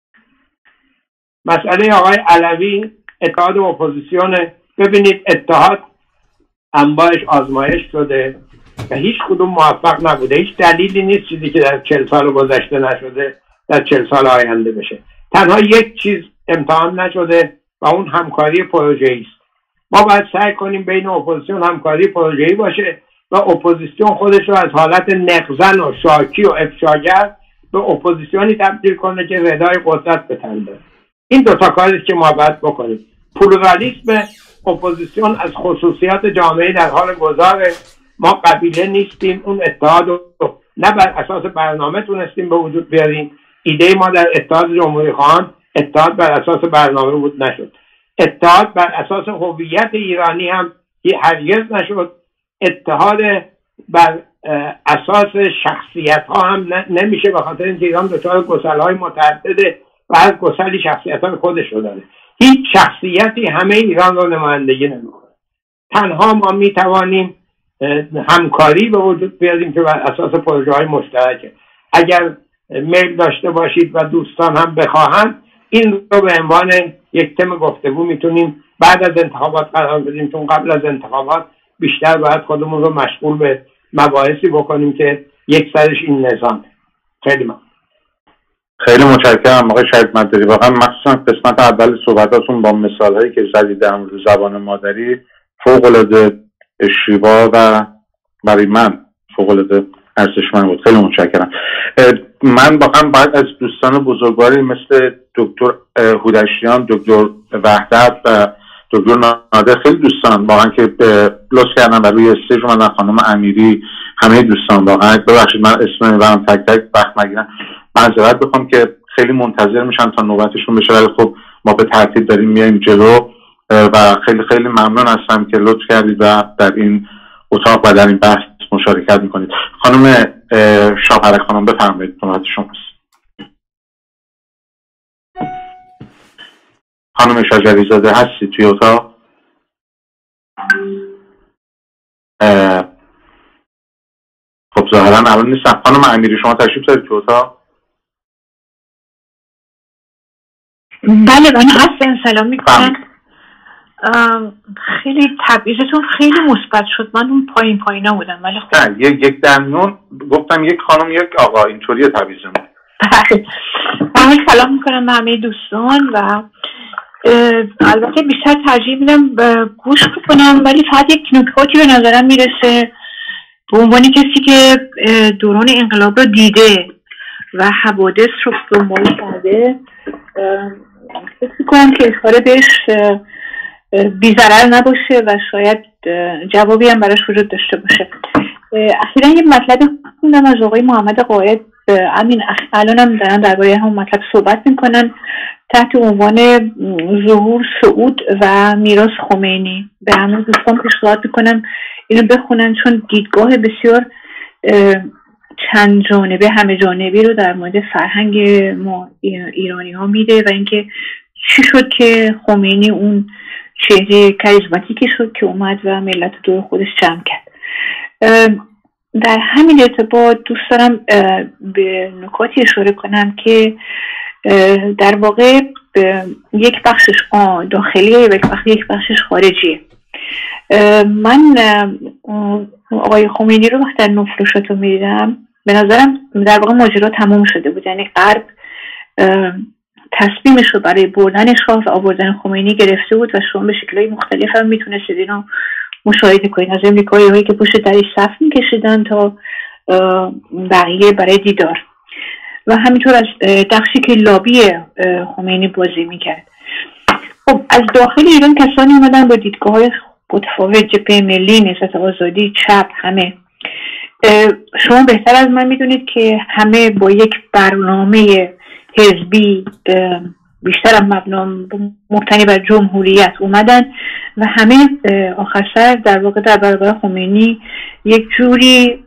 مسئله آقای علوی اتحاد و اپوزیسیون، ببینید اتحاد انباعش آزمایش شده و هیچ کدوم موفق نبوده. هیچ دلیلی نیست چیزی که در 40 سال گذشته نشده در 40 سال آینده بشه. تنها یک چیز امتحان نشده و اون همکاری پروژه‌ای است. ما باید سعی کنیم بین اپوزیسیون همکاری پروژه‌ای باشه و اپوزیسیون خودش رو از حالت نقزن و شاکی و افشاگر به اپوزیسیونی تبدیل کنه که ردای قدرت بتنده. این دو تا کاری که ما باید بکنیم. پلورالیسم اپوزیسیون از خصوصیات جامعه در حال گذاره. ما قبیله نیستیم. اون اتحاد رو نه بر اساس برنامه تونستیم به وجود بیاریم. ایده ما در اتحاد جمهوری خواهان اتحاد بر اساس برنامه بود نشد. اتحاد بر اساس هویت ایرانی هم هرگز نشد. اتحاد بر اساس شخصیت ها هم نمیشه، به خاطر اینکه ایران دچار گسل های متعدده و هر گسلی شخصیت های خودش رو داره. هیچ شخصیتی همه ایران رو نمایندگی نمیکنه. تنها ما میتوانیم همکاری به وجود بیاریم که بر اساس پروژه های مشترکه. اگر میل داشته باشید و دوستان هم بخواهند این رو به عنوان یک تم گفتگو میتونیم بعد از انتخابات قرار بدیم، چون قبل از انتخابات بیشتر باید خودمون رو مشغول به مباحثی بکنیم که یک سرش این نظام. خیلی متشکرم آقای شهید مداری. واقعا مخصوصا قسمت اول صحبتاتون با مثالهایی که زدید در مورد زبان مادری فوق‌العاده شیوا و برای من فوق‌العاده ارزشمند بود. خیلی متشکرم. من واقعا باید از دوستان بزرگواری مثل دکتر هودشیان، دکتر وحدت و دکتر نادر، خیلی دوستان واقعا که لطف کردن و روی استیج اومدن، خانم امیری، همه دوستان واقعا ببخشید من اسم میبرم تک تک وقت نگیرم، معذرت بخوام که خیلی منتظر میشن تا نوبتشون بشه، ولی خب ما به ترتیب داریم میایم جلو و خیلی خیلی ممنون هستم که لطف کردید و در این اتاق و در این بحث مشارکت میکنید. خانم شاپرک خانم بفرمایید، نوبت شماست. خانم شجری زاده هستی توی اتاق؟ خب ظاهرا الان نیستم. خانم امیری شما تشریف دارید توی اتاق؟ بله من هستم. سلام میکنم. خیلی تبعیضتون خیلی مثبت شد. من اون پایینا بودم ولی خب یک درمیون گفتم یک خانم یک آقا، اینطوری تبعیضمون. بله سلام میکنم به همه دوستان و البته بیشتر ترجیح میدم گوش کنم، ولی فقط یک نکاتی به نظرم میرسه به عنوان کسی که دوران انقلاب رو دیده و حوادث رو دنبال کرده. فکر میکنم که اشاره بهش بی‌ضرر نباشه و شاید جوابی هم براش وجود داشته باشه. اخیراً یه مطلب خوندم از آقای محمد قائد، همین الان هم دارن درباره همون مطلب صحبت میکنن تحت عنوان ظهور سعود و میراث خمینی. به همه دوستان پیشنهاد میکنم اینو بخونن، چون دیدگاه بسیار چند جانبه همه جانبی رو در مورد فرهنگ ما ایرانی ها میده و اینکه چی شد که خمینی اون چهره کاریزماتیکی شد که اومد و ملت دور خودش جمع کرد. در همین ارتباط دوست دارم به نکاتی اشاره کنم که در واقع یک بخشش داخلیه و یک بخشش خارجیه. من آقای خمینی رو وقتی در نوفروشات رو میدیدم به نظرم در واقع ماجرا تموم شده بود. یعنی غرب تصمیمش رو برای بردن شاه و آوردن خمینی گرفته بود و شما به شکل‌های مختلف هم میتونستید اینو مشاهده کنید، از امریکایی هایی که پشت درش صف میکشیدن تا بقیه برای دیدار و همینطور از بخشی که لابی خمینی بازی میکرد. خب از داخل ایران کسانی اومدن با دیدگاه‌های متفاوت، جبهه ملی، نهضت آزادی، چپ، همه. شما بهتر از من میدونید که همه با یک برنامه حزبی بیشتر هم مبتنی بر جمهوریت اومدن و همه آخر سر در واقع در برابر خمینی یک جوری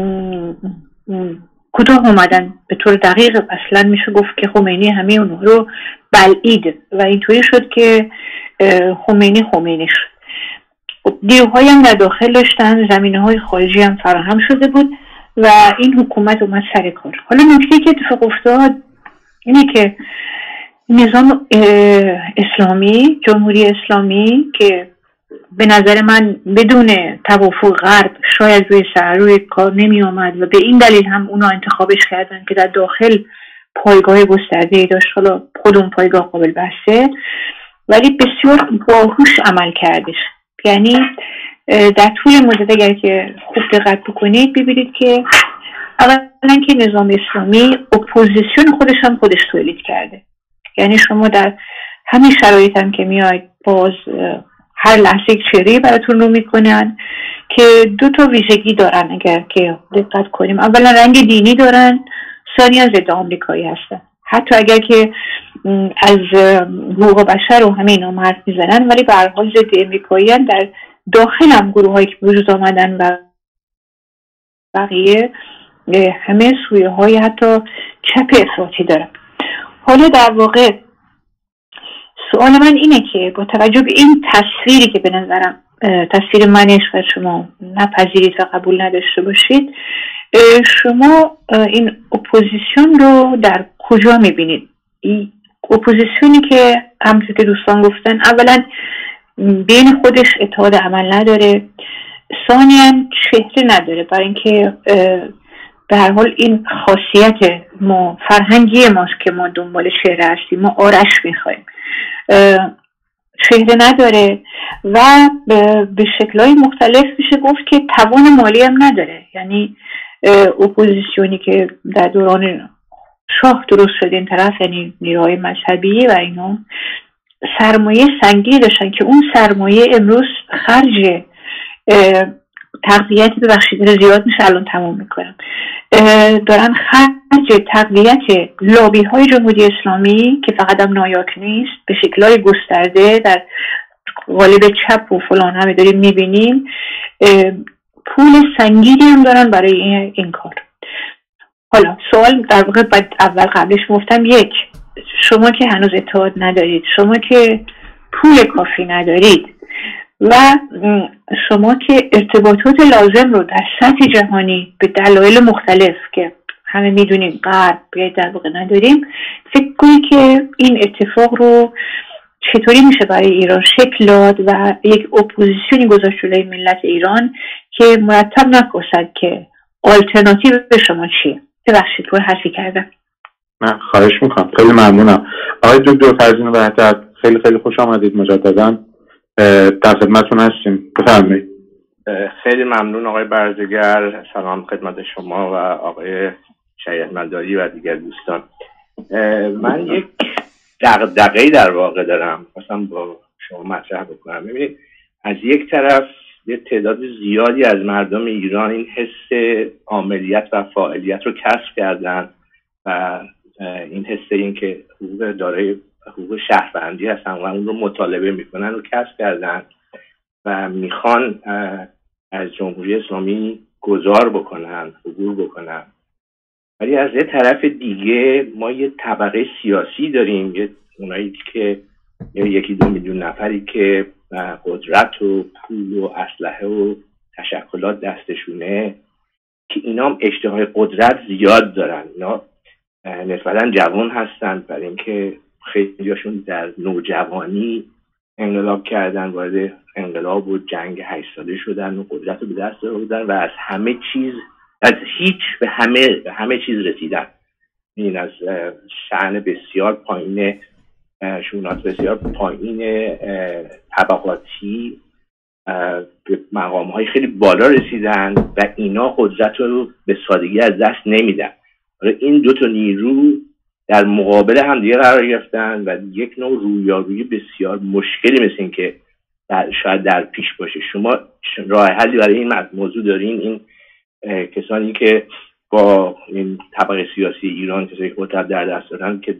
کوتاه اومدن. به طور دقیق اصلا میشه گفت که خمینی همه اونها رو بلعید و اینطوری شد که خمینی شد. نیروهایی هم در داخل داشتن، زمینه‌های خارجی هم فراهم شده بود و این حکومت اومد سر کار. حالا نکته که اتفاق افتاد اینه که نظام اسلامی، جمهوری اسلامی که به نظر من بدون توافق غرب شاید روی کار نمی آمد و به این دلیل هم اونا انتخابش کردن که در داخل پایگاه گسترده‌ای داشت. حالا خود اون پایگاه قابل بحثه ولی بسیار باهوش عمل کردش. یعنی در طول مدت اگر که خوب دقت بکنید ببینید که اولا که نظام اسلامی اپوزیسیون خودش تولید کرده. یعنی شما در همین شرایط هم که میاید باز هر لحظه یک چهره براتون رو میکنن که دو تا ویژگی دارن اگر که دقت کنیم. اولا رنگ دینی دارن، ثانیاً ضد آمریکایی هستن. حتی اگر که از حقوق بشر و همه اینا حرف میزنن ولی به هر حال ضد آمریکایی هستن. در داخل هم گروهایی که وجود آمدن و بقیه همه سویه های حتی چپ افراطی دارن. حالا در واقع سوال من اینه که با توجه به این تصویری که به نظرم تصویر منش و شما نپذیرید و قبول نداشته باشید، شما این اپوزیسیون رو در کجا میبینید؟ اپوزیسیونی که همونطور که دوستان گفتن اولا بین خودش اتحاد عمل نداره، ثانیاً چهره نداره، برای اینکه به هر حال این خاصیت ما فرهنگی ماست که ما دنبال چهره هستیم. ما آرش میخوایم، چهره نداره و به شکل‌های مختلف میشه گفت که توان مالی هم نداره. یعنی اپوزیسیونی که در دوران شاه درست شده این طرف، یعنی نیروهای مذهبی و اینا سرمایه سنگینی داشتن که اون سرمایه امروز خرج تقویت زیاد میشه، الان تموم میکنم، دارن خرج تقویت لابی های جمهوری اسلامی که فقط هم نایاک نیست، به شکلهای گسترده در قالب چپ و فلان همه داریم میبینیم، پول سنگینی هم دارن برای این کار. حالا سوال در واقع اول قبلش گفتم، یک، شما که هنوز اتحاد ندارید، شما که پول کافی ندارید و شما که ارتباطات لازم رو در سطح جهانی به دلایل مختلف که همه میدونیم غرب در واقع نداریم، فکر کنید که این اتفاق رو چطوری میشه برای ایران شکل داد و یک اپوزیسیونی گذاشت جلوی ملت ایران که مرتب نپرسد که آلترناتیو به شما چیه. ببخشید تو حرفی کردم. نه خواهش میکنم، خیلی ممنونم. آقای دکتر فرزین وحدت، خیلی خیلی خوش آمدید مجددا، در خدمتتون هستیم، بفرمایید. خیلی ممنون آقای برزگر، سلام خدمت شما و آقای شریعت مداری و دیگر دوستان. من یک دغدغه‌ای در واقع دارم خواستم با شما مطرح بکنم. ببینید، از یک طرف یه تعداد زیادی از مردم ایران این حس عاملیت و فاعلیت رو کسب کردن و این حس این که دارای حقوق شهروندی هستن و اون رو مطالبه میکنن و کسب کردن و میخوان از جمهوری اسلامی گذار بکنن، عبور بکنن. ولی از یه طرف دیگه ما یه طبقه سیاسی داریم، یه اونایی که یکی دو میلیون نفری که قدرت و پول و اسلحه و تشکلات دستشونه که اینا هم اشتهای قدرت زیاد دارن. اینا نسبتا جوان هستن برای اینکه خیلیاشون در نوجوانی انقلاب کردن، وارد انقلاب و جنگ 8 ساله شدن و قدرت رو به دست آوردن و از همه چیز، از هیچ به همه چیز رسیدن. این از شأن بسیار پایین، شونات بسیار پایین طبقاتی به مقام‌های خیلی بالا رسیدن و اینا قدرت رو به سادگی از دست نمیدن. این دو تا نیرو در مقابل هم دیگه قرار گرفتن و یک نوع رویارویی بسیار مشکلی مثل این که شاید در پیش باشه. شما راه حلی برای این موضوع دارین؟ این کسانی که با این طبقه سیاسی ایران کسایی که قدرت در دست دارن که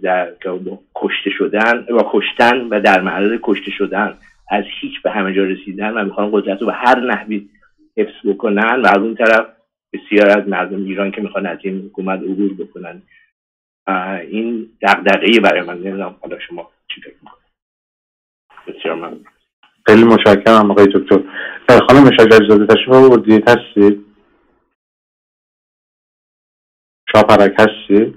کشتن و در معرض کشته شدن از هیچ به همه جا رسیدن و میخوان قدرت رو به هر نحوی حفظ بکنن و از اون طرف بسیار از مردم ایران که میخوان از این حکومت عبور بکنن. این دغدغه‌ای برای من. نمیدونم حالا شما چی فکر میکنید؟ بسیار ممنون. خیلی متشکرم آقای دکتر. خانم شجری‌زاده تشریف آوردید، هستید؟ شاپرک هستید؟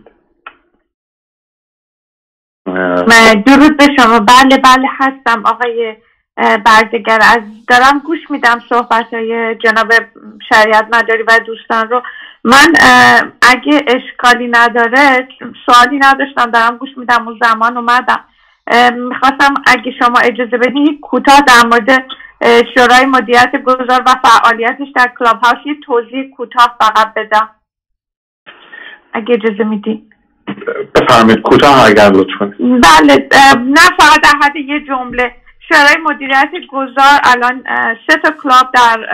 درود به شما. بله هستم آقای برزگر. دارم گوش میدم صحبت‌های جناب شریعت مداری و دوستان رو. من اگه اشکالی نداره سوالی نداشتم، دارم گوش میدم و زمان اومدم. میخواستم اگه شما اجازه بدین کوتاه در مورد شورای مدیریت گذار و فعالیتش در کلاب هاوس یه توضیح کوتاه فقط بدم اگه اجازه میدین. بفرمایید کوتاه اگر لطفا. بله، نه فقط در حد یه جمله. شورای مدیریت گذار الان 3 تا کلاب در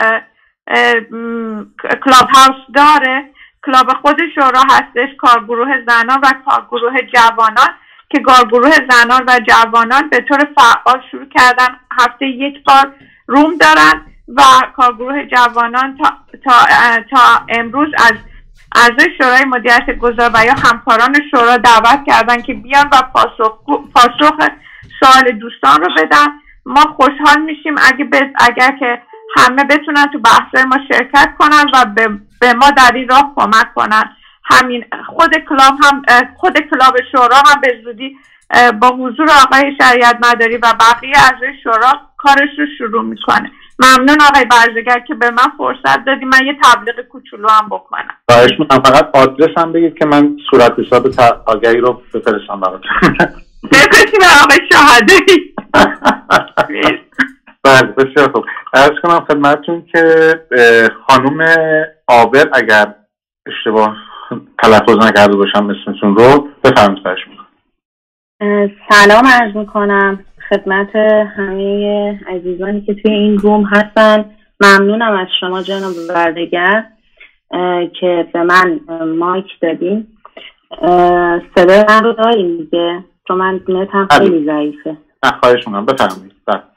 کلاب هاوس داره. کلاب خود شورا هستش، کارگروه زنان و کارگروه جوانان، که کارگروه زنان و جوانان به طور فعال شروع کردن، هفته 1 بار روم دارن و کارگروه جوانان تا امروز از اعضای شورای مدیریت گذار و یا همکاران شورا دعوت کردن که بیان و پاسخ سوال دوستان رو بدن. ما خوشحال میشیم اگر که همه بتونن تو بحث ما شرکت کنن و به ما در این راه کمک کنن. همین خود کلاب شورا هم به زودی با حضور آقای شریعت مداری و بقیه اعضای شورا کارش رو شروع میکنه. ممنون آقای برزگر که به من فرصت دادی من یه تبلیغ کوچولو هم بکنم. خواهش میکنم. فقط آدرس هم بگید که من صورت حساب آگهی رو بفرستم براتون. بفرستی به آقای شهادی. بله بسیار خوب. عرض کنم خدمتتون که خانم عابر اگر اشتباه تلفظ نکرده باشم اسمتون رو بفرمایید. خواهش میکنم. سلام عرض میکنم خدمت همه عزیزانی که توی این روم هستن. ممنونم از شما جناب برزگر که به من مایک دادین. صدای من رو دارین دیگه؟ چون من نتم خیلی ضعیفه. خواهش میکنم بفرمایید.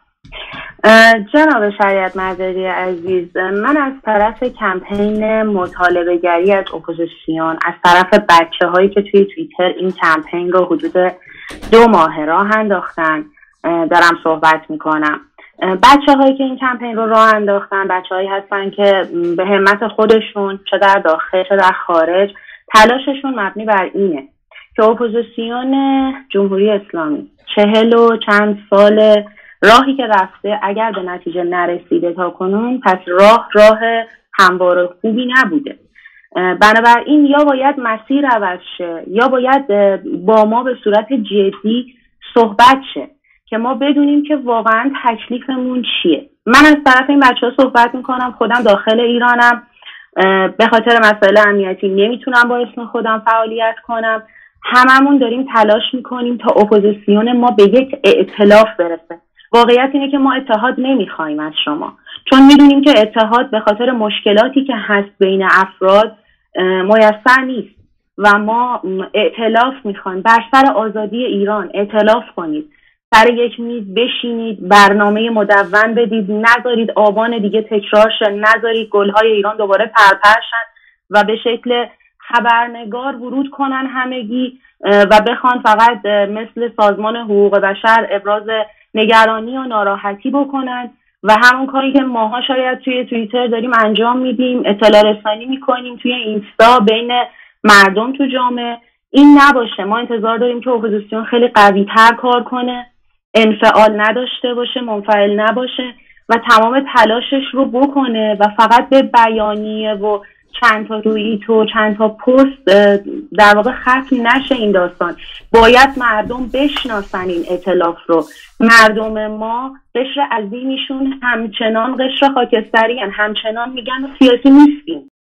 جناب شریعت مداری عزیز، من از طرف کمپین مطالبه گری از اپوزیسیون، از طرف بچه هایی که توی توییتر این کمپین رو حدود 2 ماه راه انداختن دارم صحبت میکنم. بچه هایی که این کمپین رو راه انداختن بچه هایی هستن که به همت خودشون چه در داخل چه در خارج تلاششون مبنی بر اینه که اپوزیسیون جمهوری اسلامی 40 و چند سال راهی که رفته اگر به نتیجه نرسیده تا کنون، پس راه هموار خوبی نبوده. بنابراین یا باید مسیر عوض شه یا باید با ما به صورت جدی صحبت شه که ما بدونیم که واقعا تکلیفمون چیه. من از طرف این بچه ها صحبت میکنم، خودم داخل ایرانم، به خاطر مسائل امنیتی نمیتونم با اسم خودم فعالیت کنم. هممون داریم تلاش میکنیم تا اپوزیسیون ما به یک ائتلاف برسه. واقعیت اینه که ما اتحاد نمیخوایم از شما، چون میدونیم که اتحاد به خاطر مشکلاتی که هست بین افراد میسر نیست و ما ائتلاف میخوایم. بر سر آزادی ایران ائتلاف کنید، سر یک میز بشینید، برنامه مدون بدید، نذارید آبان دیگه تکرار شه، نذارید گلهای ایران دوباره پرپر شن و به شکل خبرنگار ورود کنن همگی و بخوان فقط مثل سازمان حقوق بشر ابراز نگرانی و ناراحتی بکنن و همون کاری که ماها شاید توی توییتر داریم انجام میدیم، اطلاع رسانی میکنیم توی اینستا بین مردم تو جامعه، این نباشه. ما انتظار داریم که اپوزیسیون خیلی قوی تر کار کنه، انفعال نداشته باشه، منفعل نباشه و تمام تلاشش رو بکنه و فقط به بیانیه و چند تا توییت و چند تا پست در واقع ختم نشه این داستان. باید مردم بشناسن این ائتلاف رو. مردم ما قشر عظیمیشون همچنان قشر خاکستری هن، همچنان میگن سیاسی نیستیم.